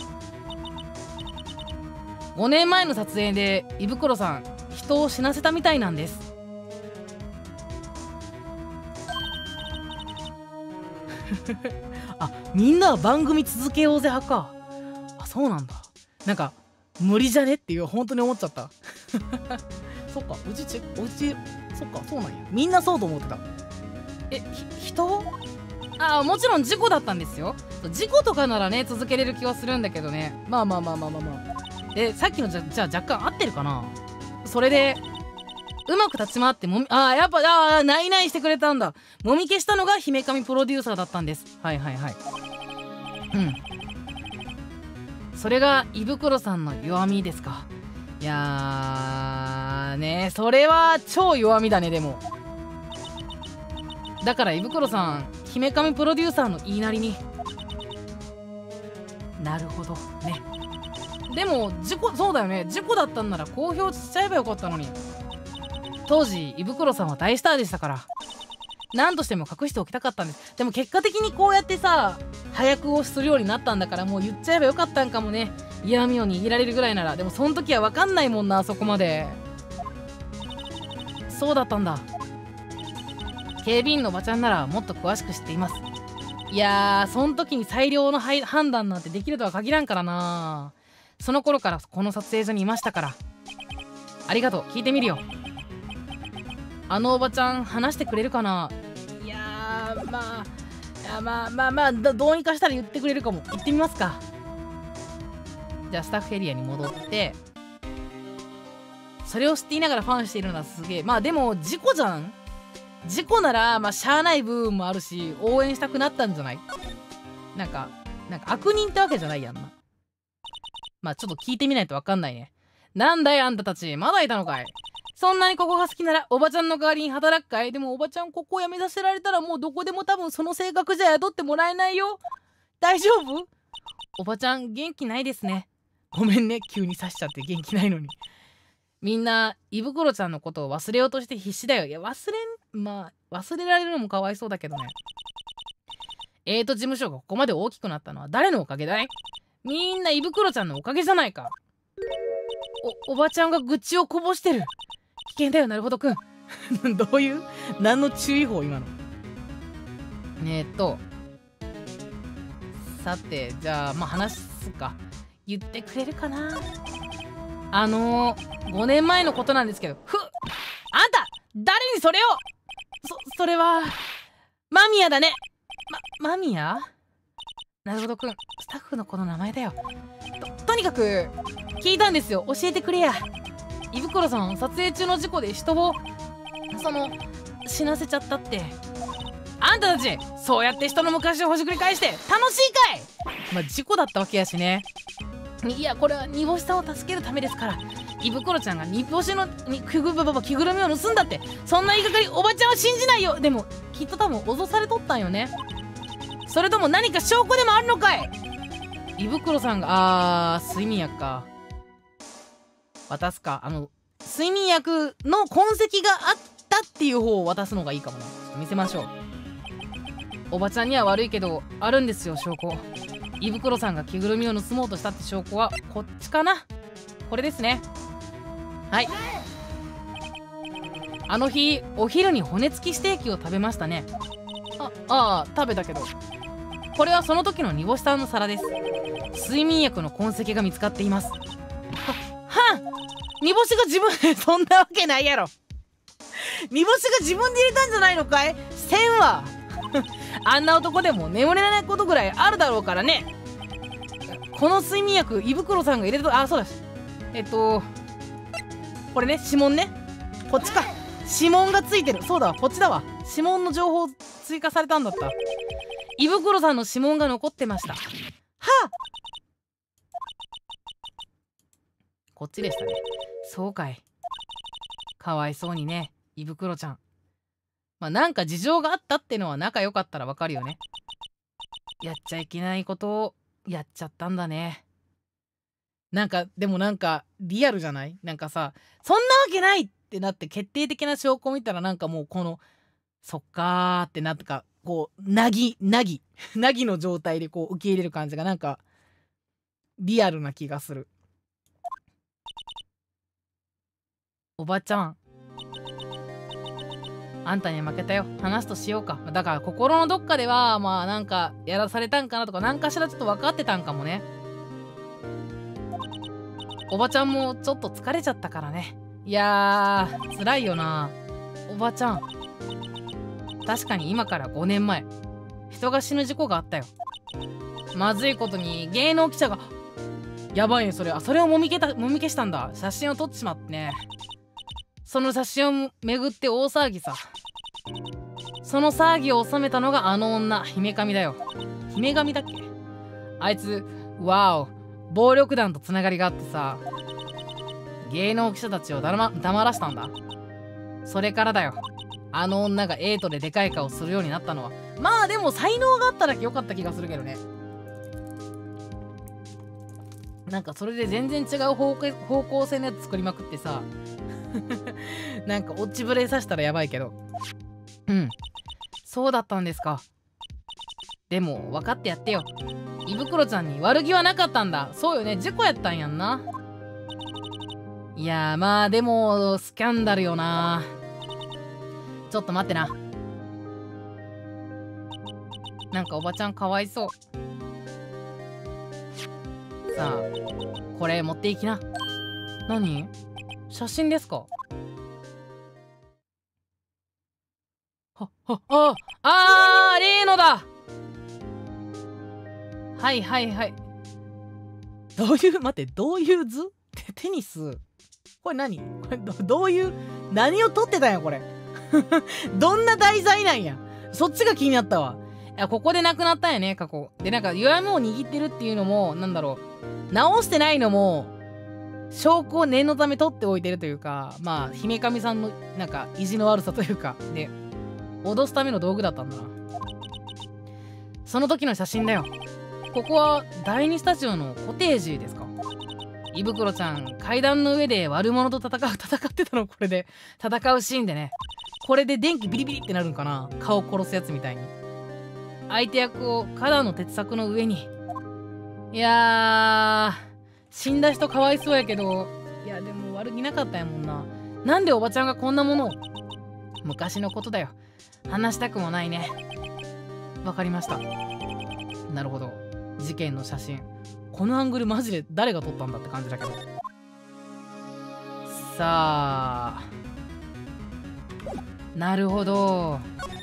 Speaker 1: ごねんまえの撮影で胃袋さん人を死なせたみたいなんです。あ、みんなは番組続けようぜ派か。あ、そうなんだ。なんか無理じゃねっていう本当に思っちゃった。 そっか、うちちうちそっか、そうなんや。みんなそうと思ってた。え、ひ人ああ、もちろん事故だったんですよ。事故とかならね続けれる気はするんだけどね。まあまあまあまあまあまあ。でさっきのじゃじゃあ若干合ってるかな。それでうまく立ち回ってもみああやっぱああないないしてくれたんだ。もみ消したのが姫神プロデューサーだったんです。はいはいはい。うん、それが胃袋さんの弱みですか。いやーね、それは超弱みだね。でもだから胃袋さん姫神プロデューサーの言いなりに。なるほどね。でも事故、そうだよね、事故だったんなら公表しちゃえばよかったのに。当時胃袋さんは大スターでしたから何としても隠しておきたかったんです。でも結果的にこうやってさ早くをするようになったんだから、もう言っちゃえばよかったんかもね。嫌味を握られるぐらいなら。でもその時は分かんないもんな、そこまで。そうだったんだ。警備員のおばちゃんならもっと詳しく知っています。いやー、その時に最良の判断なんてできるとは限らんからな。その頃からこの撮影所にいましたから。ありがとう、聞いてみるよ。あのおばちゃん話してくれるかな。いやー、まあいやまあまあまあどうにかしたら言ってくれるかも。行ってみますか。じゃあスタッフエリアに戻って、それを知っていながらファンしているのはすげえ。まあでも事故じゃん。事故ならまあしゃあない部分もあるし、応援したくなったんじゃない。なんかなんか悪人ってわけじゃないやんな。まあちょっと聞いてみないとわかんないね。なんだいあんたたち、まだいたのかい。そんなにここが好きならおばちゃんの代わりに働くかい。でもおばちゃんここを辞めさせられたらもうどこでも多分その性格じゃ雇ってもらえないよ。大丈夫？おばちゃん元気ないですね。ごめんね、急に刺しちゃって元気ないのに。みんな胃袋ちゃんのことを忘れようとして必死だよ。いや忘れん、まあ忘れられるのもかわいそうだけどね。エイト事務所がここまで大きくなったのは誰のおかげだい？みんな胃袋ちゃんのおかげじゃないか。おおばちゃんが愚痴をこぼしてる。危険だよなるほどくん。どういう何の注意報今の。えー、っとさてじゃあまあ話すか。言ってくれるかな。あのー、ごねんまえのことなんですけど。ふっ、あんた誰にそれを。そそれはマミヤだね。まマミヤ。なるほどくん、スタッフの子の名前だよ。ととにかく聞いたんですよ。教えてくれや。胃袋さん撮影中の事故で人をその死なせちゃったって。あんたたちそうやって人の昔をほじくり返して楽しいかい。まあ事故だったわけやしね。いやこれは煮干しさんを助けるためですから。胃袋ちゃんが煮干しのに着ぐばば着ぐるみを盗んだって、そんな言いがかりおばちゃんは信じないよ。でもきっと多分脅されとったんよね。それとも何か証拠でもあるのかい。胃袋さんがあー睡眠薬か渡すか。あの睡眠薬の痕跡があったっていう方を渡すのがいいかもね。見せましょう。おばちゃんには悪いけどあるんですよ証拠。胃袋さんが着ぐるみを盗もうとしたって証拠はこっちかな。これですね。はい。あの日お昼に骨付きステーキを食べましたね。あああ食べたけど、これはその時の煮干しさんの皿です。睡眠薬の痕跡が見つかっています。ははん、煮干しが自分でそんなわけないやろ。煮干しが自分で入れたんじゃないのかい。せんわ。あんな男でも眠れないことぐらいあるだろうからね。この睡眠薬胃袋さんが入れたと。あそうだ、えっとこれね、指紋ね。こっちか。指紋がついてる。そうだわ、こっちだわ。指紋の情報追加されたんだった。胃袋さんの指紋が残ってました。はあ、こっちでしたね。そうかい。かわいそうにね、胃袋ちゃん。まあなんか事情があったってのは仲良かったらわかるよね。やっちゃいけないことをやっちゃったんだね。なんかでもなんかリアルじゃない？なんかさ、そんなわけないってなって決定的な証拠を見たらなんかもうこのそっかーってなってかこうなぎなぎなぎの状態でこう受け入れる感じがなんかリアルな気がする。おばちゃん、あんたに負けたよ。話すとしようか。だから心のどっかではまあなんかやらされたんかなとか何かしらちょっと分かってたんかもね。おばちゃんもちょっと疲れちゃったからね。 いやー辛いよな。おばちゃん、確かに今からごねんまえ人が死ぬ事故があったよ。まずいことに芸能記者が、やばいねそれ。あ、それをもみ消たもみ消したんだ。写真を撮ってしまってね。その写真をめぐって大騒ぎさ。その騒ぎを収めたのがあの女、姫神だよ。姫神だっけ。あいつわお暴力団とつながりがあってさ、芸能記者たちをだま黙らしたんだ。それからだよ、あの女がエイトででかい顔するようになったのは。まあでも才能があっただけ良かった気がするけどね。なんかそれで全然違う方向方向性のやつ作りまくってさなんか落ちぶれさせたらやばいけど。うん、そうだったんですか。でも分かってやってよ。胃袋ちゃんに悪気はなかったんだ。そうよね、事故やったんやんな。いやーまあでもスキャンダルよな。ちょっと待ってな。なんかおばちゃんかわいそう。さあこれ持っていきな。何？写真ですか？ははああー例のだ。はいはいはい。どういう待ってどういう図？テテニスこれ何？これ ど, どういう何を撮ってたんやこれどんな題材なんや。そっちが気になったわ。いやここで亡くなったんやね過去で。なんか弱みを握ってるっていうのもなんだろう、直してないのも証拠を念のため取っておいてるというか、まあ姫神さんのなんか意地の悪さというかで脅すための道具だったんだな。その時の写真だよ。ここは第二スタジオのコテージですか？胃袋ちゃん階段の上で悪者と戦う戦ってたの。これで戦うシーンでね。これで電気ビリビリってなるんかな、顔殺すやつみたいに。相手役を花壇の鉄柵の上に。いやー死んだ人かわいそうやけど、いやでも悪気なかったんやもんな。なんでおばちゃんがこんなものを。昔のことだよ、話したくもないね。わかりました。なるほど、事件の写真。このアングルマジで誰が撮ったんだって感じだけど。さあなるほど、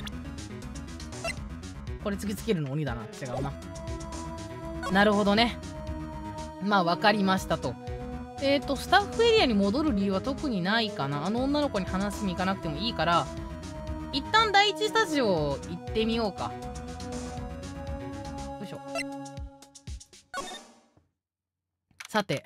Speaker 1: これ突きつけるの鬼だな。違うな。なるほどね。まあ分かりましたと。えっ、ー、とスタッフエリアに戻る理由は特にないかな。あの女の子に話しに行かなくてもいいから一旦第一スタジオ行ってみようか。よいしょ。さて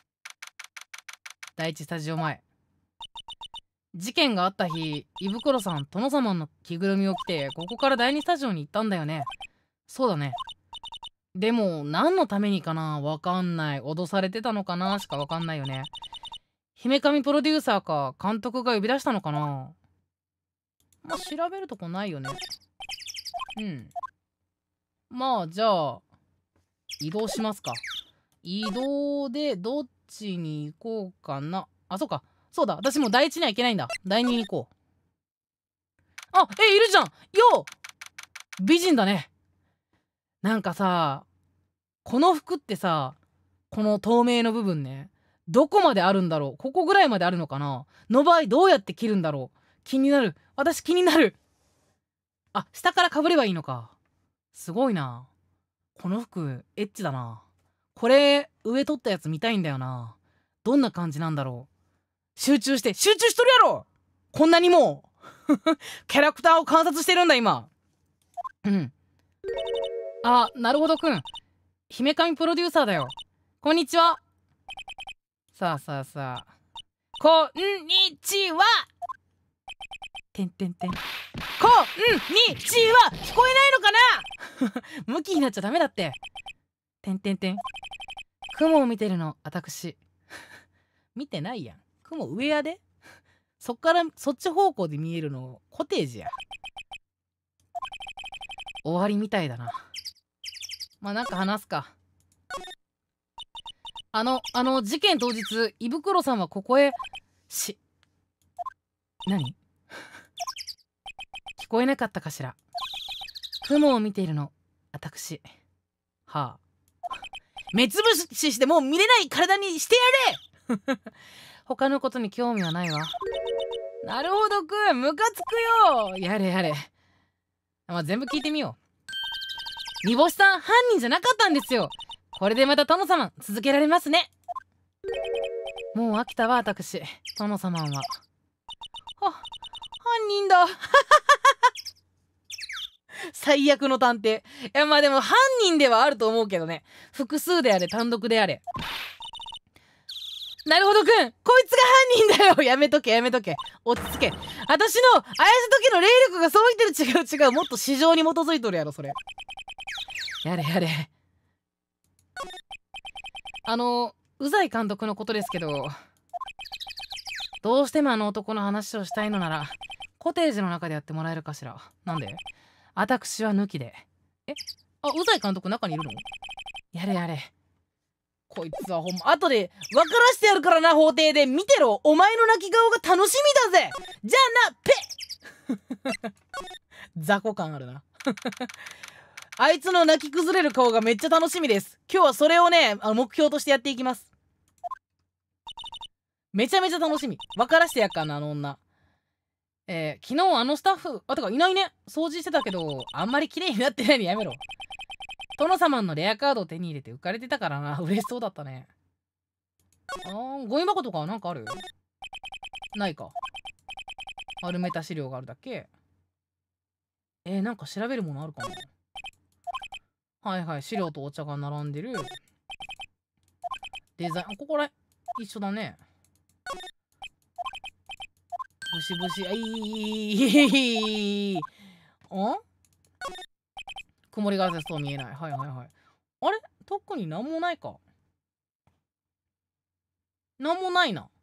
Speaker 1: 第一スタジオ前。事件があった日、胃袋さん殿様の着ぐるみを着てここから第二スタジオに行ったんだよね。そうだね。でも何のためにかな、わかんない。脅されてたのかなしかわかんないよね。姫神プロデューサーか監督が呼び出したのかな。まあ調べるとこないよね。うん、まあじゃあ移動しますか。移動でどっちに行こうかな。あ、そうか、そうだ、私もう第一には行けないんだ。第二に行こう。あ、え、いるじゃん。よう美人だね。なんかさ、この服ってさ、この透明の部分ね、どこまであるんだろう。ここぐらいまであるのかな。の場合どうやって着るんだろう。気になる。私気になる。あ、下からかぶればいいのか。すごいな。この服エッチだな。これ上取ったやつ見たいんだよな。どんな感じなんだろう。集中して集中しとるやろ。こんなにもうキャラクターを観察してるんだ今。うん。あ、なるほどくん。姫神プロデューサーだよ。こんにちは。さあさあさあ。こんにちは。てんてんてん。こんにちは。聞こえないのかな向きになっちゃダメだって。てんてんてん。雲を見てるの私見てないやん。雲上やで。そっからそっち方向で見えるのコテージや。終わりみたいだな。まあなんか話すか。あのあの事件当日胃袋さんはここへし何聞こえなかったかしら。雲を見ているの私。はあ、目つぶししてもう見れない体にしてやれ
Speaker 2: 他のことに興味はないわ。なるほどくん、ムカつくよ。やれやれ。まあ、全部聞いてみよう。煮干しさん犯人じゃなかったんですよ。これでまた殿様続けられますね。もう飽きたわ私、殿様は。あ、犯人だ。最悪の探偵。いやまあでも犯人ではあると思うけどね。複数であれ単独であれ。なるほどくん、こいつが犯人だよ。やめとけやめとけ、落ち着け。私のあやせ時の霊力がそう言ってる。違う違う、もっと市場に基づいとるやろそれ。やれやれ。あのうざい監督のことですけど、どうしてもあの男の話をしたいのならコテージの中でやってもらえるかしら。なんで？私は抜きで。え、あ、うざい監督中にいるの？やれやれ。こいつはほんま後で分からしてやるからな。法廷で見てろ、お前の泣き顔が楽しみだぜ。じゃあな、ペッ。雑魚感あるな。あいつの泣き崩れる顔がめっちゃ楽しみです。今日はそれをね、あの目標としてやっていきます。めちゃめちゃ楽しみ。分からしてやっかな、あの女。えー、昨日あのスタッフ、あ、てかいないね。掃除してたけど、あんまり綺麗になってないのやめろ。殿様のレアカードを手に入れて浮かれてたからな。嬉しそうだったね。あー、ゴミ箱とかはなんかある？ないか。丸めた資料があるだけ。えー、なんか調べるものあるかな。はいはい、資料とお茶が並んでる。デザイン、ここら一緒だね。ブシブシ、あいー。あ？曇りガラスと見えない。はいはいはい。あれ？特になんもないか。なんもないな。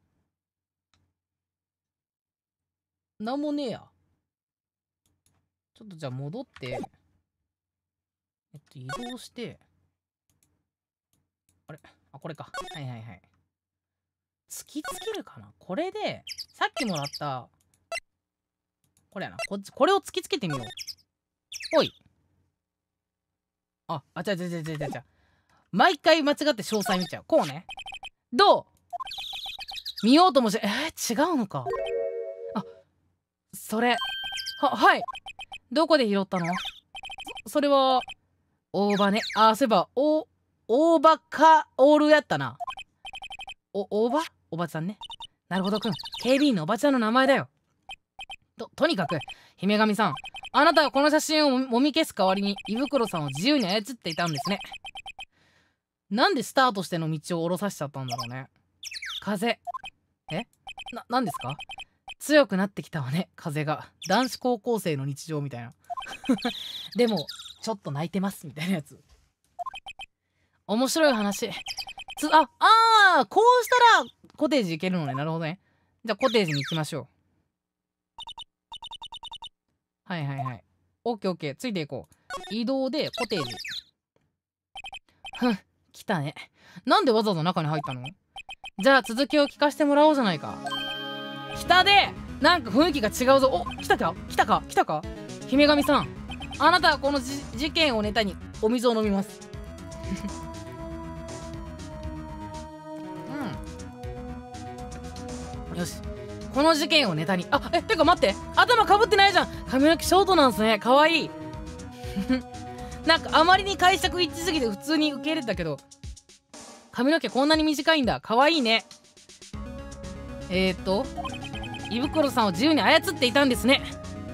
Speaker 2: なんもねえや。ちょっとじゃあ戻って、えっと移動して、あれ？あ、これか。はいはいはい。突きつけるかな？これで、さっきもらった、これやな。こっち、これを突きつけてみよう。おい。あ、あ、ちゃちゃちゃちゃちゃちゃ。毎回間違って詳細見ちゃう。こうね。どう？見ようともして、えー、違うのか。あ、それ。は、はい。どこで拾ったの？そ、それは、大葉ね。あ、そういえば、お、大葉か、オールやったな。お、大葉？おばちゃんね。なるほどくん。警備員のおばちゃんの名前だよ。と、とにかく、姫神さん。あなたはこの写真をもみ消す代わりに胃袋さんを自由に操っていたんですね。なんでスタートしての道を下ろさしちゃったんだろうね。風。え？な、なんですか？強くなってきたわね、風が。男子高校生の日常みたいな。でも、ちょっと泣いてますみたいなやつ。面白い話。つ、あ、あー、こうしたらコテージ行けるのね。なるほどね。じゃあコテージに行きましょう。はいはいはい。オッケーオッケー。ついていこう。移動でコテージ。ふん、来たね。なんでわざわざ中に入ったの？じゃあ続きを聞かせてもらおうじゃないか。来たで、なんか雰囲気が違うぞ。お、来たか来たか来たか姫神さん。あなたはこのじ事件をネタにお水を飲みます。うん。よし。この事件をネタに。あ、え、てか待って。頭かぶってないじゃん。髪の毛ショートなんすね。かわいい。なんかあまりに解釈一致すぎて普通に受け入れたけど、髪の毛こんなに短いんだ。かわいいね。えーっと、胃袋さんを自由に操っていたんですね。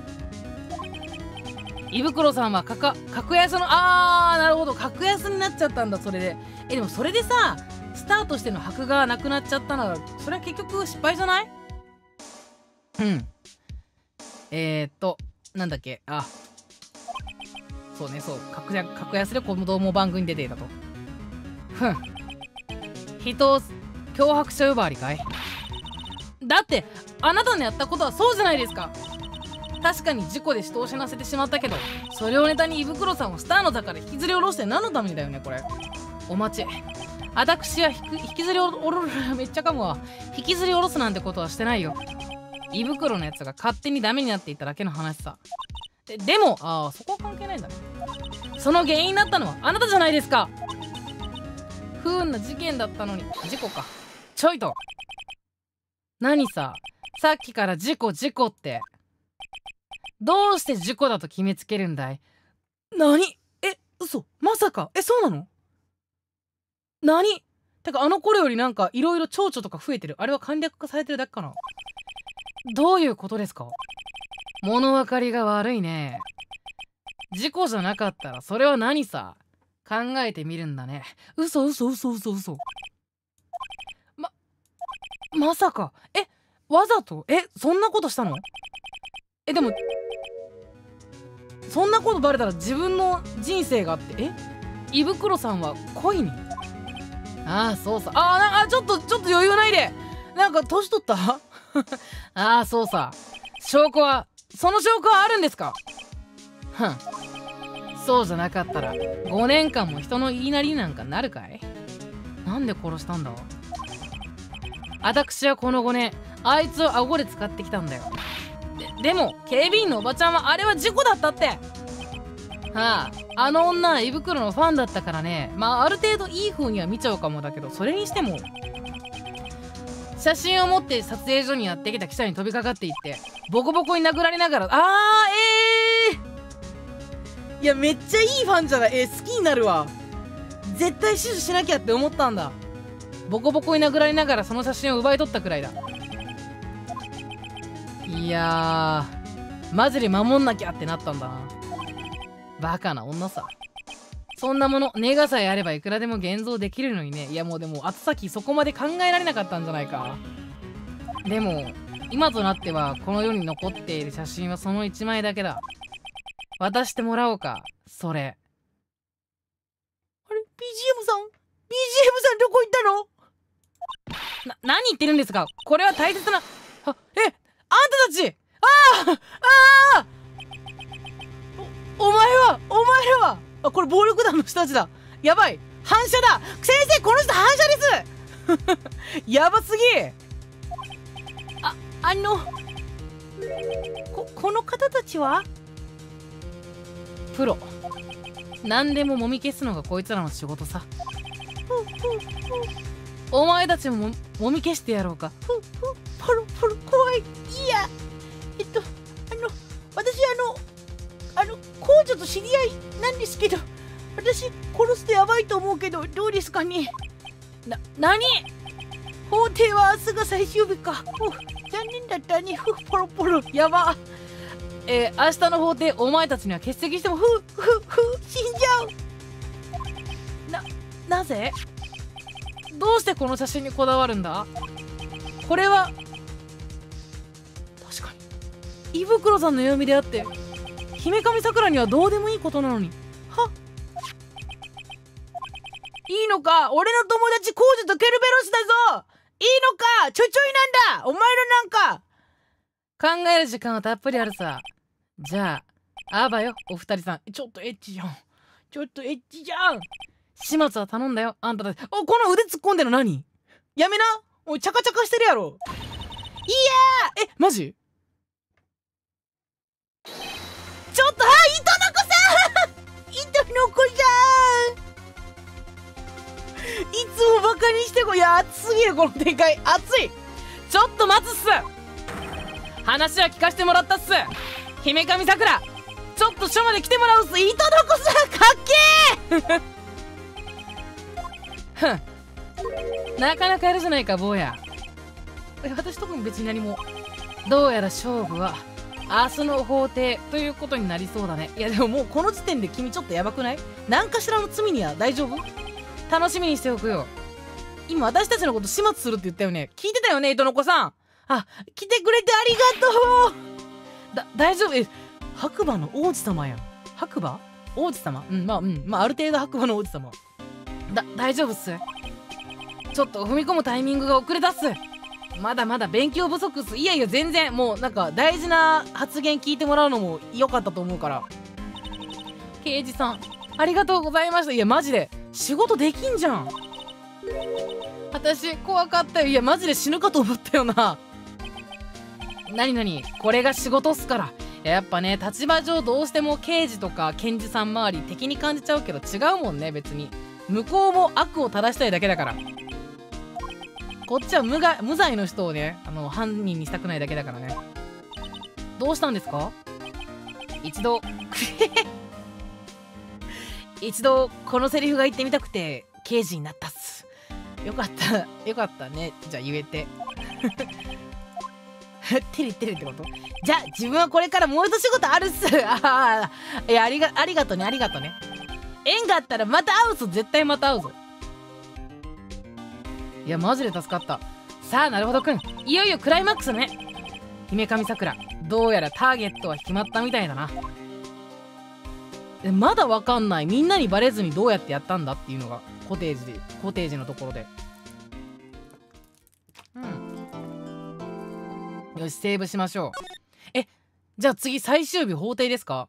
Speaker 2: 胃袋さんはかか格安の、あーなるほど、格安になっちゃったんだ。それでえでもそれでさ、スタートしての箔がなくなっちゃったならそれは結局失敗じゃない？うん。えー、っとなんだっけ、あ、そうね、そう、格安格安で子供番組に出ていたと。ふん、人を脅迫者呼ばわりかい？だってあなたのやったことはそうじゃないですか。確かに事故で人を死なせてしまったけど、それをネタに胃袋さんをスターの座から引きずり下ろして何のためにだよねこれ。お待ち、私は引きずり下ろるめっちゃかむわ。引きずり下ろすなんてことはしてないよ。胃袋のやつが勝手にダメになっていただけの話さ。で, でもああ、そこは関係ないんだね。その原因になったのはあなたじゃないですか。不運な事件だったのに。事故か。ちょいと何さ、さっきから事故事故って。どうして事故だと決めつけるんだい？何？え、嘘？まさか？え、そうなの？何？てかあの頃よりなんかいろいろ蝶々とか増えてる。あれは簡略化されてるだけかな？どういうことですか？物分かりが悪いね。事故じゃなかったらそれは何さ？考えてみるんだね。嘘嘘嘘嘘嘘。ま、まさか。え、わざと？え、そんなことしたの？え、でも、そんなことバレたら自分の人生があって、え、胃袋さんは恋に？ああ、そうさ。ああ、なんかちょっと、ちょっと余裕ないで。なんか年取ったああ、そうさ。証拠は、その証拠はあるんですか？ふん。そうじゃなかったらごねんかんも人の言いなりになんかなるかい？なんで殺したんだ？私はこのごねんあいつを顎で使ってきたんだよ。で, でも警備員のおばちゃんはあれは事故だったって。はあ、あの女は胃袋のファンだったからね。まあある程度いい風には見ちゃうかもだけど、それにしても写真を持って撮影所にやってきた記者に飛びかかっていってボコボコに殴られながら、あーえーいやめっちゃいいファンじゃない。えー、好きになるわ。絶対死守しなきゃって思ったんだ。ボコボコに殴られながらその写真を奪い取ったくらいだ。いやーマジで守んなきゃってなったんだな。バカな女さ。そんなものネガさえあればいくらでも現像できるのにね。いやもうでも後先そこまで考えられなかったんじゃないか。でも今となってはこの世に残っている写真はそのいちまいだけだ。渡してもらおうか、それ。あれ ビージーエム さん ビージーエム さんどこ行ったの？な、何言ってるんですか？これは大切な。あ、え、あんたたち、ああああお、お前はお前らは、あ、これ暴力団の人たちだ。やばい、反射だ。先生、この人反射ですやばすぎ。あ、あのこ、この方たちはプロ。何でももみ消すのがこいつらの仕事さ。お前たちも も, もみ消してやろうか。ポロポロ怖い。いや、えっとあの私あのあの公女と知り合いなんですけど、私殺すとやばいと思うけどどうですかね。な、何？法廷は明日が最終日か。残念だったね。ポロポロやば。えー、明日の法廷お前たちには欠席してもふふふ死んじゃう。な、なぜ？どうしてこの写真にこだわるんだ？これは確かに胃袋さんの読みであって姫神さくらにはどうでもいいことなのに。はっ、いいのか？俺の友達コウジとケルベロスだぞ。いいのか？ちょいちょいなんだお前らなんか。考える時間はたっぷりあるさ。じゃあ、あばよ、お二人さん。ちょっとエッチじゃん。ちょっとエッチじゃん。始末は頼んだよ、あんたたち。お、この腕突っ込んでるの何？やめな。おい、チャカチャカしてるやろ。いやー、え、マジ？ちょっと、あ、糸の子さん糸の子さんいつもバカにしてこ、いや、熱すぎる、この展開。熱い。ちょっと待つっす。話は聞かせてもらったっす。姫神さくら、ちょっと署まで来てもらうっす。糸の子さんかっけーふん、なかなかやるじゃないか坊や。え、私特に別に何も。どうやら勝負は明日の法廷ということになりそうだね。いやでももうこの時点で君ちょっとやばくない？何かしらの罪には大丈夫？楽しみにしておくよ。今私たちのこと始末するって言ったよね。聞いてたよね、糸の子さん。あ、来てくれてありがとう。だ、大丈夫。え、白馬の王子様やん。白馬王子様、うん、まあ、うん、まあある程度白馬の王子様だ。大丈夫っす。ちょっと踏み込むタイミングが遅れたっす。まだまだ勉強不足っす。いやいや全然、もうなんか大事な発言聞いてもらうのも良かったと思うから。刑事さんありがとうございました。いやマジで仕事できんじゃん。私怖かったよ。いやマジで死ぬかと思ったよな。なになに、これが仕事っすから。やっぱね、立場上どうしても刑事とか検事さん周り敵に感じちゃうけど違うもんね。別に向こうも悪を正したいだけだから。 こっちは無が無罪の人をね、あの犯人にしたくないだけだからね。どうしたんですか？一度一度このセリフが言ってみたくて刑事になったっす。よかったよかったね。じゃあ言えててれてれってこと？じゃあ自分はこれからもう一仕事あるっす。ああ、いや、ありがありがとね、ありがとね。縁があったらまた会うぞ、絶対また会うぞ。いや、マジで助かった。さあ、なるほどくん、いよいよクライマックスね。姫神さくら、どうやらターゲットは決まったみたいだな。え、まだわかんない。みんなにバレずにどうやってやったんだっていうのがコテージで、コテージのところで。うん。よし、セーブしましょう。え、じゃあ次最終日法廷ですか？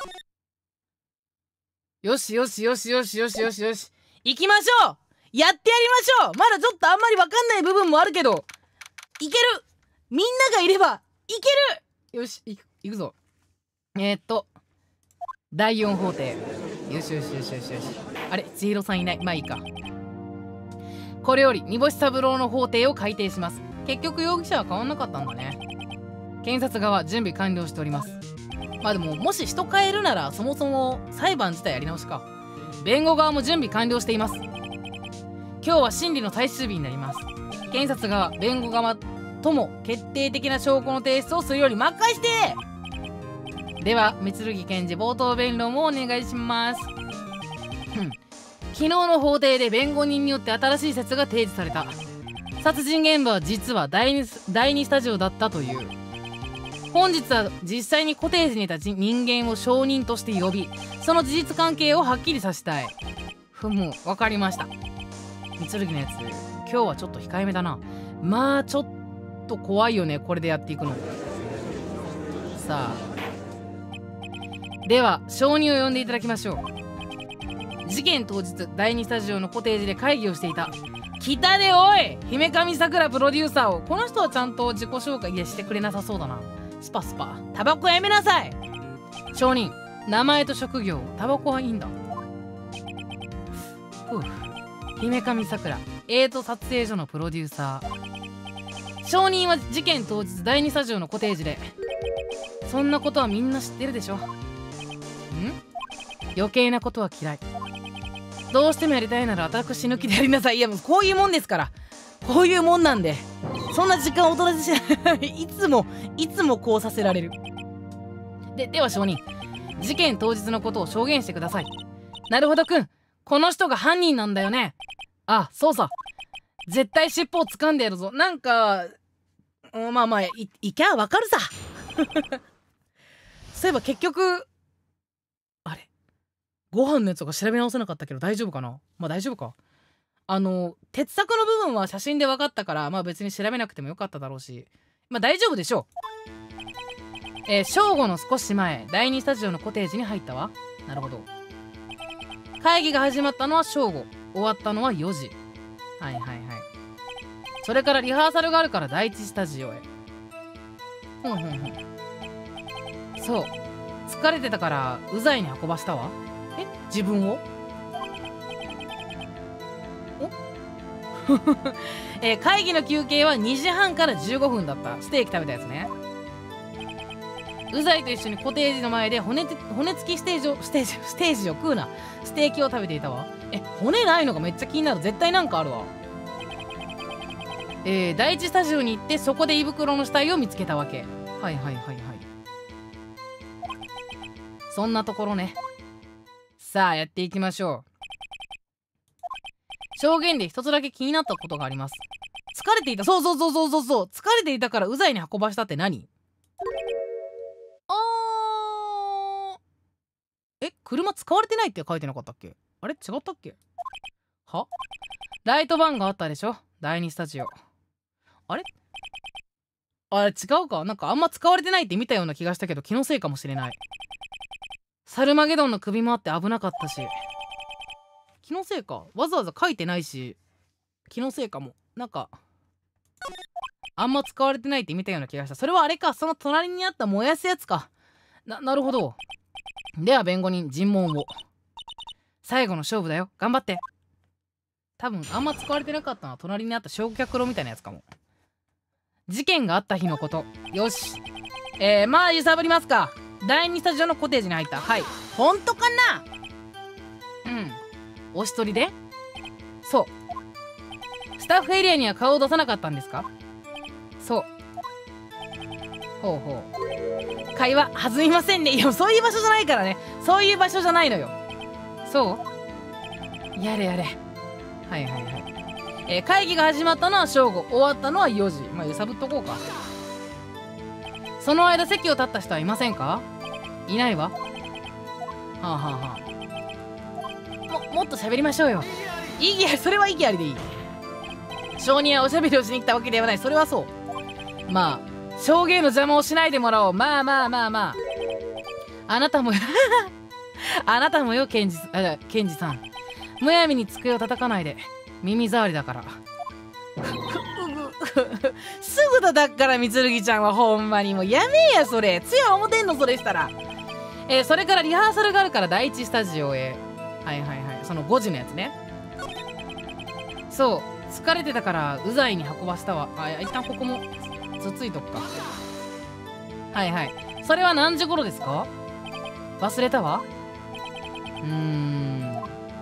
Speaker 2: よしよしよしよしよしよしよし、行きましょう。やってやりましょう。まだちょっとあんまりわかんない部分もあるけど、いける。みんながいればいける。よし、いく、いくぞ。えー、っとだいよん法廷。よしよしよしよしよし。あれ、千尋さんいない。まあいいか。これより煮干し三郎の法廷を開廷します。結局容疑者は変わんなかったんだね。検察側準備完了しております。まあでも、もし人変えるならそもそも裁判自体やり直しか。弁護側も準備完了しています。今日は審理の最終日になります。検察側、弁護側とも決定的な証拠の提出をするように任して。では三剣検事、冒頭弁論をお願いします。昨日の法廷で弁護人によって新しい説が提示された。殺人現場は実は第 2, 第2スタジオだったという。本日は実際にコテージにいた人間を証人として呼び、その事実関係をはっきりさせたい。ふむ、わかりました。三剣のやつ、今日はちょっと控えめだな。まあちょっと怖いよね、これでやっていくの。さあ、では証人を呼んでいただきましょう。事件当日、だいにスタジオのコテージで会議をしていた。来たでおい、姫神さくらプロデューサーを。この人はちゃんと自己紹介いやしてくれなさそうだな。スパスパ、タバコやめなさい。証人、名前と職業。タバコはいいんだ。ふう。姫神さくら、エイト撮影所のプロデューサー。証人は事件当日、だいにスタジオのコテージで。そんなことはみんな知ってるでしょ。ん？余計なことは嫌い。どうしてもやりたいなら私抜きでやりなさい。いや、もうこういうもんですから。こういうもんなんで、そんな時間をお取らせしないいつもいつもこうさせられる。ででは証人、事件当日のことを証言してください。なるほどくん、この人が犯人なんだよね。あ、そうさ。絶対尻尾を掴んでやるぞ。なんか、うん、まあまあ い, いきゃわかるさそういえば結局あれ、ご飯のやつが調べ直せなかったけど大丈夫かな。まあ大丈夫か。あの鉄柵の部分は写真で分かったから、まあ別に調べなくてもよかっただろうし、まあ大丈夫でしょう。えー、正午の少し前、だいにスタジオのコテージに入ったわ。なるほど。会議が始まったのは正午、終わったのはよじ。はいはいはい。それからリハーサルがあるからだいいちスタジオへ。ほんほんほん。そう、疲れてたからうざいに運ばしたわ。え、自分を？えー、会議の休憩はにじはんからじゅうごふんだった。ステーキ食べたやつね。うざいと一緒にコテージの前で骨骨付きステージをステージステージを食うなステーキを食べていたわ。え、骨ないのがめっちゃ気になる。絶対なんかあるわ。えー、だいいちスタジオに行ってそこで胃袋の死体を見つけたわけ。はいはいはいはい。そんなところね。さあやっていきましょう。証言で一つだけ気になったことがあります。疲れていた。そうそうそうそうそうそう。疲れていたからうざいに運ばしたって何？あー、え、車使われてないって書いてなかったっけ？あれ違ったっけ？は？ライトバンがあったでしょ、だいにスタジオ。あれあれ違うか。なんかあんま使われてないって見たような気がしたけど気のせいかもしれない。サルマゲドンの首もあって危なかったし。気のせいか。わざわざ書いてないし気のせいかも。なんかあんま使われてないって見たような気がした。それはあれか、その隣にあった燃やすやつか。な、なるほど。では弁護人、尋問を。最後の勝負だよ、頑張って。 多分あんま使われてなかったのは隣にあった焼却炉みたいなやつかも。事件があった日のこと。よし。えー、まあ揺さぶりますか。だいにスタジオのコテージに入った。はい。ほんとかな。うん。お一人で？そう。スタッフエリアには顔を出さなかったんですか？そう。ほうほう。会話弾みませんね。いや、そういう場所じゃないからね。そういう場所じゃないのよ。そうやれやれ。はいはいはい。えー、会議が始まったのは正午。終わったのはよじ。まあ、揺さぶっとこうか。その間席を立った人はいませんか？いないわ。はあはあはあ。も、もっと喋りましょうよ。意義あり、それは意義ありでいい。証人はおしゃべりをしに来たわけではない。それはそう。まあ、証言の邪魔をしないでもらおう。まあまあまあまあ。あなたも、あなたもよ、ケンジ、あ、ケンジさん。むやみに机を叩かないで。耳障りだから。すぐ叩くから、みつるぎちゃんはほんまにもうやめえやそれ。つや思てんのそれしたら。えー、それからリハーサルがあるから第一スタジオへ。はいはいはい。そのごじのやつね。そう。疲れてたからうざいに運ばせたわ。あ、一旦ここもつついとくか。はいはい。それは何時頃ですか？忘れたわ。うーん。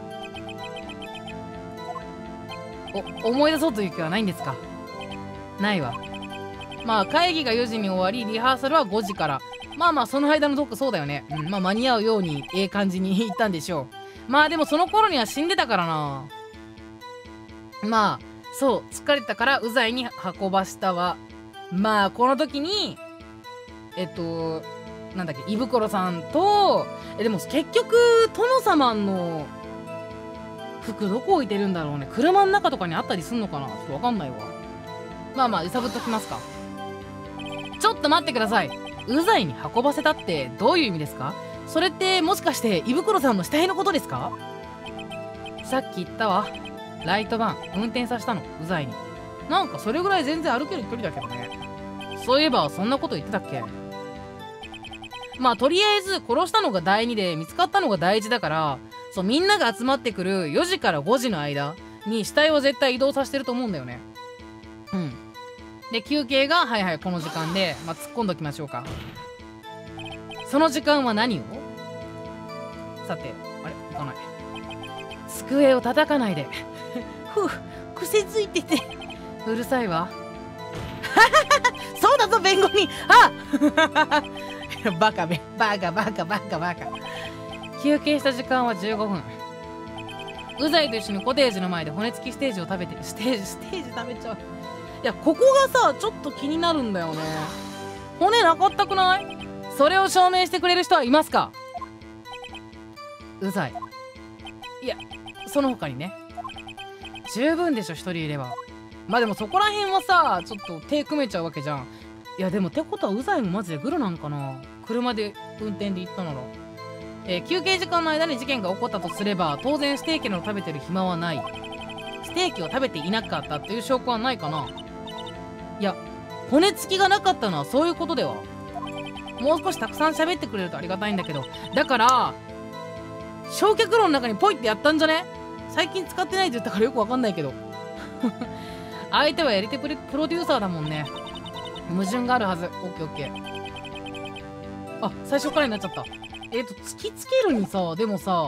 Speaker 2: お、思い出そうという気はないんですか？ないわ。まあ会議がよじに終わりリハーサルはごじから。まあまあその間のどっかそうだよね。うん、まあ間に合うようにええ感じに行ったんでしょう。まあでもその頃には死んでたからな。まあそう疲れたからうざいに運ばしたわ。まあこの時にえっとなんだっけ胃袋さんとえでも結局殿様の服どこ置いてるんだろうね。車の中とかにあったりすんのかな。ちょっとわかんないわ。まあまあ揺さぶっときますか。ちょっと待ってください。うざいに運ばせたってどういう意味ですか？それってもしかして胃袋さんの死体のことですか？さっき言ったわ。ライトバン運転させたのうざいに。なんかそれぐらい全然歩ける距離だけどね。そういえばそんなこと言ってたっけ？まあとりあえず殺したのがだいにで見つかったのがだいいちだから、そうみんなが集まってくるよじからごじの間に死体を絶対移動させてると思うんだよね。うん。で休憩がはいはいこの時間で、まあ、突っ込んどきましょうか。その時間は何を？さてあれ行かない。机を叩かないで。ふう癖ついててうるさいわ。そうだぞ弁護人。あバカめバカバカバカバカ。休憩した時間はじゅうごふん。うざいと一緒にコテージの前で骨付きステージを食べてステージステージ食べちゃう。いやここがさちょっと気になるんだよね。骨なかったくない？それを証明してくれる人はいますか？うざい。いやその他にね十分でしょ一人いれば。まあでもそこら辺はさちょっと手組めちゃうわけじゃん。いやでもってことはうざいもマジでグルなんかな。車で運転で行ったなら、えー、休憩時間の間に事件が起こったとすれば当然ステーキの食べてる暇はない。ステーキを食べていなかったっていう証拠はないかな。いや骨付きがなかったのはそういうことでは。もう少したくさん喋ってくれるとありがたいんだけど。だから焼却炉の中にポイってやったんじゃね？最近使ってないって言ったからよくわかんないけど。相手はやり手プロデューサーだもんね。矛盾があるはず。オッケーオッケー。あ最初からになっちゃった。えっと突きつけるにさでもさ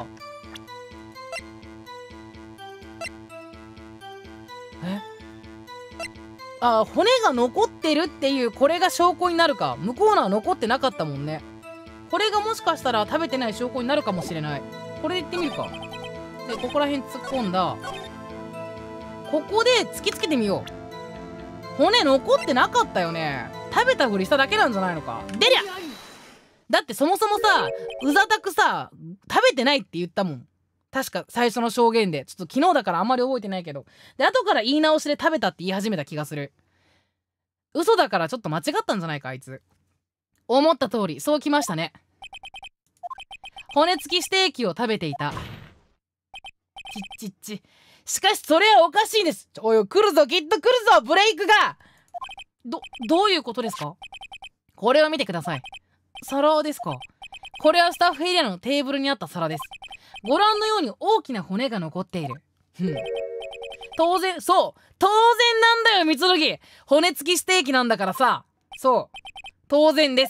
Speaker 2: えあ骨が残ってるっていうこれが証拠になるか。向こうのは残ってなかったもんね。これがもしかしたら食べてない証拠になるかもしれない。これでいってみるか。でここら辺突っ込んだ。ここで突きつけてみよう。骨残ってなかったよね。食べたふりしただけなんじゃないのか。でりゃだってそもそもさうざたくさ食べてないって言ったもん。確か最初の証言で。ちょっと昨日だからあんまり覚えてないけど。で後から言い直しで食べたって言い始めた気がする。嘘だからちょっと間違ったんじゃないかあいつ。思った通りそうきましたね。骨付きステーキを食べていた。ちっちっち。しかしそれはおかしいです。おい来るぞきっと来るぞブレイクが。どどういうことですか？これを見てください。皿ですか？これはスタッフエリアのテーブルにあった皿です。ご覧のように大きな骨が残っている。ふん当然、そう当然なんだよ、みつるぎ。骨付きステーキなんだからさ。そう。当然です。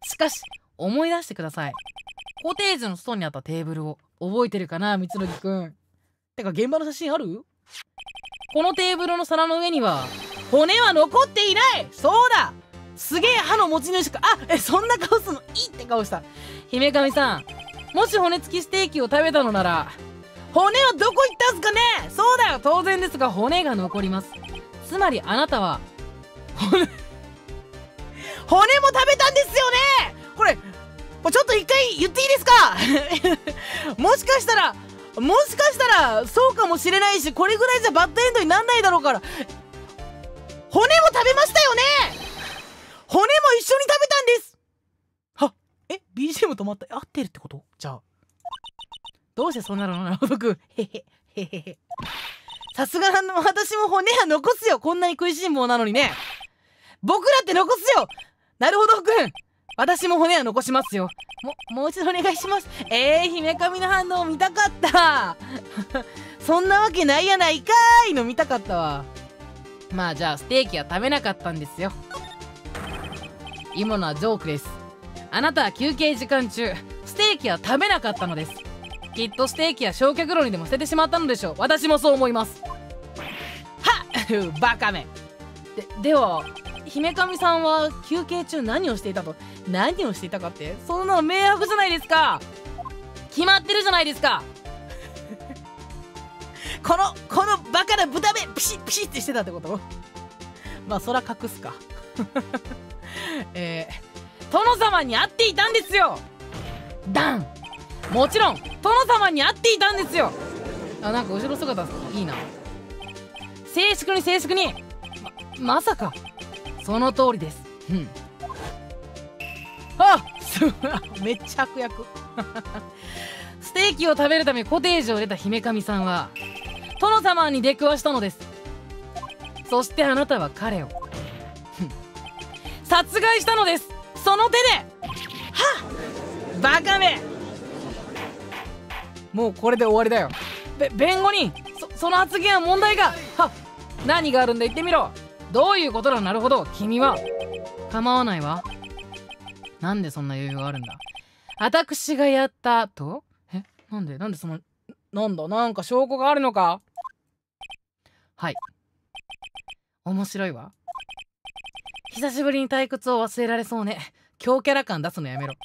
Speaker 2: しかし、思い出してください。コテージの外にあったテーブルを覚えてるかな、みつるぎくん。てか、現場の写真ある？このテーブルの皿の上には、骨は残っていない。そうだ、すげえ歯の持ち主か。あ、え、そんな顔すんの？いいって顔した。姫神さん、もし骨付きステーキを食べたのなら、骨はどこ行ったんすかね？そうだよ、当然ですが骨が残ります。つまりあなたは骨骨も食べたんですよね。これちょっと一回言っていいですか？もしかしたらもしかしたらそうかもしれないし、これぐらいじゃバッドエンドになんないだろうから、骨も食べましたよね。骨も一緒に食べたんです。はえ ビージーエム 止まった。合ってるってこと？じゃあどうしてそうなるの？なるほどくん。へへへへへ。さすがの私も骨は残すよ。こんなに食いしん坊なのにね。僕らって残すよ。なるほどくん。私も骨は残しますよ。ももう一度お願いします。えー、姫神の反応見たかった。そんなわけないやないかーいの見たかったわ。まあじゃあステーキは食べなかったんですよ。今のはジョークです。あなたは休憩時間中ステーキは食べなかったのです。きっとステーキは焼却炉にでも捨ててしまったのでしょう。私もそう思います。はっバカめ。ででは姫神さんは休憩中何をしていたと？何をしていたかって、そんなの迷惑じゃないですか。決まってるじゃないですか。このこのバカな豚目ピシッピシッってしてたってこと？まあそら隠すか。えー、殿様に会っていたんですよ。ダン。もちろん殿様に会っていたんですよ。あ、なんか後ろ姿いいな。静粛に静粛に。ままさか。その通りです。うん。あめっちゃ悪役。ステーキを食べるためコテージを出た姫神さんは殿様に出くわしたのです。そしてあなたは彼を殺害したのです。その手で。はっバカめ。もうこれで終わりだよ。べ弁護人、そその発言は問題が。はっ何があるんだ言ってみろ。どういうことだ。なるほど、君は構わないわ。なんでそんな余裕があるんだ。私がやったと。えなんでなんでそのなんだなんか証拠があるのか。はい、面白いわ。久しぶりに退屈を忘れられそうね。強キャラ感出すのやめろ。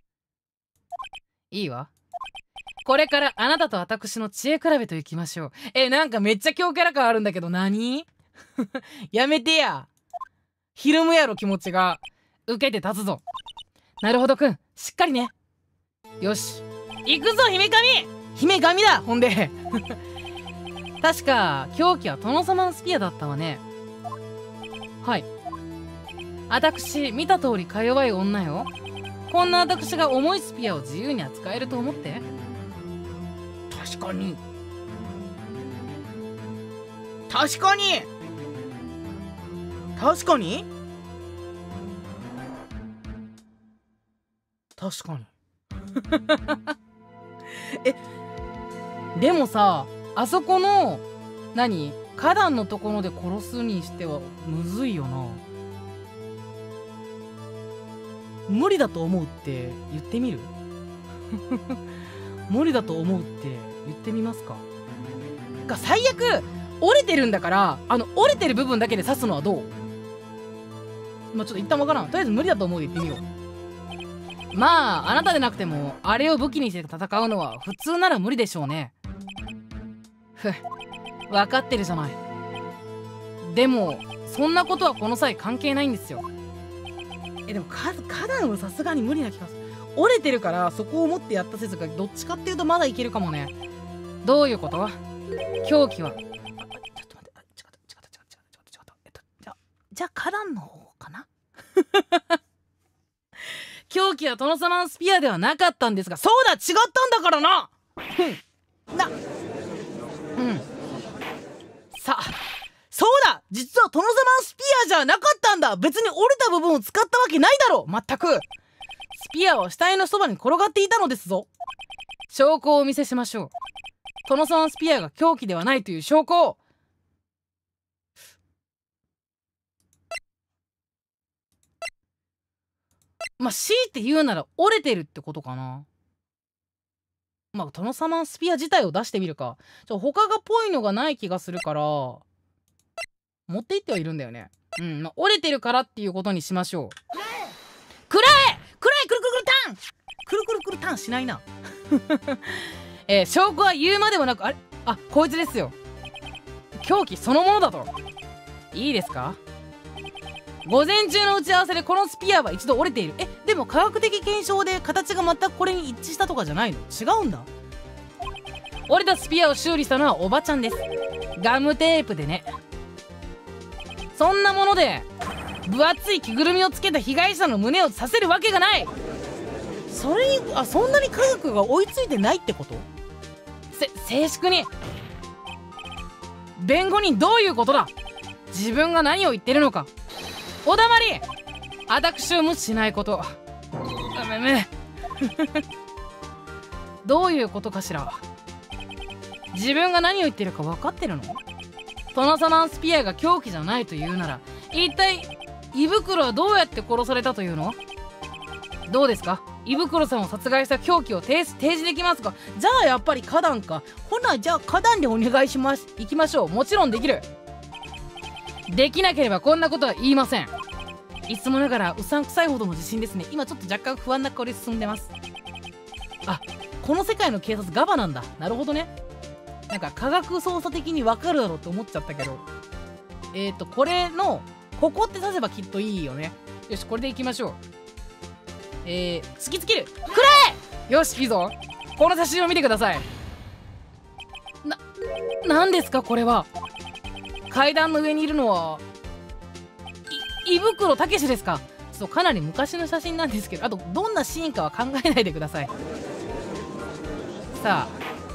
Speaker 2: いいわ、これからあなたと私の知恵比べといきましょう。えなんかめっちゃ強キャラ感あるんだけど何？やめてや。ひるむやろ気持ちが。受けて立つぞ。なるほどくん、しっかりね。よし行くぞ姫神。姫神だほんで。確か凶器は殿様のスピアだったわね。はい、私見た通りか弱い女よ。こんな私が重いスピアを自由に扱えると思って。確かに確かに確かに確かに。えでもさ、あそこの何花壇のところで殺すにしてはむずいよな。無理だと思うって言ってみる？無理だと思うって言ってみますか？が最悪折れてるんだから、あの折れてる部分だけで刺すのはどう？まあちょっと一旦わからん。とりあえず無理だと思うで言ってみよう。まああなたでなくてもあれを武器にして戦うのは普通なら無理でしょうね。ふっ分かってるじゃない。でもそんなことはこの際関係ないんですよ。えでも花壇はさすがに無理な気がする。折れてるからそこを持ってやった説がどっちかっていうとまだいけるかもね。どういうこと？凶器は、あちょっと待って、あ違った違った違った違った違った。えっとじゃあじゃあ花壇の方かな。凶器は殿様のスピアではなかったんですが。そうだ違ったんだからな。なうんさあそうだ、実は殿様のスピアじゃなかったんだ。別に折れた部分を使ったわけないだろ。まったく。スピアは死体のそばに転がっていたのですぞ。証拠をお見せしましょう。殿様のスピアが凶器ではないという証拠を。 まあ強いて言うなら折れてるってことかな。まあトノサマンスピア自体を出してみるか。ちょ他がぽいのがない気がするから持っていってはいるんだよね。うん、まあ、折れてるからっていうことにしましょう。くらえくらえくるくるくるタンくるくるくるタンしないなえー、証拠は言うまでもなく、あれあこいつですよ。凶器そのものだと。いいですか。午前中の打ち合わせでこのスピアは一度折れている。えでも科学的検証で形が全くこれに一致したとかじゃないの？違うんだ。折れたスピアを修理したのはおばちゃんです。ガムテープでね。そんなもので分厚い着ぐるみをつけた被害者の胸を刺せるわけがない。それにあそんなに科学が追いついてないってこと？せ静粛に。弁護人どういうことだ。自分が何を言ってるのか。おだまり。私を無視しないこと。うめめどういうことかしら。自分が何を言ってるか分かってるの？トノサマンスピアが凶器じゃないというなら一体胃袋はどうやって殺されたというの？どうですか。胃袋さんを殺害した凶器を提示できますか。じゃあやっぱり花壇か。ほなじゃあ花壇でお願いします。行きましょう。もちろんできる。できなければこんなことは言いません。いつもながらうさんくさいほどの自信ですね。今ちょっと若干不安な香り進んでます。あこの世界の警察ガバなんだ。なるほどね。なんか科学捜査的に分かるだろうって思っちゃったけど、えっとこれのここって刺せばきっといいよね。よしこれでいきましょう。えー、突きつける。くらえ。よしいいぞ。この写真を見てください。な何ですかこれは。階段の上にいるのは胃袋たけしですか。ちょっとかなり昔の写真なんですけど、あとどんなシーンかは考えないでください。さあ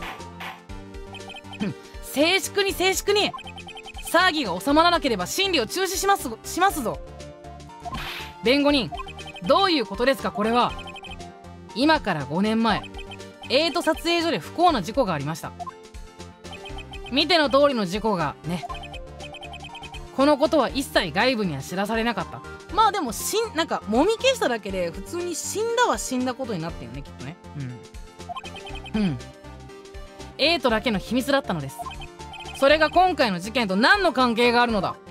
Speaker 2: 静粛に静粛に。騒ぎが収まらなければ審理を中止しますしますぞ。弁護人どういうことですかこれは。今からごねんまえエイト撮影所で不幸な事故がありました。見ての通りの事故がね。このことは一切外部には知らされなかった。まあでもしんなんかもみ消しただけで普通に死んだは死んだことになってるねきっとね。うんうんエイトだけの秘密だったのです。それが今回の事件と何の関係があるのだ。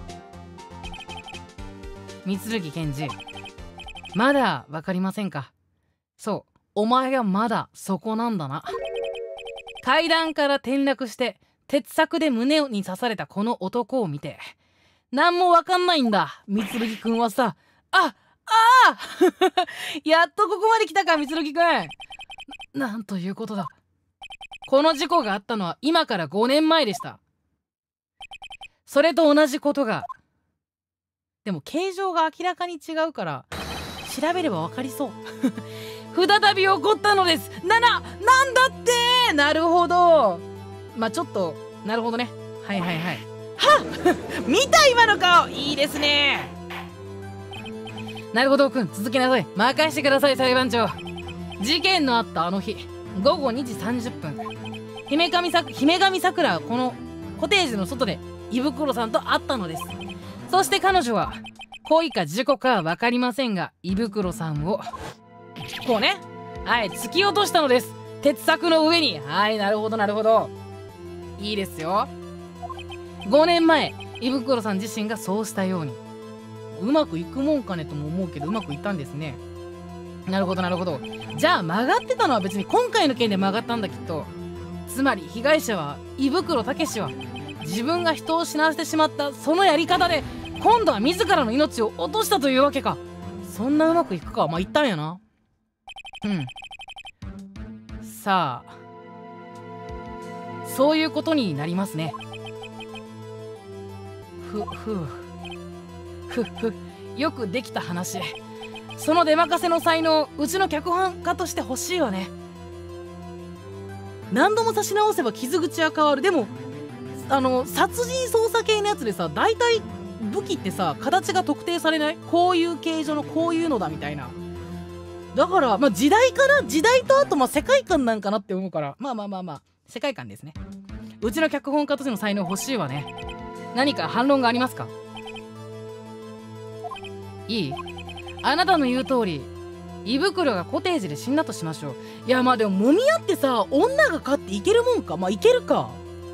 Speaker 2: 三剣検事まだ分かりませんか。そうお前がまだそこなんだな。階段から転落して鉄柵で胸に刺されたこの男を見て何も分かんないんだ三剣くんはさ。あああやっとここまで来たか三剣くん。なんということだ。この事故があったのは今からごねんまえでした。それと同じことがでも形状が明らかに違うから調べれば分かりそう再び起こったのです。なななんだってなるほど。まあちょっとなるほどね。はいはいはい。はっ見た今の顔いいですね。なるほどくん続けなさい。任してください裁判長。事件のあったあの日ごごにじさんじゅっぷん姫神さ姫神さくらはこのコテージの外で胃袋さんと会ったのです。そして彼女は恋か事故かは分かりませんが胃袋さんをこうねはい突き落としたのです。鉄柵の上に。はいなるほどなるほどいいですよ。ごねんまえ胃袋さん自身がそうしたように。うまくいくもんかねとも思うけどうまくいったんですね。なるほどなるほど。じゃあ曲がってたのは別に今回の件で曲がったんだきっと。つまり被害者は胃袋たけしは自分が人を死なせてしまったそのやり方で今度は自らの命を落としたというわけか。そんなうまくいくか。まあ言ったんやな。うんさあそういうことになりますね。ふふふふよくできた話。その出任せの才能うちの脚本家として欲しいわね。何度も差し直せば傷口は変わる。でもあの殺人捜査系のやつでさ大体武器ってさ形が特定されない。こういう形状のこういうのだみたいな。だからまあ時代かな。時代とあとまあ世界観なんかなって思うからまあまあまあまあ世界観ですね。うちの脚本家としての才能欲しいわね。何か反論がありますか。いいあなたの言う通り
Speaker 1: 胃袋がコテージで死んだとしましょう。いやまあでも揉み合ってさ女が勝っていけるもんか。まあいけるか。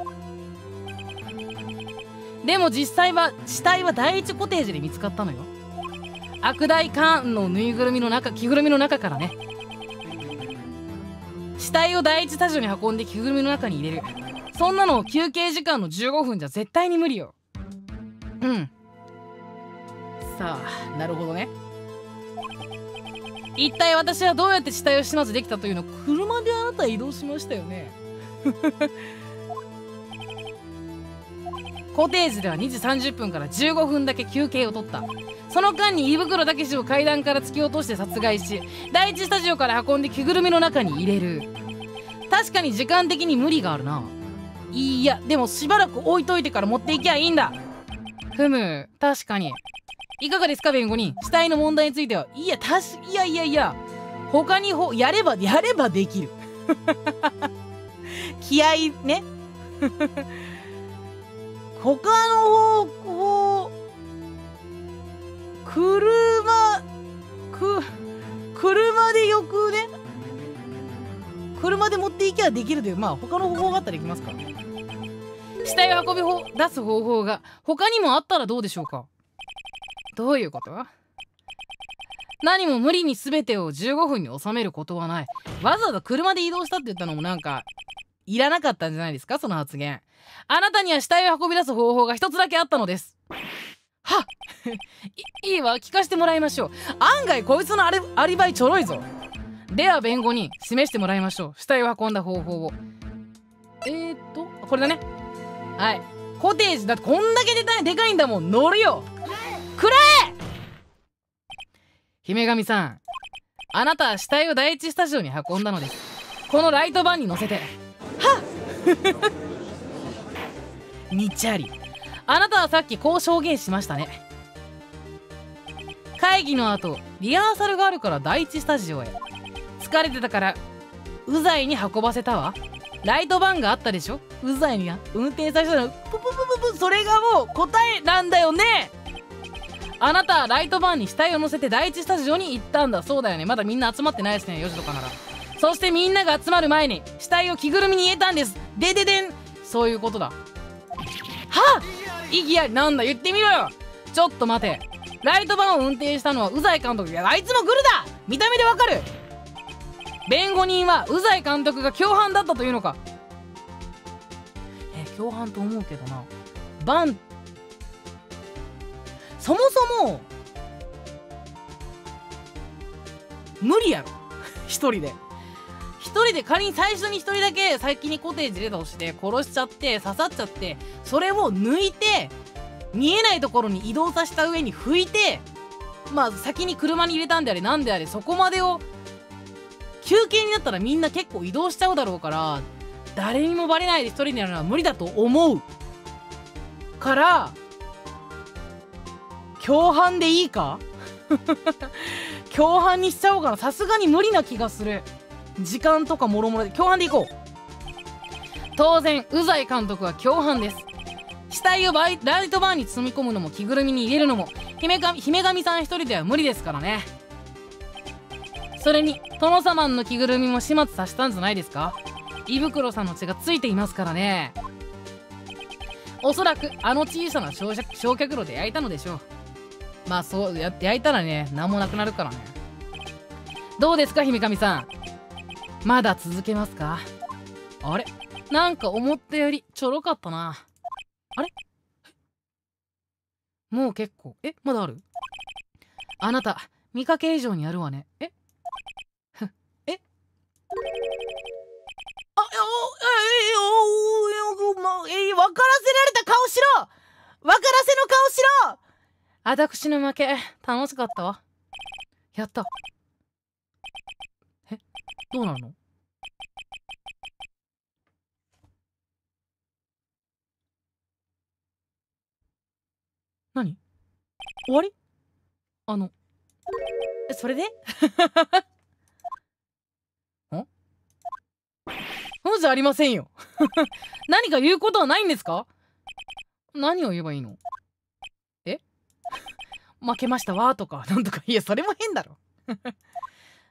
Speaker 1: でも実際は死体は第一コテージで見つかったのよ。悪大カーンのぬいぐるみの中着ぐるみの中からね。死体を第一スタジオに運んで着ぐるみの中に入れる。そんなの休憩時間のじゅうごふんじゃ絶対に無理よ。うん。さあなるほどね。一体私はどうやって死体を始末できたというの？車であなた移動しましたよね。コテージではにじさんじゅっぷんからじゅうごふんだけ休憩を取った。その間に胃袋たけしを階段から突き落として殺害し、第一スタジオから運んで着ぐるみの中に入れる。確かに時間的に無理があるな。いやでもしばらく置いといてから持っていきゃいいんだ。ふむ、確かに。いかがですか弁護人。死体の問題については。いやたしいやいやいや他にほやればやればできる。気合いね。他の方法車く車でよくね車で持っていきゃできるという、まあ他の方法があったらできますか。死体を運びほ出す方法が他にもあったらどうでしょうか。どういうこと？何も無理に全てをじゅうごふんに収めることはない。わざわざ車で移動したって言ったのもなんかいらなかったんじゃないですか、その発言。あなたには死体を運び出す方法が一つだけあったのです。はっいいいわ、聞かせてもらいましょう。案外こいつのアリ、アリバイちょろいぞ。では弁護人示してもらいましょう。死体を運んだ方法を。えーっとこれだね。はい、コテージだってこんだけでかいでかいんだもん。乗るよ。くらえ姫神さん、あなたは死体を第一スタジオに運んだのです。このライトバンに乗せて。はっにちゃり。あなたはさっきこう証言しましたね。会議の後リハーサルがあるから第一スタジオへ。疲れてたからうざいに運ばせたわ。ライトバンがあったでしょ。うざいには運転させたのプププププ、それがもう答えなんだよね。あなたはライトバンに死体を乗せて第一スタジオに行ったんだ。そうだよね、まだみんな集まってないですね、よじとかなら。そしてみんなが集まる前に死体を着ぐるみに入れたんです。でででん、そういうことだ。はっ意義あり。なんだ言ってみろよ。ちょっと待て、ライトバンを運転したのは宇西監督。いやあいつもグルだ。見た目でわかる。弁護人は宇西監督が共犯だったというのか。え共犯と思うけどな。バンそもそも無理やろ一人で一人で仮に最初に一人だけ先にコテージ出たとして殺しちゃって刺さっちゃって、それを抜いて見えないところに移動させた上に拭いて、まあ先に車に入れたんであれなんであれ、そこまでを休憩になったらみんな結構移動しちゃうだろうから、誰にもバレないで一人になるのは無理だと思うから共犯でいいか。共犯にしちゃおうかな。さすがに無理な気がする。時間とかもろもろで共犯でいこう。当然宇西監督は共犯です。死体をバイライトバーンに積み込むのも着ぐるみに入れるのも姫神、姫神さん一人では無理ですからね。それに殿様の着ぐるみも始末させたんじゃないですか。胃袋さんの血がついていますからね。おそらくあの小さな焼却焼却炉で焼いたのでしょう。まあそうやって焼いたらね、何もなくなるからね。どうですか姫神さん、まだ続けますか。あれなんか思ったよりちょろかったな。あれもう結構。えまだある。あなた見かけ以上にやるわね。えふえあおえおえおまえ分からせられた顔しろ。分からせの顔しろ。私の負け。楽しかったわ。やった。えどうなるの。何終わり。あのそれでんそうじゃありませんよ。何か言うことはないんですか。何を言えばいいの。え負けましたわとかなんとか。いやそれも変だろ。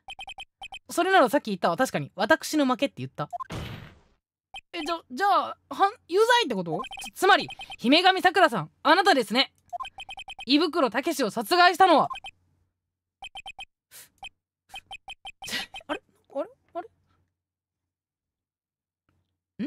Speaker 2: それならさっき言ったわ。確かに私の負けって言った。えじゃじゃあは有罪ってこと？つ, つまり姫神さくらさん、あなたですね。胃袋たけしを殺害したのは。あれあれあれん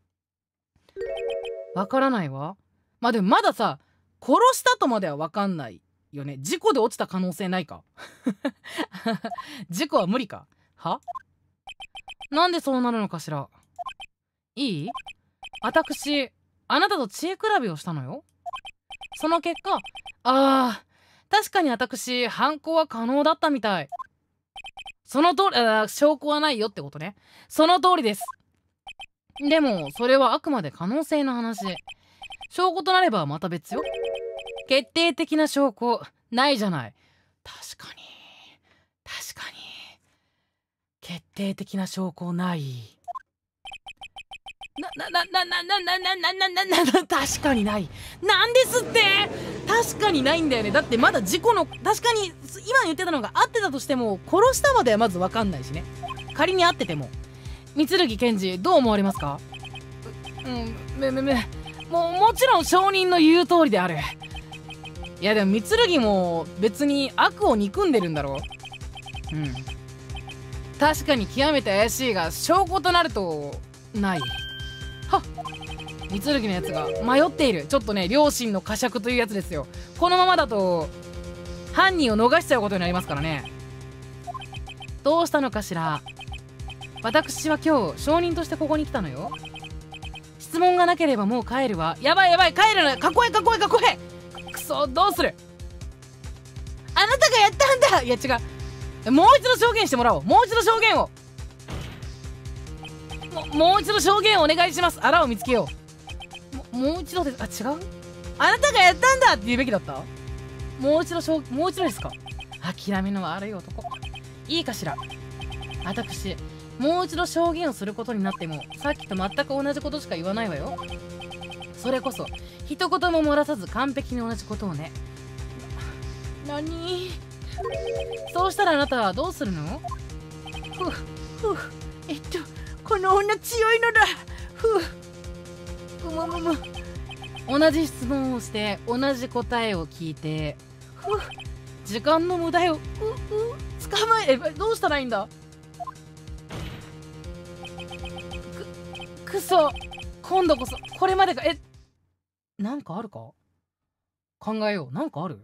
Speaker 2: わからないわ。まあでもまださ、殺したとまではわかんないよね。事故で落ちた可能性ないか？事故は無理か？は？なんでそうなるのかしら。いい？私あなたと知恵比べをしたのよ。その結果、あー確かに私犯行は可能だったみたい。その通り、あ証拠はないよってことね。その通りです。でもそれはあくまで可能性の話。証拠となればまた別よ。決定的な証拠ないじゃない。確かに確かに決定的な証拠ない。なななななななななななな確かにない。なんですって。確かにないんだよね。だってまだ事故の、確かに今言ってたのが合ってたとしても殺したまではまず分かんないしね。仮に合ってても。三剣検事どう思われますか？うんめめめもうもちろん証人の言う通りである。いやでも三剣も別に悪を憎んでるんだろう。うん確かに極めて怪しいが証拠となるとない。はっ三剣のやつが迷っている。ちょっとね良心の呵責というやつですよ。このままだと犯人を逃しちゃうことになりますからね。どうしたのかしら。私は今日証人としてここに来たのよ。質問がなければもう帰るわ。やばいやばい帰るな。囲え囲え囲え。くそどうする。あなたがやったんだ。いや違う、もう一度証言してもらおう。もう一度証言をも, もう一度証言をお願いします。あらを見つけよう。ももう一度です。あ違う、あなたがやったんだって言うべきだった。もう一度証もう一度ですか。諦めの悪い男。いいかしら。私もう一度証言をすることになってもさっきと全く同じことしか言わないわよ。それこそ一言も漏らさず完璧に同じことをね。なに？そうしたらあなたはどうするの？ふふえっとこの女強いのだ。ふうむむむ。同じ質問をして同じ答えを聞いて、ふ時間の無駄よ。うう捕まええどうしたらいいんだ。くくそ今度こそこれまでがえなんかあるか。考えよう。なんかある。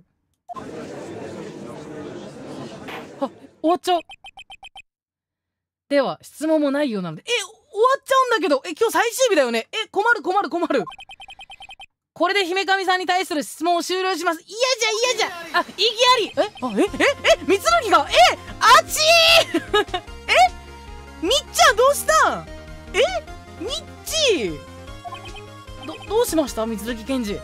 Speaker 2: あ終わっちゃう。では質問もないようなので、え終わっちゃうんだけど、え今日最終日だよね。え困る困る困る。これで姫神さんに対する質問を終了します。嫌じゃ嫌じゃ。あ意義あり。えあえええ三剣がえあちーえみっちゃんどうしたん。えみっちーどどうしました三剣検事。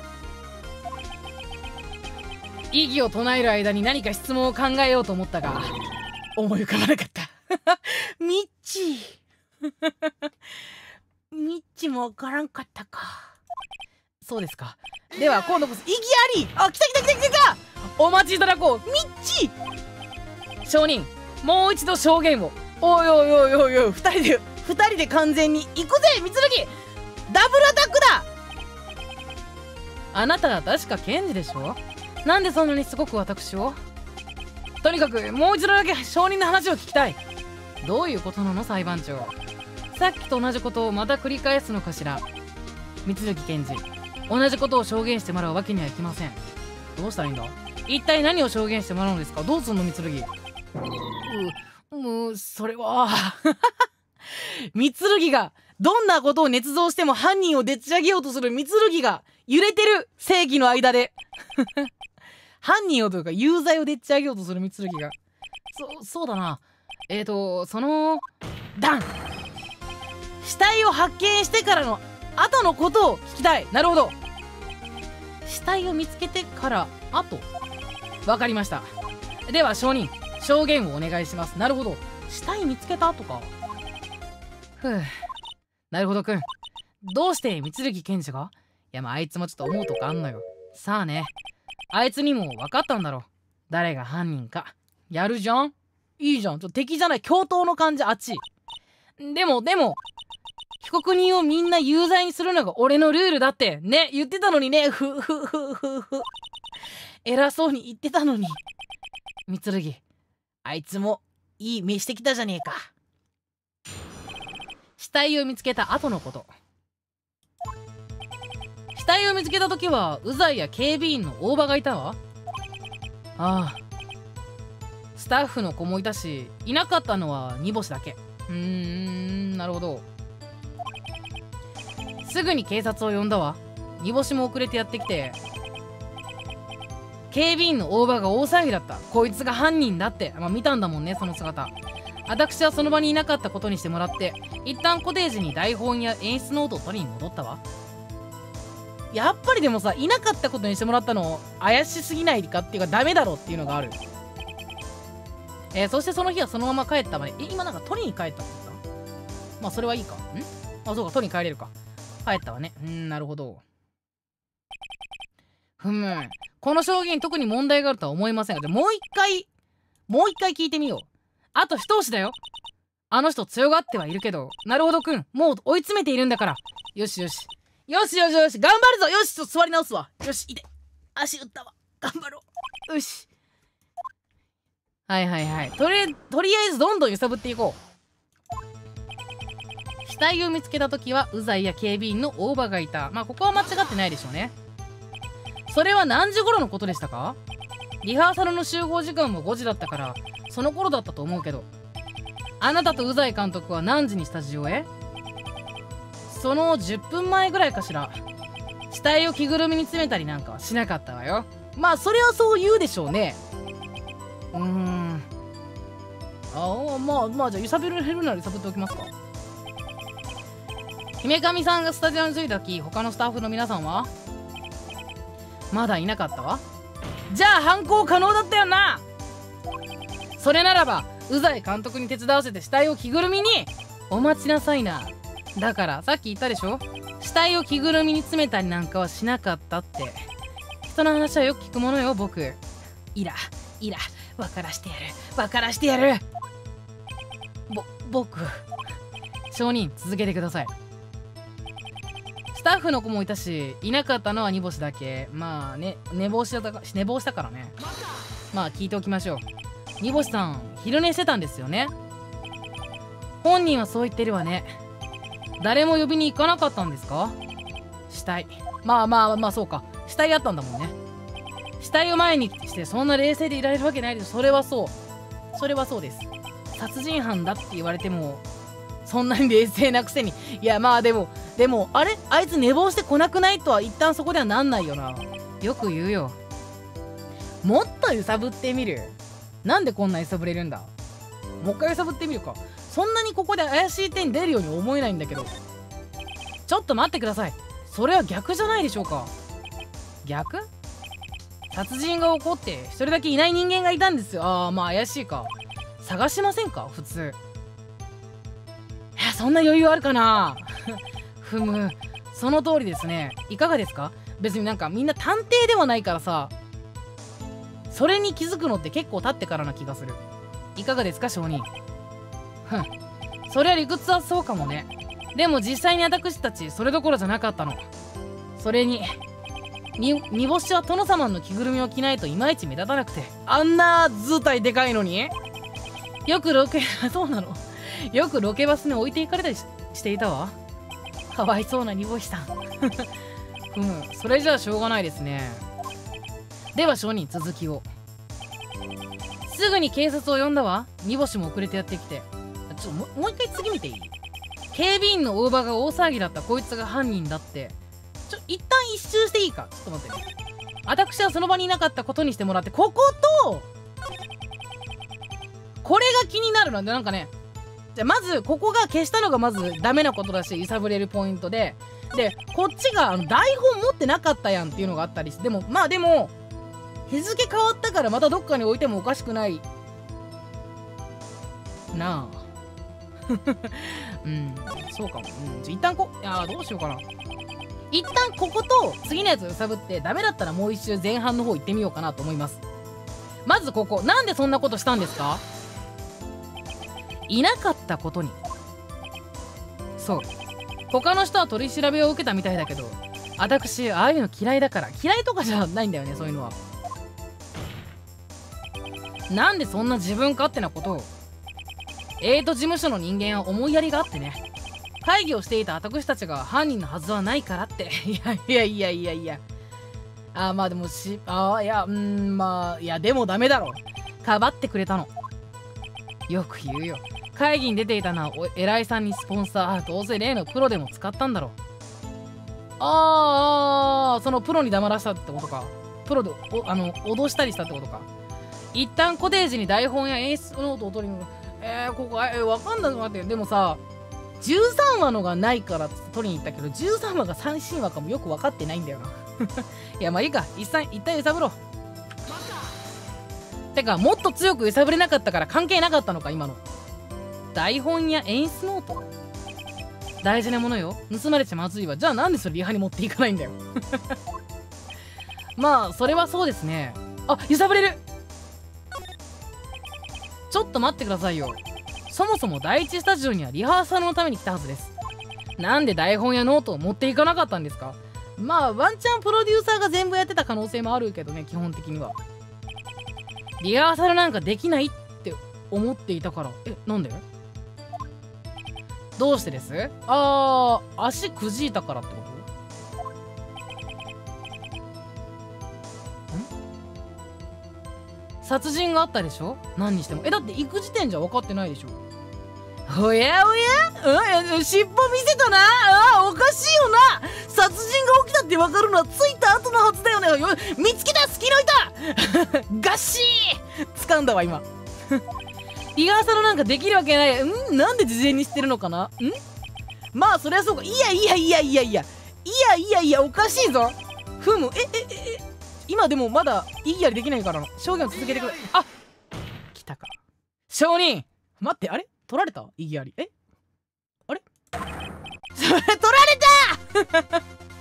Speaker 2: 異議を唱える間に何か質問を考えようと思ったが思い浮かばなかった。ミッチーミッチもわからんかったか。そうですか。では今度こそ意義あり。あ来た来た来た来た来た。お待ちいただこうミッチー。証人もう一度証言を。おいおいおいおいおい二人で二人で完全に行くぜ三剣ダブルアタックだ。あなたは確か検事でしょ。なんでそんなにすごく私を。とにかくもう一度だけ証人の話を聞きたい。どういうことなの裁判長。さっきと同じことをまた繰り返すのかしら。三剣検事同じことを証言してもらうわけにはいきません。どうしたらいいんだ。一体何を証言してもらうのですか。どうすんの三剣。うもうそれは三剣がどんなことを捏造しても犯人をでっち上げようとする三剣が揺れてる正義の間で犯人をというか有罪をでっち上げようとする三剣がそそうだな。えーとそのダン死体を発見してからの後のことを聞きたい。なるほど。死体を見つけてから後。わかりました。では証人証言をお願いします。なるほど死体見つけた後か。ふうなるほどくん。どうして三剣検事が。いやまああいつもちょっと思うとこあんのよ。さあねあいつにも分かったんだろう誰が犯人か。やるじゃん。 いいじゃん。ちょっと敵じゃない、共闘の感じ、あっち。でもでも被告人をみんな有罪にするのが俺のルールだってね、言ってたのにね。ふふふふふ。偉そうに言ってたのに。みつるぎ、あいつもいい目してきたじゃねえか。死体を見つけた後のこと。死体を見つけた時はウザイや警備員の大場がいたわ。ああ、スタッフの子もいたし、いなかったのは煮干しだけ。うーん、なるほど。すぐに警察を呼んだわ。煮干しも遅れてやってきて、警備員の大場が大騒ぎだった。こいつが犯人だって、まあ、見たんだもんね、その姿。私はその場にいなかったことにしてもらって、一旦コテージに台本や演出ノートを取りに戻ったわ。やっぱりでもさ、いなかったことにしてもらったの怪しすぎないかっていうか、ダメだろっていうのがある。えー、そしてその日はそのまま帰ったわね。え、今なんか取りに帰ったって言った？まあそれはいいか。ん？あ、そうか、取りに帰れるか。帰ったわね。うん、なるほど。ふむ、この証言特に問題があるとは思いませんが、でもう一回もう一回聞いてみよう。あと一押しだよ。あの人強がってはいるけど、なるほどくん、もう追い詰めているんだから。よしよしよしよしよし、頑張るぞ。よし、ちょっと座り直すわ。よし、いて、足打ったわ。頑張ろう。よし。はいはいはい。とりとりあえずどんどん揺さぶっていこう。死体を見つけた時はウザイや警備員の大場がいた。まあここは間違ってないでしょうね。それは何時頃のことでしたか？リハーサルの集合時間もごじだったからその頃だったと思うけど。あなたとウザイ監督は何時にスタジオへ？そのじゅっぷんまえぐらいかしら。死体を着ぐるみに詰めたりなんかはしなかったわよ。まあそれはそう言うでしょうね。うーん、ああ、まあまあ、じゃあ揺さぶれるなら揺さぶっておきますか。姫神さんがスタジオに着いた時、他のスタッフの皆さんはまだいなかったわ。じゃあ犯行可能だったよな。それならばウザイ監督に手伝わせて死体を着ぐるみに。お待ちなさいな。だからさっき言ったでしょ、死体を着ぐるみに詰めたりなんかはしなかったって。人の話はよく聞くものよ、僕。イライラ、分からしてやる分からしてやる。ぼ僕証人続けてください。スタッフの子もいたし、いなかったのは煮干しだけ。まあね、寝坊したか寝坊したからね。まあ聞いておきましょう。煮干しさん昼寝してたんですよね。本人はそう言ってるわね。誰も呼びに行かなかったんですか？死体、まあまあまあ、そうか、死体あったんだもんね。死体を前にしてそんな冷静でいられるわけないです。それはそうそれはそうです。殺人犯だって言われてもそんなに冷静なくせに。いやまあでもでもあれ、あいつ寝坊してこなくないとは一旦そこではなんないよな。よく言うよ。もっと揺さぶってみる。なんでこんな揺さぶれるんだ。もう一回揺さぶってみるか。そんなにここで怪しい点出るように思えないんだけど。ちょっと待ってください。それは逆じゃないでしょうか。逆？殺人が起こって一人だけいない人間がいたんですよ。ああ、まあ怪しいか。探しませんか普通。いや、そんな余裕あるかな。ふむ、その通りですね。いかがですか？別になんかみんな探偵ではないからさ、それに気づくのって結構経ってからな気がする。いかがですか証人。ふん、そりゃ理屈はそうかもね。でも実際に私たちそれどころじゃなかったの。それにに煮干しは殿様の着ぐるみを着ないといまいち目立たなくて。あんな図体でかいのによくロケそうなのよくロケバスに置いていかれたり し, していたわ。かわいそうな煮干しさん。うん、それじゃあしょうがないですね。では証人続きを。すぐに警察を呼んだわ。煮干しも遅れてやってきて。ちょっともう一回次見ていい？警備員の大場が大騒ぎだった。こいつが犯人だって。ちょ一旦一周していいか。ちょっと待ってね。私はその場にいなかったことにしてもらって、こことこれが気になるので、なんかね、じゃあまずここが消したのがまずダメなことだし、揺さぶれるポイントで、でこっちがあの台本持ってなかったやんっていうのがあったりして、でもまあでも日付変わったからまたどっかに置いてもおかしくないなあ。うん、そうかも。うん、じゃ一旦こいやーどうしようかな。一旦ここと次のやつを揺さぶって、ダメだったらもう一周前半の方行ってみようかなと思います。まずここ、なんでそんなことしたんですか？ いなかったことに。そう、他の人は取り調べを受けたみたいだけど、私ああいうの嫌いだから。嫌いとかじゃないんだよね、そういうのは。なんでそんな自分勝手なことを。エイト事務所の人間は思いやりがあってね、会議をしていた私たちが犯人のはずはないからって。いやいやいやいやいや、あーまあでもしあーいやうーんまあいやでもダメだろ、かばってくれたの。よく言うよ、会議に出ていたのはお偉いさんにスポンサー、どうせ例のプロでも使ったんだろう。あーあー、そのプロに黙らしたってことか。プロでおあの脅したりしたってことか。一旦コテージに台本や演出ノートを取りに、えー、ここ、えー、わかんなくなってる。でもさ、じゅうさんわのがないからっつって取りに行ったけど、じゅうさんわが最新話かもよく分かってないんだよな。いや、まあいいか、一旦一旦揺さぶろう。てか、もっと強く揺さぶれなかったから関係なかったのか、今の。台本や演出ノート、大事なものよ。盗まれちゃまずいわ。じゃあなんでそれリハに持っていかないんだよ。まあ、それはそうですね。あ、揺さぶれる。ちょっと待ってくださいよ。そもそも第一スタジオにはリハーサルのために来たはずです。なんで台本やノートを持っていかなかったんですか？まあワンチャンプロデューサーが全部やってた可能性もあるけどね、基本的には。リハーサルなんかできないって思っていたから。え、なんで？どうしてです？あー、足くじいたからってこと？殺人があったでしょ？何にしても。え、だって行く時点じゃ分かってないでしょ。おやおや、うん、尻尾見せたな。あ、おかしいよな。殺人が起きたって分かるのは着いた後のはずだよね。よ、見つけた、隙の板。ガッシー掴んだわ今。リハーサルなんかできるわけない。ん、なんで事前に知ってるのかな。ん、まあそりゃそうか。いやいやいやいやいやいやいやいや、おかしいぞ。ふむ、ええええ、今でもまだ異議ありできないからな。証言を続けてくれ。あ、来たか。証人、待って、あれ取られた？異議あり。え、あれそれ取られた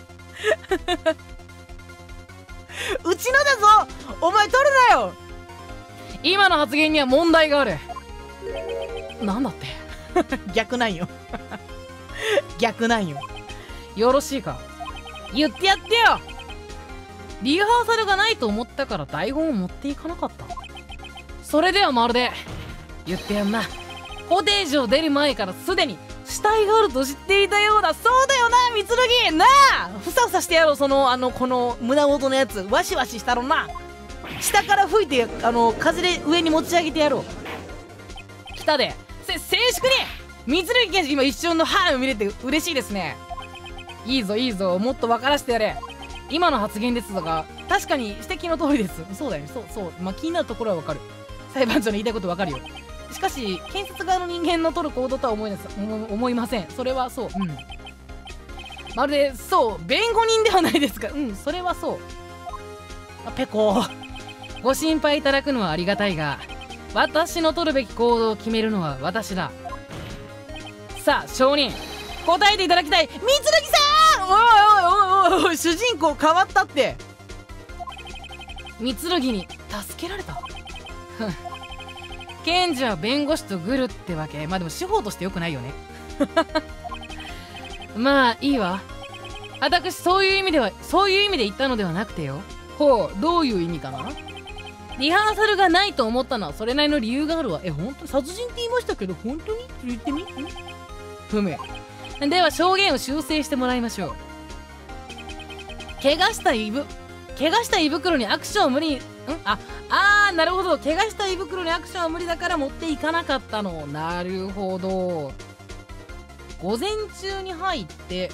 Speaker 2: うちのだぞ、お前取るなよ。今の発言には問題がある。なんだって逆なんよ逆なんよ。よろしいか、言ってやってよ。リハーサルがないと思ったから台本を持っていかなかった。それではまるで言ってやんな。コテージを出る前からすでに死体があると知っていたようだ。そうだよな、三剣なあ。ふさふさしてやろう、そのあのこの胸元のやつ。ワシワシしたろな。下から吹いて、あの風で上に持ち上げてやろう。来たで。せ静粛に。三剣剣士、今一瞬の歯を見れて嬉しいですね。いいぞいいぞ、もっと分からせてやれ。今の発言ですが、確かに指摘の通りです。そうだよね、そうそう。まあ気になるところは分かる。裁判長の言いたいこと分かるよ。しかし検察側の人間の取る行動とは思いなさ思いません。それはそう。うん。まるでそう弁護人ではないですか。うん、それはそう。あ、ペコご心配いただくのはありがたいが、私の取るべき行動を決めるのは私だ。さあ証人、答えていただきたい。三剣さん、おいおいおいおい、主人公変わったって。三剣に助けられた。検事は弁護士とグルってわけ。まあでも司法としてよくないよね。まあいいわ。私そういう意味ではそういう意味で言ったのではなくてよ。ほう、どういう意味かな。リハーサルがないと思ったのはそれなりの理由があるわ。え、本当殺人って言いましたけど本当に言ってみ。ふむ。では証言を修正してもらいましょう。怪我した胃ぶ怪我した胃袋にアクションを無理にんああーなるほど。怪我した胃袋にアクションは無理だから持っていかなかったの。なるほど。午前中に入って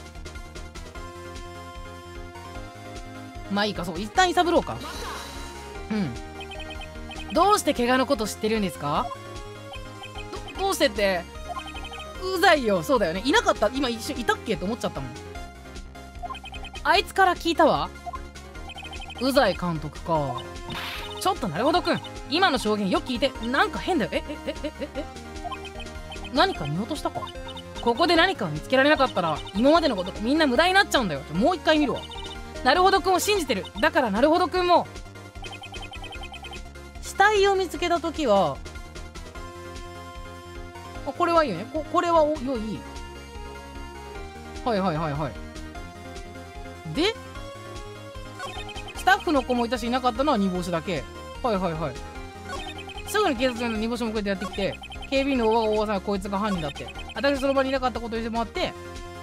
Speaker 2: まあいいか。そう、一旦揺さぶろうか。うん。どうして怪我のこと知ってるんですか。どどうしてってうざいよ。そうだよね、いなかった。今一瞬いたっけと思っちゃったもん。あいつから聞いたわ。うざい監督か。ちょっとなるほどくん、今の証言よく聞いて。なんか変だよ。ええええええ何か見落としたか。ここで何かを見つけられなかったら今までのことみんな無駄になっちゃうんだよ。もう一回見るわ。なるほどくんを信じてる。だからなるほどくんも死体を見つけた時はあ、これはいいよね。ここれはお良い。はいはいはいはい。で、スタッフの子もいたし、いなかったのは煮干しだけ。はいはいはい。すぐに警察の煮干しもこうやってやってきて、警備員の大場が大場さんがこいつが犯人だって。私その場にいなかったことにしてもらって、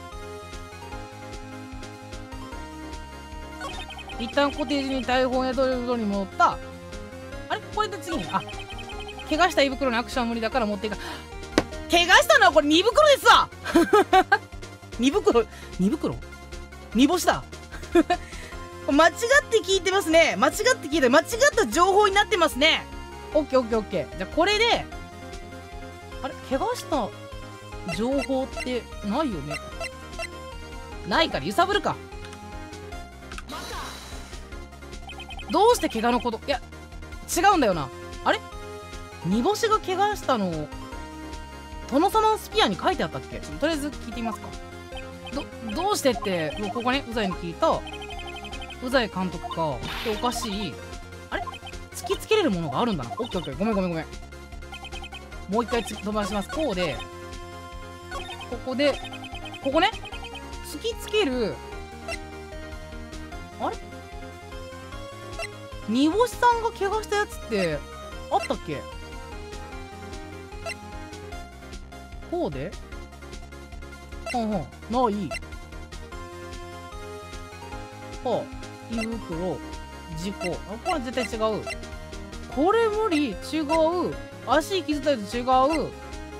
Speaker 2: 一旦コテージに大砲やどるに戻った。あれこれで次に、あ、怪我した胃袋にアクションは無理だから持っていか。怪我したのはこれ荷袋ですわ荷袋、荷袋煮干しだ間違って聞いてますね。間違って聞いて、間違った情報になってますね。オッケーオッケーオッケー。じゃあこれで、あれ怪我した情報ってないよね。ないから揺さぶるか。どうして怪我のこと、いや違うんだよな。あれ煮干しが怪我したの殿様のスピアに書いてあったっけ。ちょっととりあえず聞いてみますか。どどうしてって、もうここね、うざいに聞いた。うざい監督かで、おかしい。あれ突きつけれるものがあるんだな。オッケーオッケー、ごめんごめんごめん。もう一回つ飛ばします。こうで、ここで、ここね、突きつける。あれ煮干しさんが怪我したやつってあったっけ。こうで、ほんほん、ない。はあ、胃袋、事故。あ、これ絶対違う。これ無理、違う。足傷ついたやつ違う。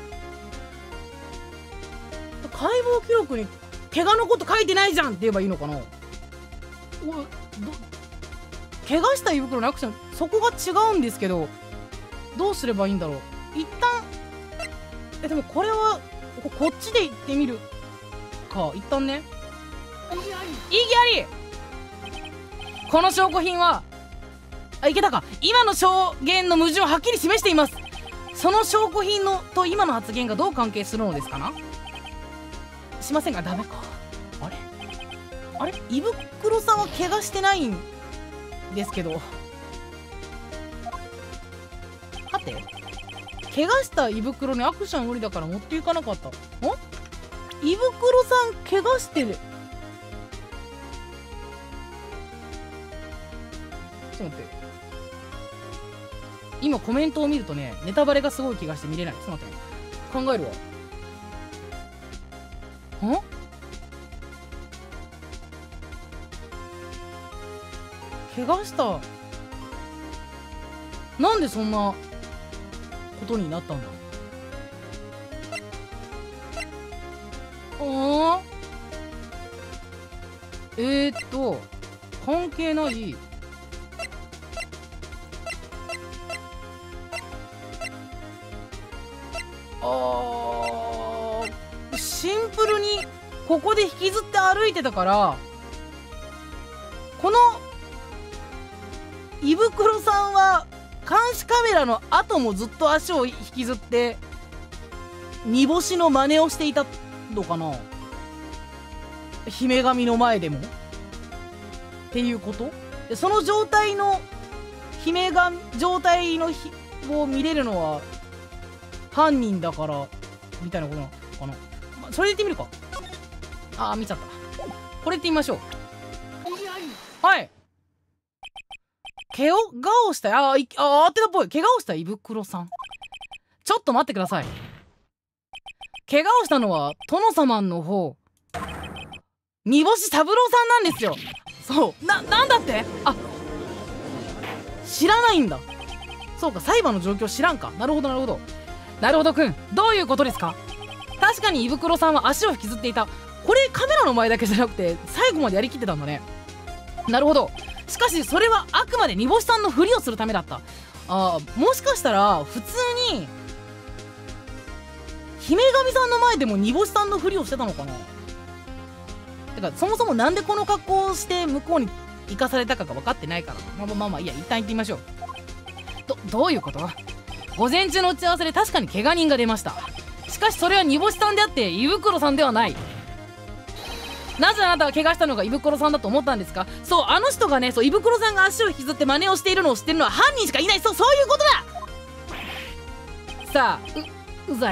Speaker 2: 解剖記録に怪我のこと書いてないじゃんって言えばいいのかな。おい、ど、怪我した胃袋のアクション、そこが違うんですけど、どうすればいいんだろう。一旦、え、でもこれは、こ, こっちで行ってみるか。一旦ね。意義あり、意義あり。この証拠品は、あ、いけたか。今の証言の矛盾をはっきり示しています。その証拠品のと今の発言がどう関係するのですかな。しませんが、ダメか。あれあれ胃袋さんは怪我してないんですけど。はて、怪我した胃袋にアクション無理だから持っていかなかった。ん胃袋さん怪我してる。ちょっと待って。今コメントを見るとね、ネタバレがすごい気がして見れない。ちょっと待って、ね、考えるわ。ん怪我した。なんでそんなことになったんだ。ああ、えー、っと関係ない。あー、シンプルにここで引きずって歩いてたから、この胃袋さんは監視カメラの後もずっと足を引きずって煮干しの真似をしていたのかな。姫神の前でもっていうことで、その状態の姫神状態のひを見れるのは犯人だからみたいなことなのかな、まあ、それで言ってみるか。ああ、見ちゃった。これ言ってみましょう。はい、毛をがをした、あーあー、当てたっぽい。怪我をした胃袋さん。ちょっと待ってください。怪我をしたのは殿様の方、煮干し三郎さんなんですよ。そうな、なんだって。あ、知らないんだ。そうか、裁判の状況知らんか。なるほどなるほどなるほど。くん、どういうことですか。確かに胃袋さんは足を引きずっていた。これカメラの前だけじゃなくて最後までやりきってたんだね。なるほど。しかしそれはあくまで煮干しさんのふりをするためだった。あー、もしかしたら普通に姫神さんの前でも煮干しさんのふりをしてたのかな。てかそもそもなんでこの格好をして向こうに行かされたかが分かってないからな。まあまあまあいいや、一旦行ってみましょう。どどういうこと。午前中の打ち合わせで確かに怪我人が出ました。しかしそれは煮干しさんであって胃袋さんではない。なぜあなたが怪我したのが胃袋さんだと思ったんですか。そう、あの人がね、そう、胃袋さんが足を引きずって真似をしているのを知ってるのは犯人しかいない。そう、そういうことだ。さあ、ううざい。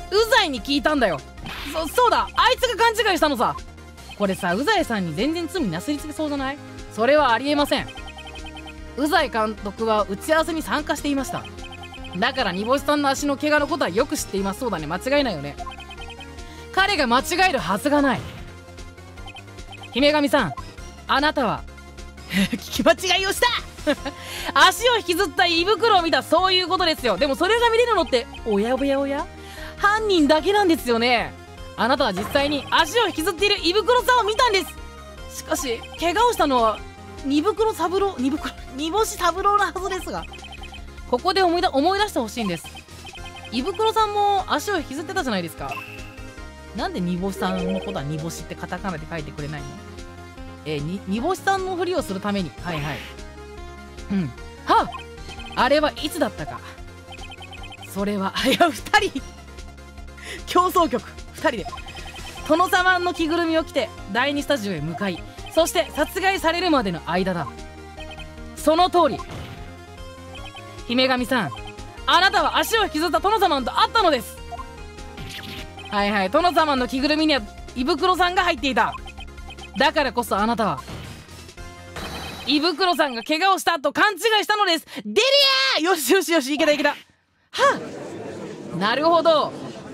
Speaker 2: うざいに聞いたんだよ。そそうだ、あいつが勘違いしたのさ。これさ、うざいさんに全然罪なすりつけそうじゃない？それはありえません。うざい監督は打ち合わせに参加していました。だから煮干しさんの足の怪我のことはよく知っています。そうだね、間違いないよね。彼が間違えるはずがない。姫神さん、あなたは聞き間違いをした足を引きずった胃袋を見た、そういうことですよ。でもそれが見れるのっておやおやおや犯人だけなんですよね。あなたは実際に足を引きずっている胃袋さんを見たんです。しかし怪我をしたのは煮袋三郎煮袋煮干し三郎のはずですが、ここで思いだ思い出してほしいんです。胃袋さんも足を引きずってたじゃないですか。なんで煮干しさんのことは煮干しってカタカナで書いてくれないの？えー、に煮干しさんのふりをするために、はいはい、うんはっ、あれはいつだったか。それはいやふたり競争曲ふたりで殿様の着ぐるみを着て第二スタジオへ向かい、そして殺害されるまでの間だ。その通り。姫神さん、あなたは足を引きずった殿様と会ったのです。はいはい、殿様の着ぐるみには胃袋さんが入っていた。だからこそあなたは胃袋さんが怪我をしたと勘違いしたのです。デリアー、よしよしよし、いけたいけた。はあ、なるほど。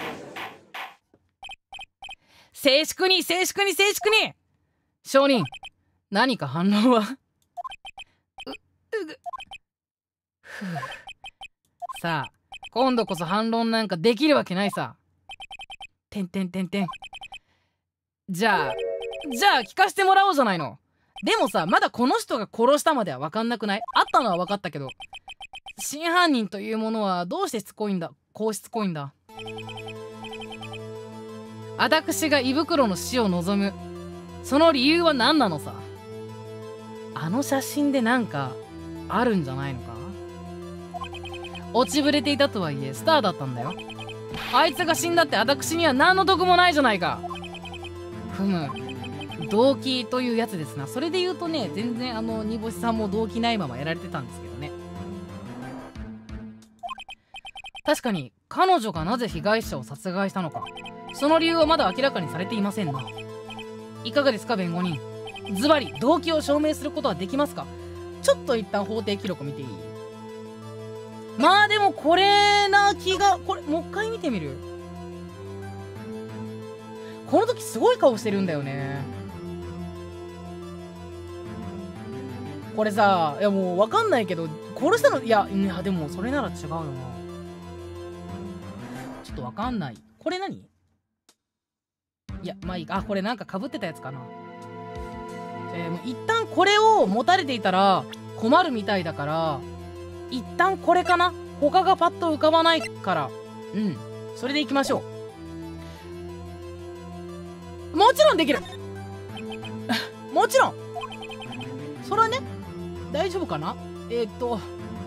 Speaker 2: 静粛に静粛に静粛に。証人、何か反論は？ううぐふう。さあ、今度こそ反論なんかできるわけないさ。てんてんてんてん。じゃあじゃあ聞かせてもらおうじゃないの。でもさ、まだこの人が殺したまでは分かんなくない？あったのは分かったけど、真犯人というものはどうしてしつこいんだ、こうしつこいんだ。私が胃袋の死を望むその理由は何なのさ。あの写真でなんかあるんじゃないのか。落ちぶれていたとはいえスターだったんだよ。あいつが死んだって私には何の得もないじゃないか。ふむ、動機というやつですな。それで言うとね、全然あの煮干しさんも動機ないままやられてたんですけどね。確かに彼女がなぜ被害者を殺害したのか、その理由はまだ明らかにされていませんな。いかがですか弁護人、ズバリ動機を証明することはできますか？ちょっと一旦法廷記録見ていい？まあでもこれな気が、これもう一回見てみる。この時すごい顔してるんだよね。これさ、いやもう分かんないけど殺したの、いやいやでもそれなら違うよな。ちょっと分かんない。これ何？いやまあいいか。あ、これなんか被ってたやつかな。えー、もう一旦これを持たれていたら困るみたいだから、一旦これかな。他がパッと浮かばないから、うん、それでいきましょう。もちろんできるもちろんそれはね、大丈夫かな。えー、っと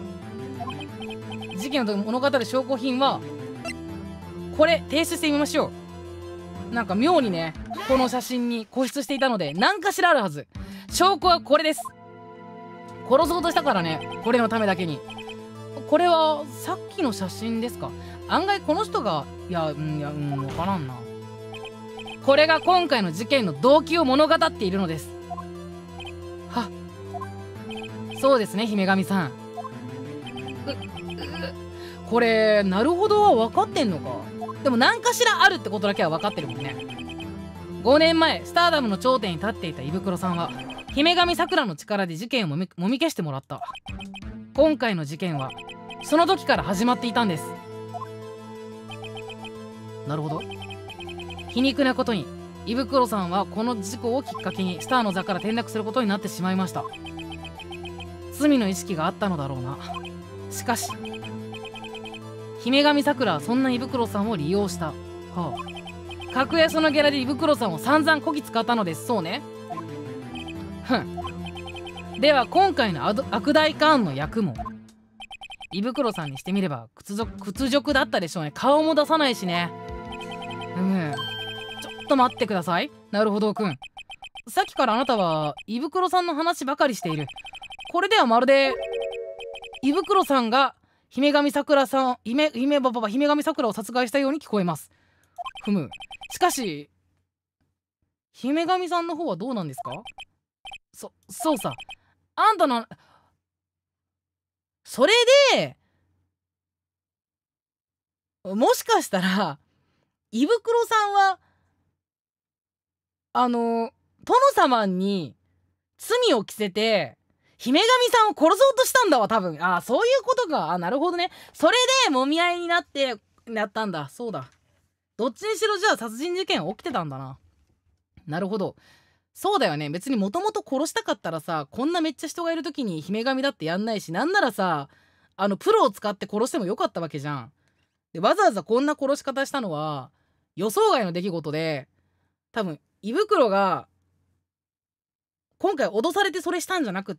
Speaker 2: 事件の時物語る証拠品はこれ提出してみましょう。なんか妙にね、この写真に固執していたので何かしらあるはず。証拠はこれです。殺そうとしたからね、これのためだけに。これはさっきの写真ですか？案外この人が、いやうんいやうん分からんな。これが今回の事件の動機を物語っているのです。はっ、そうですね姫神さん。これなるほどは分かってんのか。でも何かしらあるってことだけは分かってるもんね。ごねんまえスターダムの頂点に立っていた胃袋さんは姫神さくらの力で事件をもみ、もみ消してもらった。今回の事件はその時から始まっていたんです。なるほど。皮肉なことに胃袋さんはこの事故をきっかけにスターの座から転落することになってしまいました。罪の意識があったのだろうな。しかし姫神さくらはそんな胃袋さんを利用した。はあ、格安のギャラで胃袋さんを散々こき使ったのです。そうね。ふん。では今回の悪大カーンの役も胃袋さんにしてみれば屈辱、屈辱だったでしょうね。顔も出さないしね。うむ、ちょっと待ってください。なるほどくん、さっきからあなたは胃袋さんの話ばかりしている。これではまるで胃袋さんが姫神さくらさん、姫姫ばばば姫神さくらを殺害したように聞こえます。 ふむ。しかし姫神さんの方はどうなんですか？そそうさ、あんたのそれでもしかしたら胃袋さんはあの殿様に罪を着せて姫神さんを殺そうとしたんだわ多分。ああ、そういうことか。あ、なるほどね。それでもみ合いになってやったんだ。そうだ。どっちにしろじゃあ殺人事件起きてたんだな。なるほど。そうだよね。別にもともと殺したかったらさ、こんなめっちゃ人がいる時に姫神だってやんないし、なんならさ、あのプロを使って殺してもよかったわけじゃん。でわざわざこんな殺し方したのは予想外の出来事で、多分胃袋が今回脅されてそれしたんじゃなくって、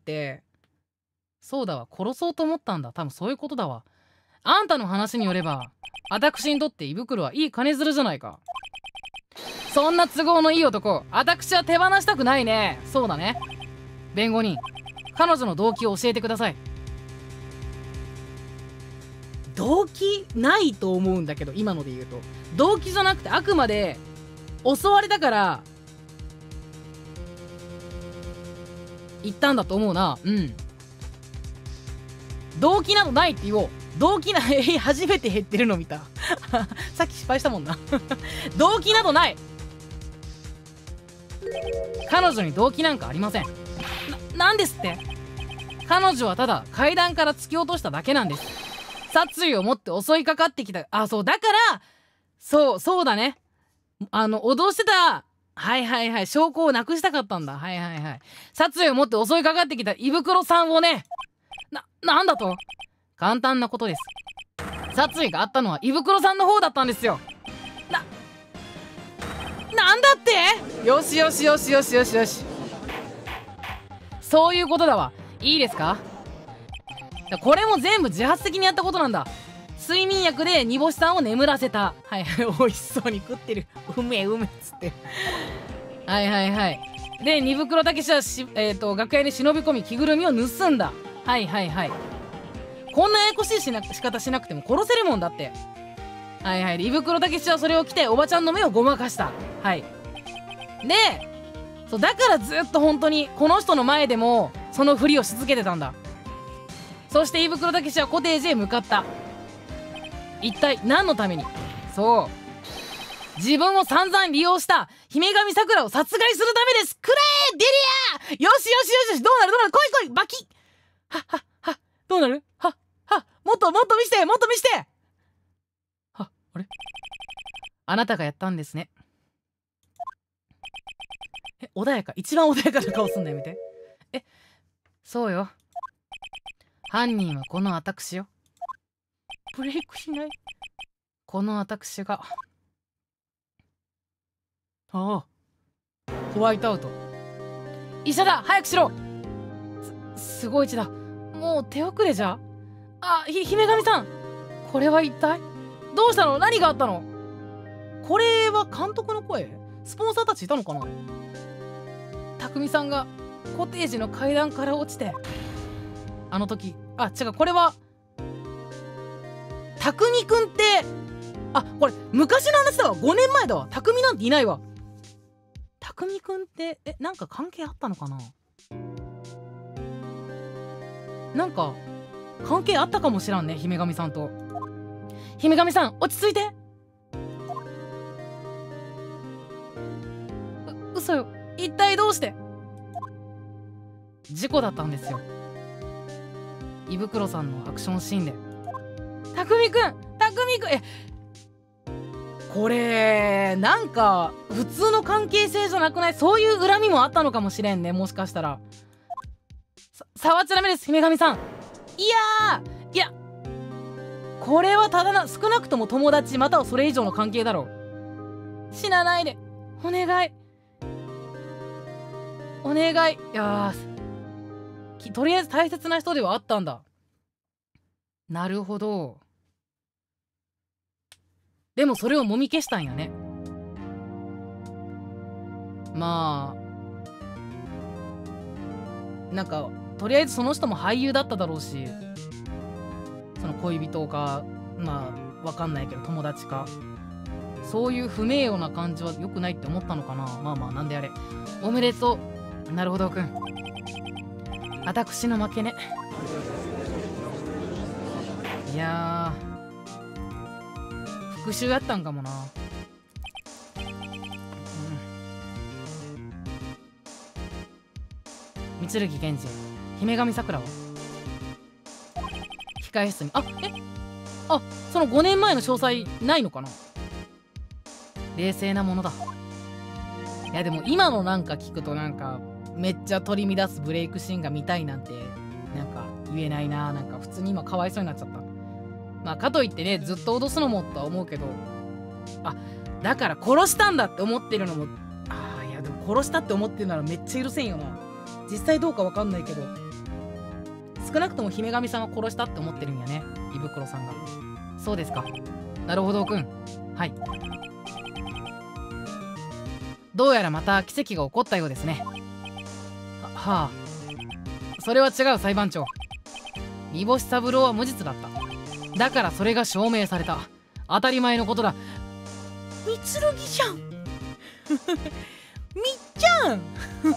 Speaker 2: そうだわ、殺そうと思ったんだ。多分そういうことだわ。あんたの話によれば私にとって胃袋はいい金づるじゃないか。そんな都合のいい男、私は手放したくないね。そうだね。弁護人、彼女の動機を教えてください。動機ないと思うんだけど、今ので言うと動機じゃなくて、あくまで襲われたから言ったんだと思うな。うん、動機などないって言おう。動機な初めて減ってるの見たさっき失敗したもんな動機などない。彼女に動機なんかありません。な、なんですって。彼女はただ階段から突き落としただけなんです。殺意を持って襲いかかってきた。あ、そうだからそうそうだね、あの脅してた、はいはいはい、証拠をなくしたかったんだ。はいはいはい、殺意を持って襲いかかってきた胃袋さんをね、な、なんだと。簡単なことです。殺意があったのは胃袋さんの方だったんですよ。な、なんだって。よしよしよしよしよしよし、そういうことだわ。いいですか。これも全部自発的にやったことなんだ。睡眠薬で煮干しさんを眠らせた。はいはい美味しそうに食ってる。うめえうめえっつってはいはいはい。で煮袋たけしはし、えー、と楽屋に忍び込み着ぐるみを盗んだ。はいはいはい。こんなややこしいしな仕方しなくても殺せるもんだって。はいはい。で胃袋たけしはそれを着ておばちゃんの目をごまかした。はい。でそうだからずっと本当にこの人の前でもそのふりをし続けてたんだ。そして胃袋たけしはコテージへ向かった。一体何のために。そう、自分を散々利用した姫神さくらを殺害するためです。くらえデリア。よしよしよしよし、どうなるどうなる、来い来いバキッ。はっはっは、どうなる。はっは、もっともっと見してもっと見して。は、あれ、あなたがやったんですね。え、穏やか、一番穏やかな顔すんのやめて。え、そうよ、犯人はこの私よ。ブレイクしない。この私が。ああ、ホワイトアウト。医者だ、早くしろ。す、すごい血だ。もう手遅れじゃ。あ、ひ、姫神さん、これは一体どうしたの。何があったの。これは監督の声。スポンサーたちいたのかな。匠さんがコテージの階段から落ちて、あの時、あ、違う、これは匠くんって、あ、これ昔の話だわ。ごねんまえだわ。匠なんていないわ。匠くんってえ、なんか関係あったのかな。なんか関係あったかもしらんね、姫神さんと。姫神さん落ち着いて。う、嘘よ。一体どうして。事故だったんですよ。胃袋さんのアクションシーンで。たくみくん、たくみくん、え、これなんか普通の関係性じゃなくない。そういう恨みもあったのかもしれんね、もしかしたら。さ、触っちゃダメです、姫神さん。いやー、いや、これはただな、少なくとも友達またはそれ以上の関係だろう。死なないでお願いお願い。いやー、とりあえず大切な人ではあったんだ。なるほど。でもそれをもみ消したんやね。まあなんかとりあえずその人も俳優だっただろうし、その恋人かまあわかんないけど友達か、 そういう不名誉な感じは良くないって思ったのかな。まあまあなんであれ、おめでとう。なるほどくん、私の負けね。いやー、復讐やったんかもな。うん。三剣源氏、姫神さくらは控え室に。あ、えあ、そのごねんまえの詳細ないのかな。冷静なものだ。いやでも今のなんか聞くとなんかめっちゃ取り乱すブレイクシーンが見たいなんてなんか言えないな。なんか普通に今かわいそうになっちゃった。まあかといってね、ずっと脅すのもとは思うけど、あ、だから殺したんだって思ってるのも、ああ、いやでも殺したって思ってるならめっちゃ許せんよな。実際どうかわかんないけど、少なくとも姫神さんは殺したって思ってるんやね、胃袋さんが。そうですか。なるほどくん。はい。どうやらまた奇跡が起こったようですね。は、はあ。それは違う裁判長。煮干し三郎は無実だった。だからそれが証明された。当たり前のことだ。みつるぎじゃんみっちゃん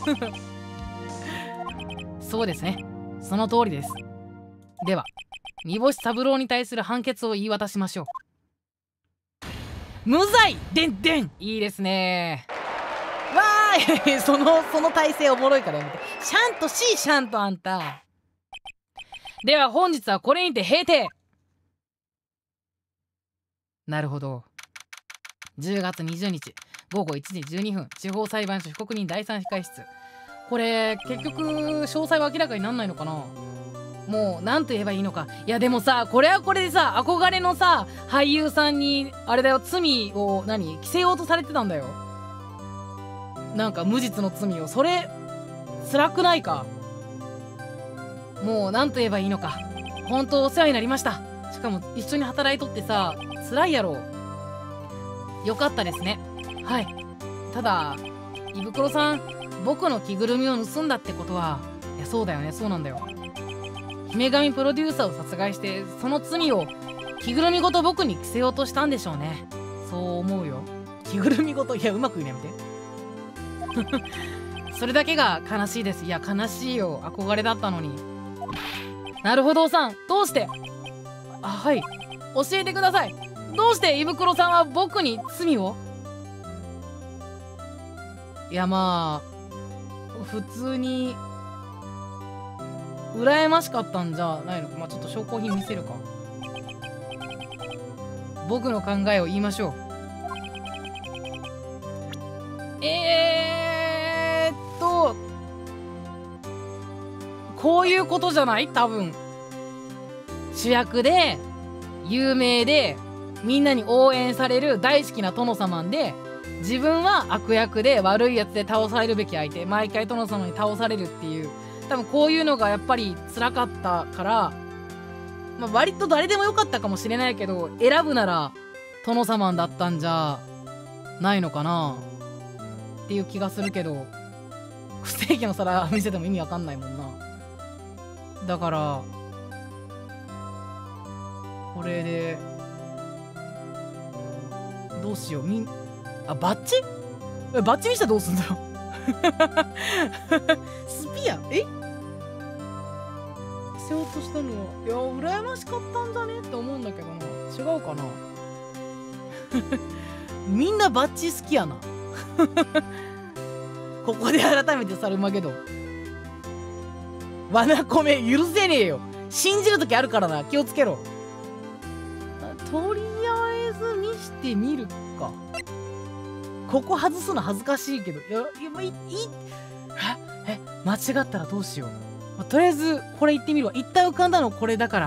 Speaker 2: そうですね、その通りです。では煮干し三郎に対する判決を言い渡しましょう。無罪でんでん。いいですね。わーいそのその体勢おもろいからやめて。シャンとしい、シャンとあんた。では本日はこれにて閉廷。なるほど。じゅうがつにじゅうにちごごいちじじゅうにふん、地方裁判所被告人だいさん控室。これ結局詳細は明らかになんないのかな。もう何と言えばいいのか。いやでもさ、これはこれでさ、憧れのさ俳優さんにあれだよ、罪を何着せようとされてたんだよ。なんか無実の罪を。それ辛くないか。もう何と言えばいいのか。本当お世話になりました。しかも一緒に働いとってさ、辛いやろ。よかったですね。はい。ただ胃袋さん、僕の着ぐるみを盗んだってことは、いやそうだよね、そうなんだよ。姫神プロデューサーを殺害して、その罪を着ぐるみごと僕に着せようとしたんでしょうね。そう思うよ。着ぐるみごと、いやうまく言うのやめてそれだけが悲しいです。いや悲しいよ、憧れだったのに。なるほどさん、どうして。あ、はい、教えてください。どうして胃袋さんは僕に罪を。いやまあ普通に羨ましかったんじゃないのか。まあちょっと証拠品見せるか。僕の考えを言いましょう。えーっとこういうことじゃない？多分主役で有名でみんなに応援される大好きな殿様で、自分は悪役で悪いやつで倒されるべき相手、毎回殿様に倒されるっていう、多分こういうのがやっぱり辛かったから、まあ、割と誰でもよかったかもしれないけど、選ぶなら殿様だったんじゃないのかなっていう気がするけど、不正義の皿見せても意味わかんないもんな。だからこれでどうしよう。みんあ、バッチえバッチ見したらどうすんだよスピアえ着せようとしたのは、いや羨ましかったんじゃねって思うんだけどな。違うかなみんなバッチ好きやなここで改めてサルマゲドン、わなこめ許せねえよ。信じる時あるからな、気をつけろ。とりあえず見してみるか。ここ外すの恥ずかしいけど、いやいや、まあ、いいえ間違ったらどうしよう、まあ、とりあえずこれ言ってみるわ。一旦浮かんだのこれだから。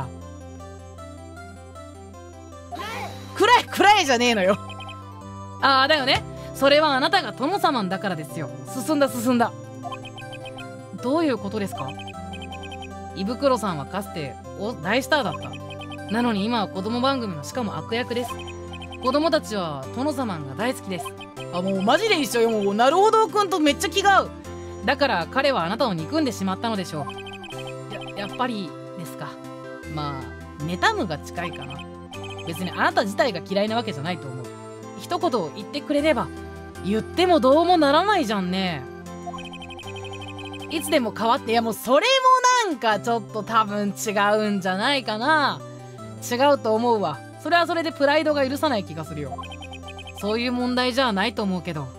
Speaker 2: 暗い暗いじゃねえのよああだよね、それはあなたが殿様だからですよ。進んだ進んだ。どういうことですか。胃袋さんはかつてお大スターだった。なのに今は子供番組のしかも悪役です。子供たちは殿様が大好きです。あ、もうマジで一緒よ。もうなるほどくんとめっちゃ気が合う。だから彼はあなたを憎んでしまったのでしょう。や、やっぱりですか。まあ妬むが近いかな。別にあなた自体が嫌いなわけじゃないと思う。 一言言ってくれれば。言ってもどうもならないじゃんね。いつでも変わって、いやもうそれもなんかちょっと多分違うんじゃないかな。違うと思うわ。それはそれでプライドが許さない気がするよ。そういう問題じゃないと思うけど。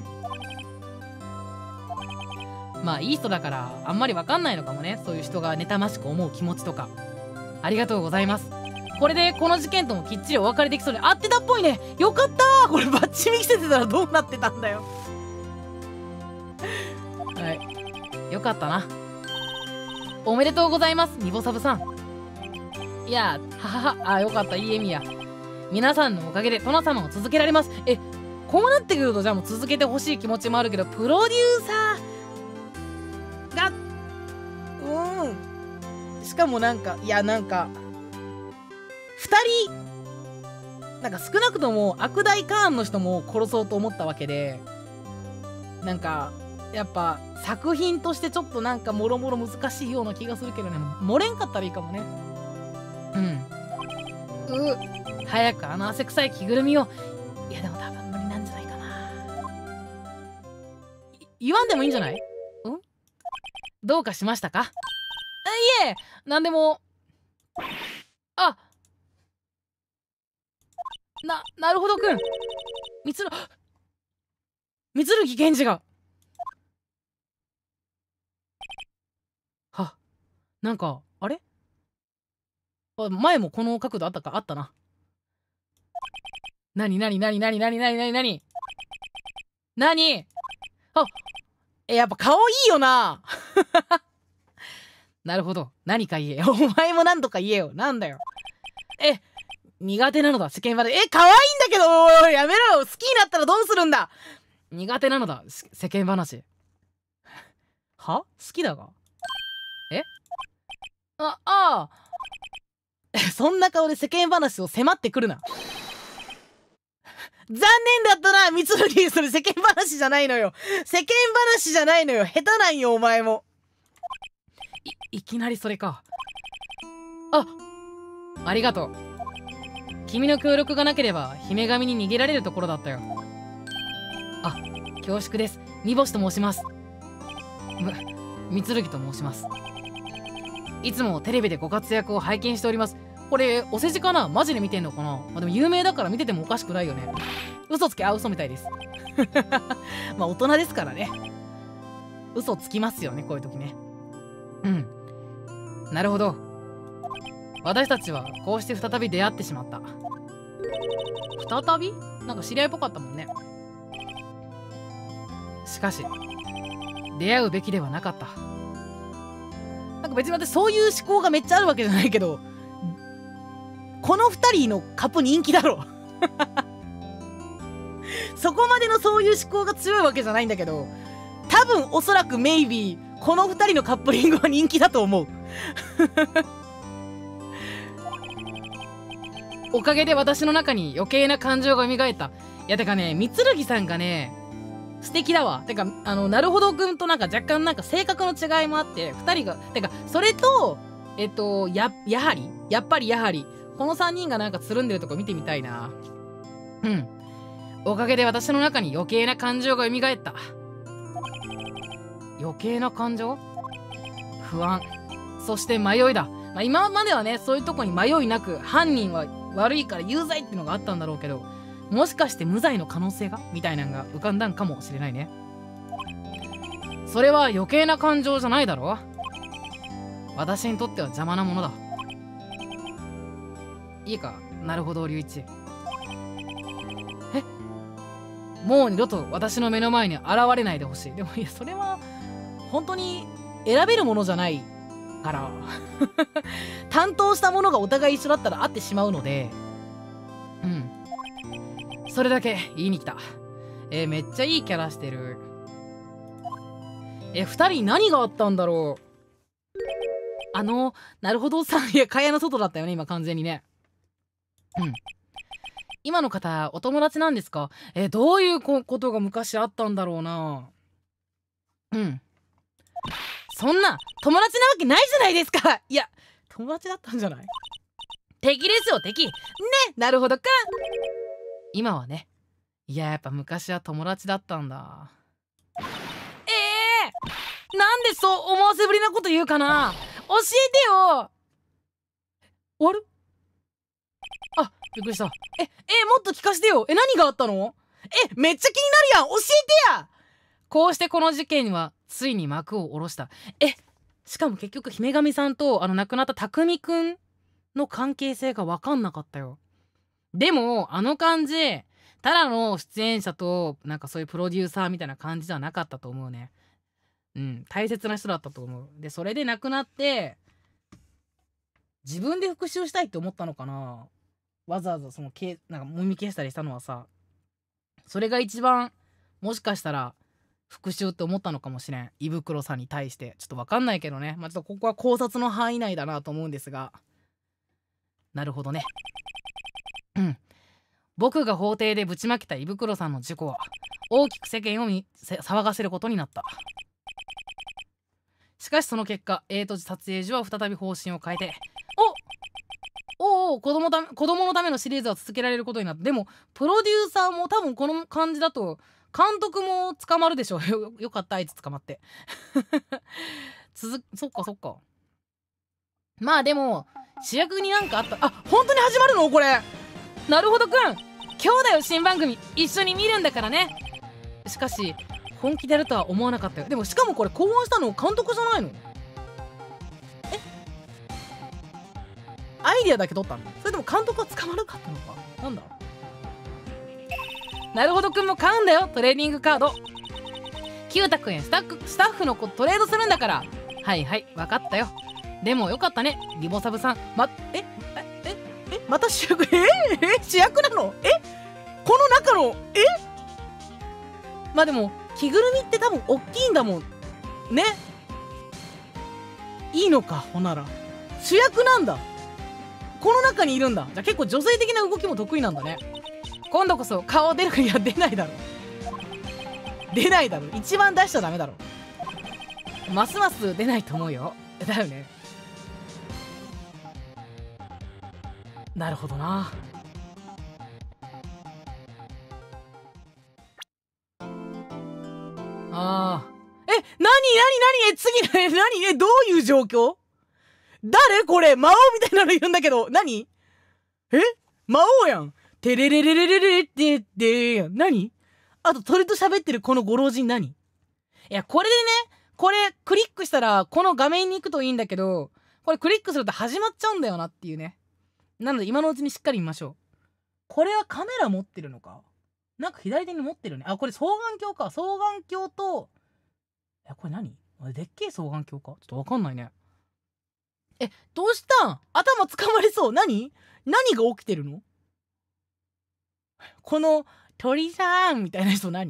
Speaker 2: うん、まあいい人だからあんまり分かんないのかもね、そういう人が妬ましく思う気持ちとか。ありがとうございます。これでこの事件ともきっちりお別れできそうに。合ってたっぽいね。よかったー。これバッチ見せてたらどうなってたんだよ。はい、よかったな。おめでとうございますニボサブさん。いやははは、あ、よかった、いい笑みや。皆さんのおかげでトナ様を続けられます。え、こうなってくるとじゃあもう続けてほしい気持ちもあるけど、プロデューサーがうんしかもなんか、いやなんかふたりなんか少なくとも悪大カーンの人も殺そうと思ったわけで、なんかやっぱ作品としてちょっとなんかもろもろ難しいような気がするけどね。漏れんかったらいいかもね。うんう早くあの汗臭い着ぐるみを。いやでも多分無理なんじゃないかな。言わんでもいいんじゃない？んどうかしましたか？いえ、なんでも。あ、な、なるほどくん。みつる、みつるぎ源氏が。は、なんか、あれ？あ、前もこの角度あったか、あったな。なになになになになになになになになにあ、え、やっぱ顔いいよな。なるほど。何か言え。お前も何とか言えよ。なんだよ。え、苦手なのだ、世間話。え、可愛いんだけど、やめろよ。好きになったらどうするんだ。苦手なのだ、世間話。は？好きだが。え？あ、ああ。そんな顔で世間話を迫ってくるな。残念だったな、みつるぎ。それ世間話じゃないのよ。世間話じゃないのよ。下手なんよ、お前も。い、いきなりそれか。あ、ありがとう。君の協力がなければ姫神に逃げられるところだったよ。あ、恐縮です。煮干しと申します。む、みつるぎと申します。いつもテレビでご活躍を拝見しております。これお世辞かな？マジで見てんのかな？まあ、でも有名だから見ててもおかしくないよね。嘘つけ、あ、嘘みたいです。まあ大人ですからね。嘘つきますよね、こういう時ね。うん。なるほど。私たちはこうして再び出会ってしまった。再び？なんか知り合いっぽかったもんね。しかし出会うべきではなかった。なんか別に私そういう思考がめっちゃあるわけじゃないけど、このふたりのカップ人気だろ。そこまでのそういう思考が強いわけじゃないんだけど、多分おそらくメイビーこのふたりのカップリングは人気だと思う。おかげで私の中に余計な感情が蘇った。いやてかね、みつるぎさんがね素敵だわ。てかあのなるほどくんとなんか若干なんか性格の違いもあって、ふたりがてかそれとえっとややはりやっぱりやはりこのさんにんがなんかつるんでるとこ見てみたいな。うん。おかげで私の中に余計な感情が蘇った。余計な感情？不安、そして迷いだ。まあ、今まではねそういうとこに迷いなく犯人は悪いから有罪ってのがあったんだろうけど、もしかして無罪の可能性がみたいなのが浮かんだんかもしれないね。それは余計な感情じゃないだろ。私にとっては邪魔なものだ。いいか、なるほど龍一。え、もう二度と私の目の前に現れないでほしい。でもいやそれは本当に選べるものじゃないから担当したものがお互い一緒だったら会ってしまうので、うん、それだけ言いに来た。えー、めっちゃいいキャラしてる。え、二人何があったんだろう。あのなるほどさん、いや蚊帳の外だったよね今完全にね。うん。今の方お友達なんですか？え、どういうことが昔あったんだろうな。うん。そんな友達なわけないじゃないですか。いや友達だったんじゃない？敵ですよ敵ね。なるほどか。今はねいや、やっぱ昔は友達だったんだ。えー、なんでそう思わせぶりなこと言うかな。教えてよ。終わる？あ、びっくりした。え、え、もっと聞かせてよ。え、何があったの？え、めっちゃ気になるやん。教えてや。こうしてこの事件はついに幕を下ろした。え、しかも結局姫神さんとあの亡くなった匠くんの関係性が分かんなかったよ。でもあの感じ、ただの出演者となんかそういうプロデューサーみたいな感じではなかったと思うね。うん、大切な人だったと思う。でそれで亡くなって自分で復讐したいって思ったのかな。わざわざそのけなんかもみ消したりしたのはさ、それが一番もしかしたら復讐って思ったのかもしれん。胃袋さんに対してちょっと分かんないけどね。まあちょっとここは考察の範囲内だなと思うんですが、なるほどね。うん、僕が法廷でぶちまけた胃袋さんの事故は大きく世間をみ騒がせることになった。しかしその結果、エイト時撮影所は再び方針を変えて、おおお子供た子供のためのシリーズは続けられることになった。でもプロデューサーも多分この感じだと監督も捕まるでしょ。よ, よかった、あいつ捕まって続そっかそっか。まあでも主役になんかあった。あ、本当に始まるのこれ。なるほどくん、今日だよ新番組一緒に見るんだからね。しかし本気でやるとは思わなかったよ。でもしかもこれ考案したの監督じゃないの？え、アイディアだけ取ったの？それとも監督は捕まらなかったのか。なんだ。なるほどくんも買うんだよトレーニングカード。キュータくんへスタッフスタッフの子トレードするんだから。はいはい分かったよ。でもよかったねリボサブさん。まええええまた主役。ええ主役なの？えこの中のえまあでも着ぐるみって多分大きいんだもんね。いいのか。ほなら主役なんだ。この中にいるんだ。じゃあ結構女性的な動きも得意なんだね。今度こそ顔出るか。いや出ないだろ出ないだろ。一番出しちゃダメだろ。ますます出ないと思うよ。だよね。なるほどな。あーえ、なになになにえ、次なにえ、どういう状況？誰これ魔王みたいなのいるんだけど。何？え魔王やん。テレレレレレレってってやん。何？あと鳥と喋ってるこのご老人何？いやこれでね、これクリックしたらこの画面に行くといいんだけど、これクリックすると始まっちゃうんだよなっていうね。なので今のうちにしっかり見ましょう。これはカメラ持ってるのか？なんか左手に持ってるね。あ、これ双眼鏡か。双眼鏡と、え、これ何？でっけえ双眼鏡かちょっとわかんないね。え、どうしたん？頭掴まれそう。何？何が起きてるの？この鳥さんみたいな人何？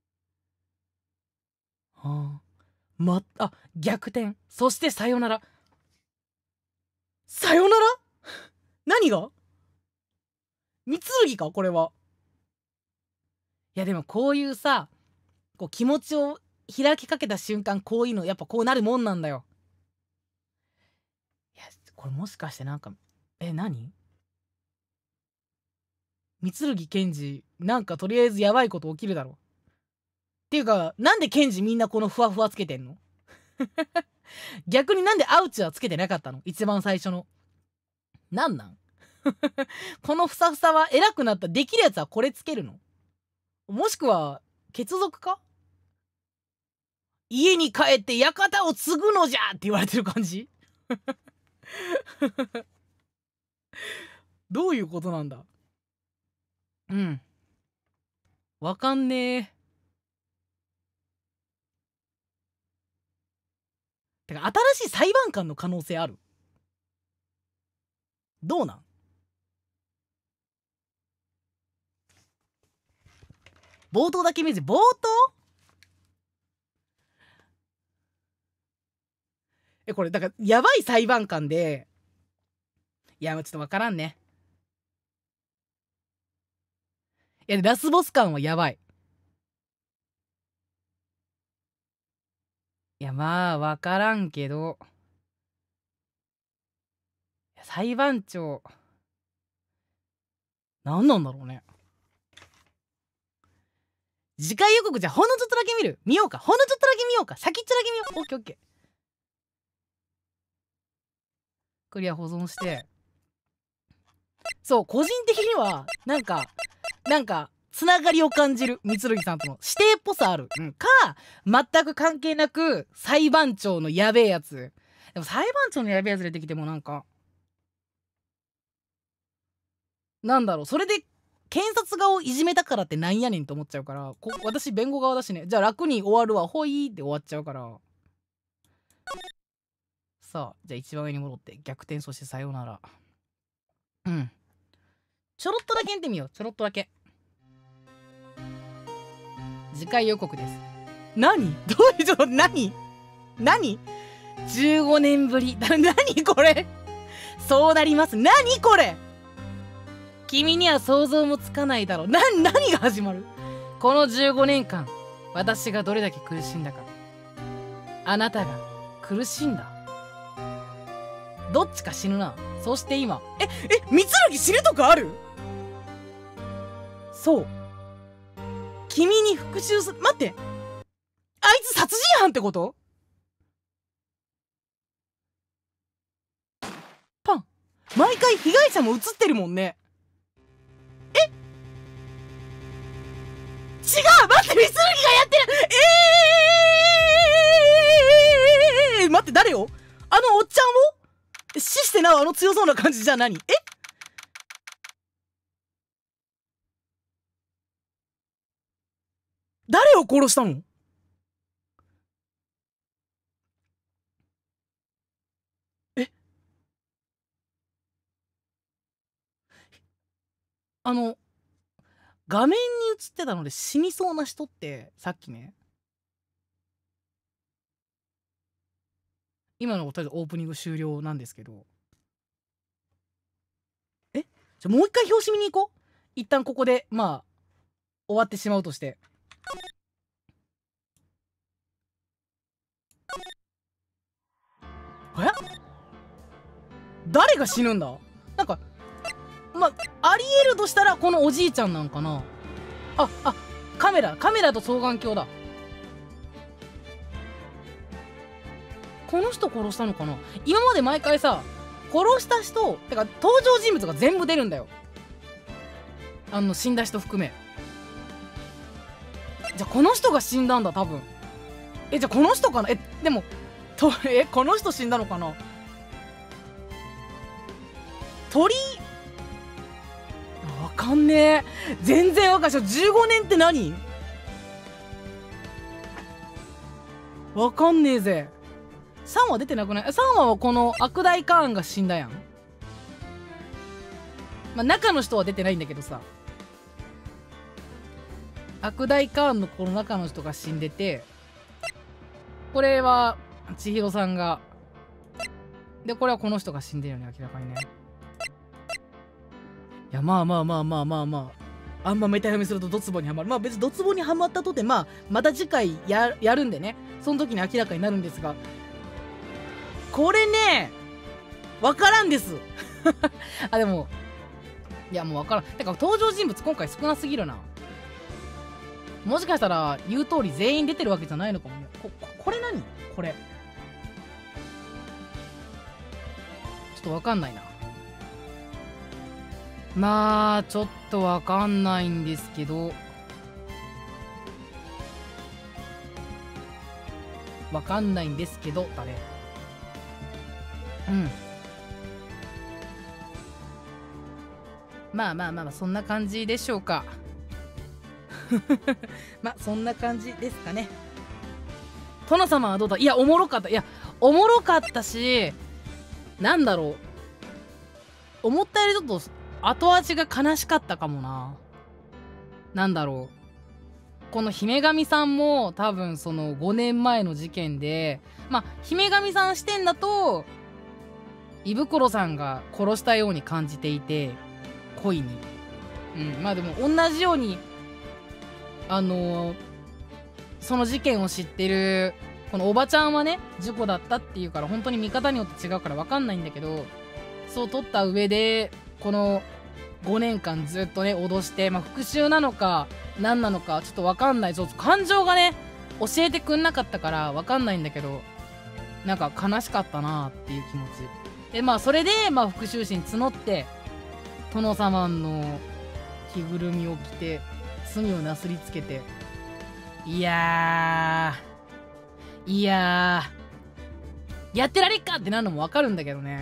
Speaker 2: はあ、ま、あ、逆転。そしてさよなら。さよなら？何が？三剣かこれは。いやでもこういうさ、こう気持ちを開きかけた瞬間、こういうのやっぱこうなるもんなんだよ。いやこれもしかしてなんか、え、何？三剣賢治なんかとりあえずやばいこと起きるだろ。っていうかなんで賢治みんなこのふわふわつけてんの？逆になんでアウチはつけてなかったの？一番最初のなんなんこのふさふさは偉くなったできるやつはこれつけるの？もしくは血族か？家に帰って館を継ぐのじゃって言われてる感じ。どういうことなんだ。うん、わかんねえ。てか新しい裁判官の可能性ある？どうなん？冒頭だけ見て。冒頭？え、これだからやばい裁判官で、いやちょっとわからんね。いやラスボス感はやばい。いやまあわからんけど、裁判長なんなんだろうね。 次回予告じゃほんのちょっとだけ見る見ようかほんのちょっとだけ見ようか先っちょだけ見ようオッケーオッケークリア保存してそう個人的にはなんかなんかつながりを感じる三剣さんとの指定っぽさある、うん、か全く関係なく裁判長のやべえやつでも裁判長のやべえやつ出てきてもなんかなんだろうそれで検察側をいじめたからってなんやねんと思っちゃうからこ私弁護側だしねじゃあ楽に終わるわほいって終わっちゃうからさあじゃあ一番上に戻って逆転そしてさようならうんちょろっとだけ見てみようちょろっとだけ次回予告です何どういうちょっと何何じゅうごねんぶり何これそうなります何これ君には想像もつかないだろうな何が始まるこのじゅうごねんかん私がどれだけ苦しんだかあなたが苦しんだどっちか死ぬなそして今ええ三剣死ぬとかあるそう君に復讐する待ってあいつ殺人犯ってことパン毎回被害者も映ってるもんねえ違う待って三剣がやってるえー待って誰よあのおっちゃんを死してなおあの強そうな感じじゃ何え誰を殺したのえあの画面に映ってたので死にそうな人ってさっきね今のとりあえずオープニング終了なんですけどえじゃあもう一回表紙見に行こう一旦ここでまあ終わってしまうとしてえ誰が死ぬんだなんかまありえるとしたらこのおじいちゃんなんかなああカメラカメラと双眼鏡だこの人殺したのかな今まで毎回さ殺した人てか登場人物が全部出るんだよあの死んだ人含めじゃあこの人が死んだんだ多分えじゃあこの人かなえでもとえこの人死んだのかな鳥わかんねえ全然わかんないじゅうごねんって何わかんねえぜさんわ出てなくない ?さん 話はこの悪大カーンが死んだやんまあ中の人は出てないんだけどさ悪大カーンのこの中の人が死んでてこれは千尋さんがでこれはこの人が死んでるよね明らかにねいやまあまあまあまあまあまああんまメタ読みするとドツボにはまるまあ別にドツボにはまったとてまあまた次回ややるんでねその時に明らかになるんですがこれねわからんですあでもいやもうわからんてか登場人物今回少なすぎるなもしかしたら言う通り全員出てるわけじゃないのかもねこここれ何これちょっとわかんないなまあちょっとわかんないんですけどわかんないんですけどだねうんまあまあまあまあそんな感じでしょうかまあそんな感じですかね殿様はどうだいやおもろかったいやおもろかったしなんだろう思ったよりちょっと後味が悲しかったかもななんだろうこの姫神さんも多分そのごねんまえの事件でまあ姫神さん視点だと胃袋さんが殺したように感じていて恋にうんまあでも同じようにあのー、その事件を知ってるこのおばちゃんはね事故だったっていうから本当に見方によって違うから分かんないんだけどそう取った上でこのごねんかんずっとね脅して、まあ、復讐なのか何なのかちょっと分かんない、ちょっと感情がね教えてくんなかったから分かんないんだけど、なんか悲しかったなっていう気持ちで、まあそれでまあ復讐心募って殿様の着ぐるみを着て罪をなすりつけて、いやーいやーやってられっかってなるのも分かるんだけどね。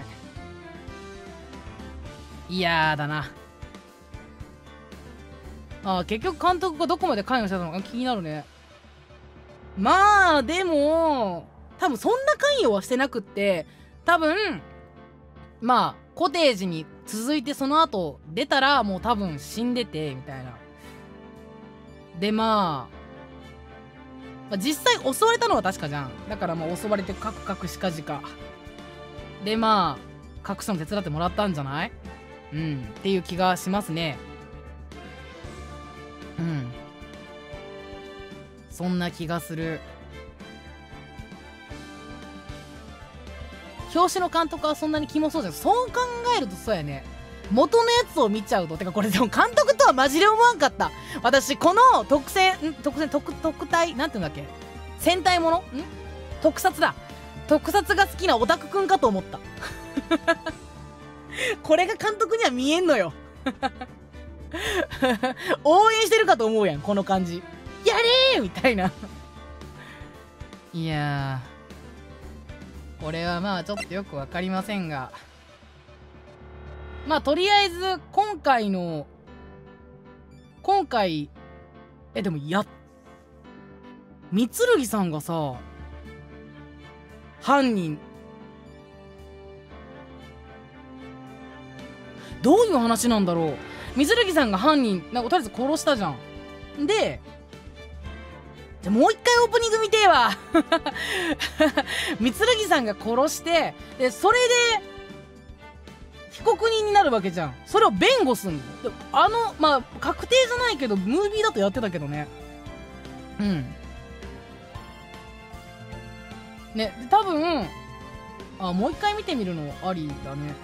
Speaker 2: いやーだなあー、結局監督がどこまで関与したのか気になるね。まあでも多分そんな関与はしてなくって、多分まあコテージに続いてその後出たらもう多分死んでてみたいな。でまあ、まあ、実際襲われたのは確かじゃん。だからまあ襲われてカクカクしかじかでまあ隠すの手伝ってもらったんじゃない？うんっていう気がしますね。うんそんな気がする。表紙の監督はそんなにキモそうじゃん。そう考えるとそうやね。元のやつを見ちゃうと、てかこれでも監督とはマジで思わんかった。私この特選ん特選特特待なんていうんだっけ、戦隊ものん特撮だ特撮が好きなオタクくんかと思ったこれが監督には見えんのよ応援してるかと思うやん、この感じ。やれーみたいないやーこれはまあちょっとよくわかりませんが、まあとりあえず今回の今回えでもや三剣さんがさ犯人どういう話なんだろう。三剣さんが犯人なんかとりあえず殺したじゃん。でじゃもう一回オープニング見てえわ三剣さんが殺してでそれで被告人になるわけじゃん。それを弁護すんの。あのまあ確定じゃないけどムービーだとやってたけどね。うんね多分あもう一回見てみるのありだね。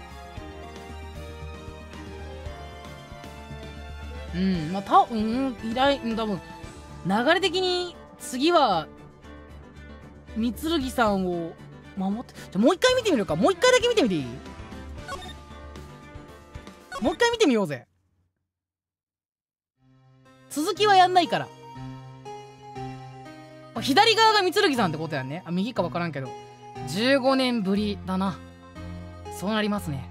Speaker 2: うんまあたうん依頼うん多分流れ的に次は三剣さんを守って、じゃもう一回見てみるか。もう一回だけ見てみていい？もう一回見てみようぜ。続きはやんないから。左側が三剣さんってことやんね。あ右か分からんけどじゅうごねんぶりだな。そうなりますね。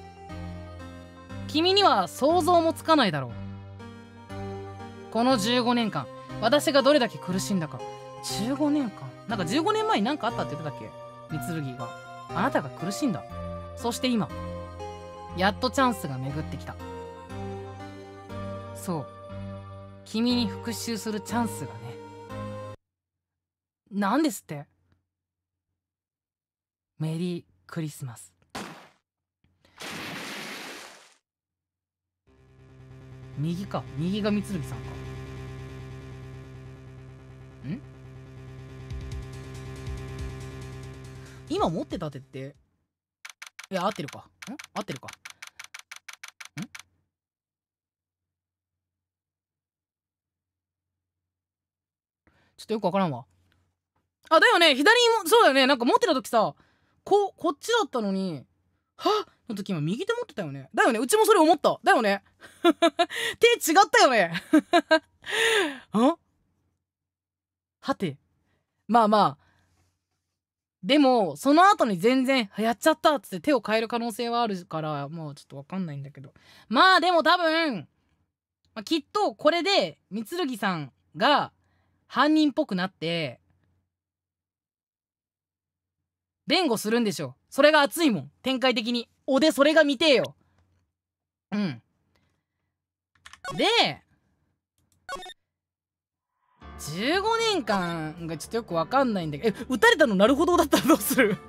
Speaker 2: 君には想像もつかないだろう。このじゅうごねんかん私がどれだけ苦しんだか。じゅうごねんかんなんかじゅうごねんまえに何かあったって言ってたっけ三剣が。あなたが苦しんだ。そして今やっとチャンスが巡ってきた。そう君に復讐するチャンスがね。なんですって。メリークリスマス。右か右が三剣さんか。ん今持ってた手っていや合ってるかん合ってるかんちょっとよくわからんわ。あだよね左もそうだよね。なんか持ってた時さここっちだったのにはっの時今右手持ってたよね。だよねうちもそれ思っただよね手違ったよねんはてまあまあでもその後に全然やっちゃったっつって手を変える可能性はあるからまあちょっとわかんないんだけど、まあでも多分、まあ、きっとこれで三剣さんが犯人っぽくなって弁護するんでしょ。それが熱いもん展開的に。おでそれが見てえよ。うんでじゅうごねんかんがちょっとよくわかんないんだけど、え撃たれたのなるほどだったらどうする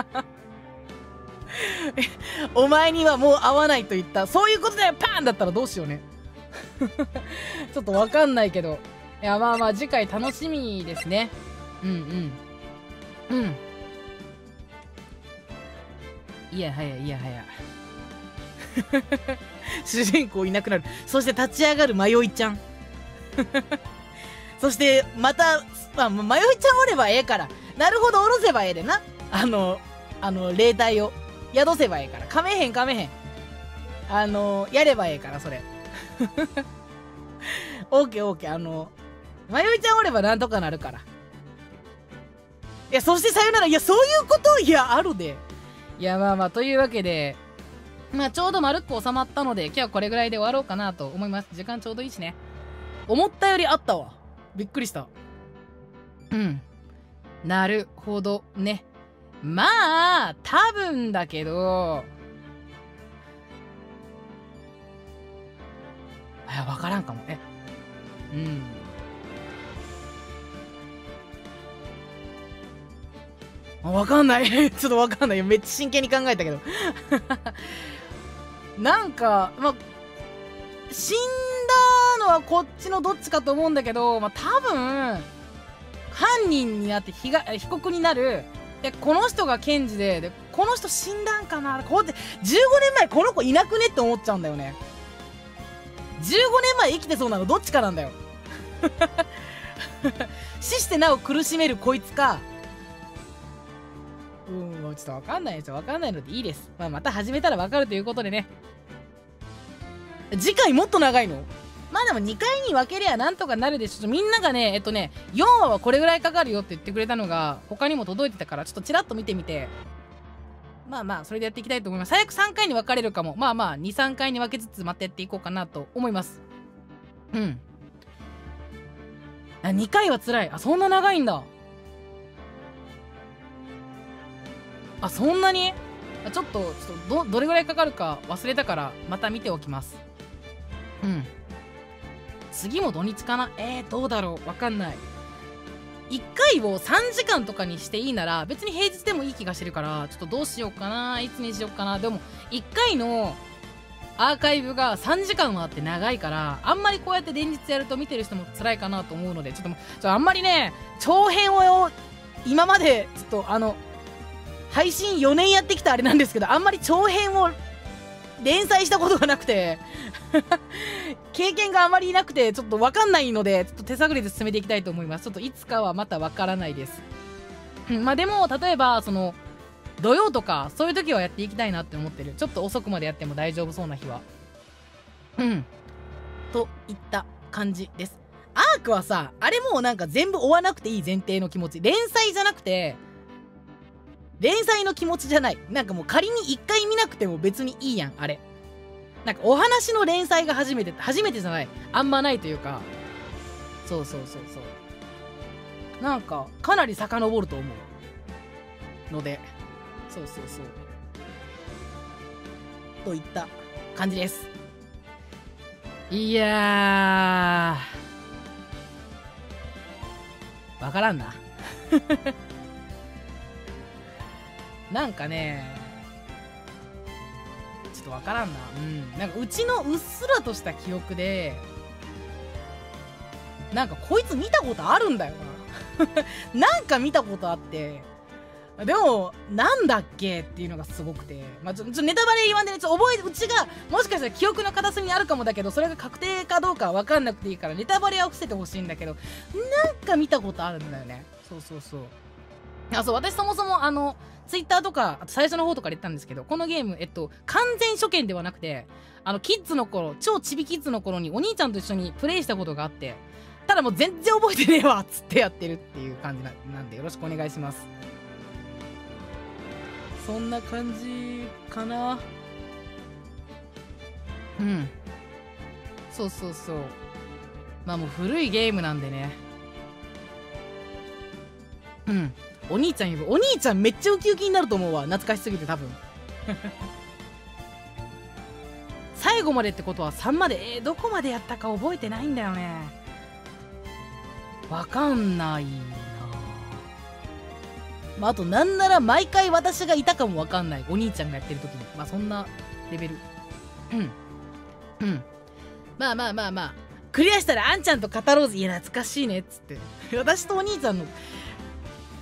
Speaker 2: お前にはもう会わないと言った。そういうことだよパーンだったらどうしようねちょっとわかんないけど、いやまあまあ次回楽しみですね。うんうんうんいやはやいやはや主人公いなくなる。そして立ち上がる迷いちゃん。そしてまた、まあ、迷いちゃんおればええから、なるほど、おろせばええでな。あのあの霊体を宿せばええから、かめへんかめへん、あのやればええから、それ。オーケーオーケー。あの迷いちゃんおればなんとかなるから。いや、そしてさよなら。いや、そういうこと、いや、あるで。いや、まあまあ、というわけで、まあ、ちょうど丸っこ収まったので、今日はこれぐらいで終わろうかなと思います。時間ちょうどいいしね。思ったよりあったわ。びっくりした。うん。なるほどね。まあ、多分だけど、いや、わからんかも。え、うん。わかんない。ちょっとわかんない。めっちゃ真剣に考えたけど。なんか、まあ、死んだのはこっちのどっちかと思うんだけど、まあ、多分、犯人になって被害、被告になる。で、この人が検事で、で、この人死んだんかな、こうって、じゅうごねんまえこの子いなくねって思っちゃうんだよね。じゅうごねんまえ生きてそうなのどっちかなんだよ。死してなお苦しめるこいつか、うん、もうちょっとわかんないですよ。わかんないのでいいです。まあ、また始めたらわかるということでね。次回もっと長いの？まあでもにかいに分けりゃなんとかなるでしょ。みんながね、えっとね、よんわはこれぐらいかかるよって言ってくれたのが他にも届いてたから、ちょっとチラッと見てみて、まあまあ、それでやっていきたいと思います。最悪さんかいに分かれるかも。まあまあ、に、さんかいに分けつつまたやっていこうかなと思います。うん。あ、にかいは辛い。あ、そんな長いんだ。あ、そんなに？ちょっと、ちょっとど、どれぐらいかかるか忘れたから、また見ておきます。うん。次も土日かな？えー、どうだろう？わかんない。いっかいをさんじかんとかにしていいなら、別に平日でもいい気がしてるから、ちょっとどうしようかな。いつにしようかな。でも、いっかいのアーカイブがさんじかんはあって長いから、あんまりこうやって連日やると見てる人も辛いかなと思うので、ちょっともう、ちょっとあんまりね、長編を、今まで、ちょっとあの、配信よねんやってきたあれなんですけど、あんまり長編を連載したことがなくて経験があまりなくてちょっと分かんないので、ちょっと手探りで進めていきたいと思います。ちょっといつかはまた分からないです。まあでも例えばその土曜とかそういう時はやっていきたいなって思ってる。ちょっと遅くまでやっても大丈夫そうな日は。うんといった感じです。アークはさ、あれもうなんか全部追わなくていい前提の気持ち。連載じゃなくて連載の気持ちじゃない。なんかもう仮に一回見なくても別にいいやん、あれ。なんかお話の連載が初めて、初めてじゃない。あんまないというか。そうそうそうそう。なんか、かなり遡ると思う。ので、そうそうそう。といった感じです。いやー。わからんな。なんかね、ちょっとわからんな。うん。なんかうちのうっすらとした記憶で、なんかこいつ見たことあるんだよな。なんか見たことあって、でも、なんだっけっていうのがすごくて、まあ、ちょ、ちょネタバレ言わんでね、ちょ覚え、うちが、もしかしたら記憶の片隅にあるかもだけど、それが確定かどうかはわかんなくていいから、ネタバレは伏せてほしいんだけど、なんか見たことあるんだよね。そうそうそう。あ、そう、私そもそもあの、ツイッターとか、あと最初の方とかで言ったんですけど、このゲーム、えっと、完全初見ではなくて、あの、キッズの頃、超チビキッズの頃にお兄ちゃんと一緒にプレイしたことがあって、ただもう全然覚えてねえわっつってやってるっていう感じな、なんでよろしくお願いします。そんな感じかな。うん。そうそうそう。まあもう古いゲームなんでね。うん。お兄ちゃん呼ぶ。お兄ちゃんめっちゃウキウキになると思うわ。懐かしすぎて多分。最後までってことはさんまで、えー、どこまでやったか覚えてないんだよね。わかんないな。まあ、あとなんなら毎回私がいたかもわかんない。お兄ちゃんがやってる時に。まあそんなレベル。うん。うん。まあまあまあまあ。クリアしたらあんちゃんと語ろうぜ。いや懐かしいねっつって。私とお兄ちゃんの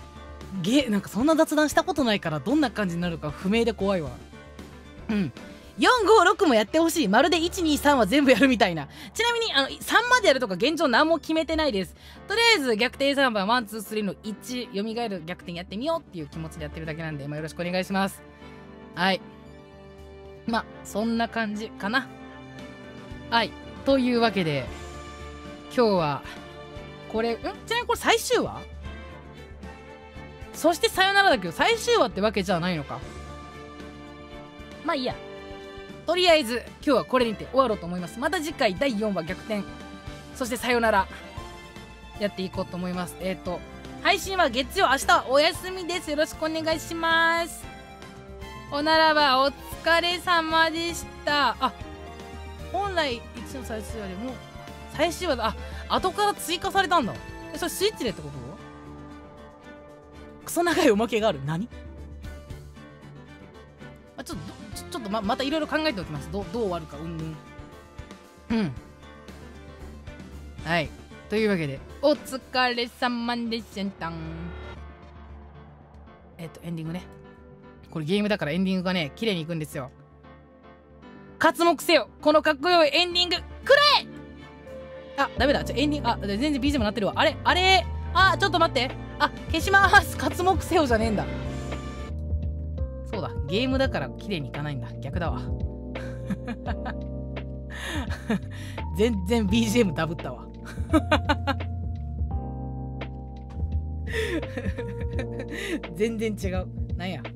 Speaker 2: ゲなんかそんな雑談したことないからどんな感じになるか不明で怖いわ。うん。 よんごろくもやってほしい。まるでいちにさんは全部やるみたいな。ちなみにあのさんまでやるとか現状何も決めてないです。とりあえず逆転さんばんワンツースリーのいち蘇る逆転やってみようっていう気持ちでやってるだけなんで、まあ、よろしくお願いします。はい、まあそんな感じかな。はい、というわけで今日はこれんちなみにこれ最終話、そしてさよならだけど最終話ってわけじゃないのか。まあいいや、とりあえず今日はこれにて終わろうと思います。また次回だいよんわ逆転、そしてさよならやっていこうと思います。えっ、ー、と配信は月曜、明日はお休みです。よろしくお願いします。おならばお疲れ様でした。あ、本来いちの最終話でも最終話だ。あ、後から追加されたんだ。え、それスイッチでってこと？クソ長いおまけがある。何？あ、ちょっとちょちょっと ま, またいろいろ考えておきます。どうどう終わるかうんうんうんはい、というわけでお疲れ様でしたん。えっとエンディングね。これゲームだからエンディングがね綺麗にいくんですよ。刮目せよこのかっこよいエンディングくれ。あ、ダメだ。ちょエンディング、あ、全然 ビージーエム なってるわ。あれあれあ、ちょっと待って。あ、消しまーす。刮目せよじゃねえんだ。そうだ、ゲームだから綺麗にいかないんだ。逆だわ。全然 ビージーエム ダブったわ。全然違う。なんや。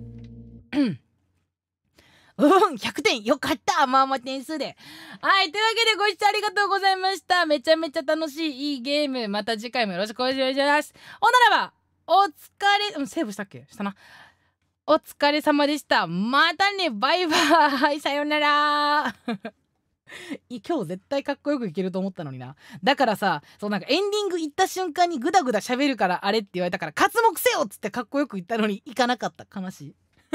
Speaker 2: うん、ひゃくてんよかった。まあまあ点数で。はい、というわけでご視聴ありがとうございました。めちゃめちゃ楽しいいいゲーム。また次回もよろしくお願いします。ほならばお疲れ、うん、セーブしたっけ？したな。お疲れ様でした。またね。バイバイ。さよなら。今日絶対かっこよくいけると思ったのにな。だからさ、そうなんかエンディング行った瞬間にグダグダ喋るからあれって言われたから刮目せよっつってかっこよく言ったのに行かなかった。悲しい。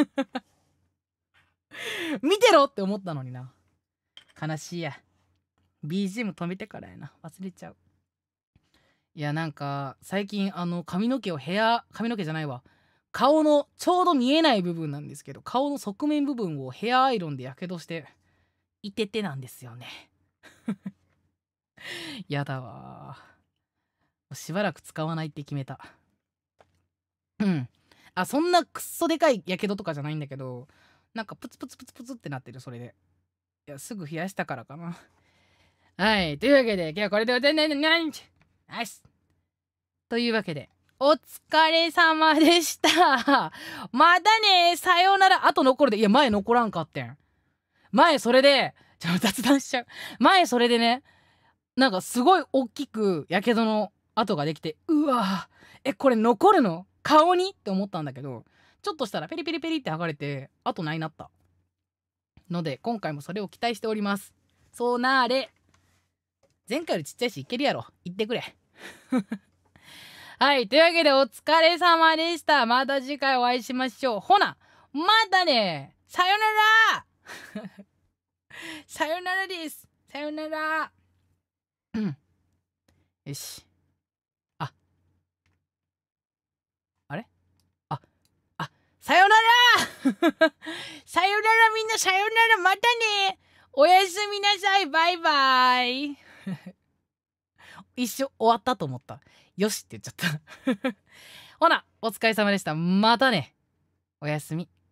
Speaker 2: 見てろって思ったのにな。悲しいや。ビージーエム 止めてからやな。忘れちゃう。いやなんか最近あの髪の毛をヘア髪の毛じゃないわ。顔のちょうど見えない部分なんですけど、顔の側面部分をヘアアイロンでやけどしていててなんですよね。やだわ。しばらく使わないって決めた。うん。あ、そんなくっそでかいやけどとかじゃないんだけど、なんかプツプツプツプツってなってる、それで。いや、すぐ冷やしたからかな。はい。というわけで、今日はこれでおてんねんねんねんちナイスというわけで、お疲れ様でした。またね、さようなら。あと残るで、いや、前残らんかってん。前それで、ちょっと雑談しちゃう。前それでね、なんかすごい大きくやけどの跡ができて、うわえ、これ残るの顔にって思ったんだけど、ちょっとしたらペリペリペリって剥がれて、あとないなった。ので、今回もそれを期待しております。そうなーれ。前回よりちっちゃいしいけるやろ。言ってくれ。はい。というわけでお疲れ様でした。また次回お会いしましょう。ほな、またね。さよなら。さよならです。さよなら。うん。よし。あ。あれあ、あ、さよならさよならみんなさよならまたねおやすみなさいバイバイ一瞬終わったと思った。よしって言っちゃった。ほな、お疲れ様でした。またね。おやすみ。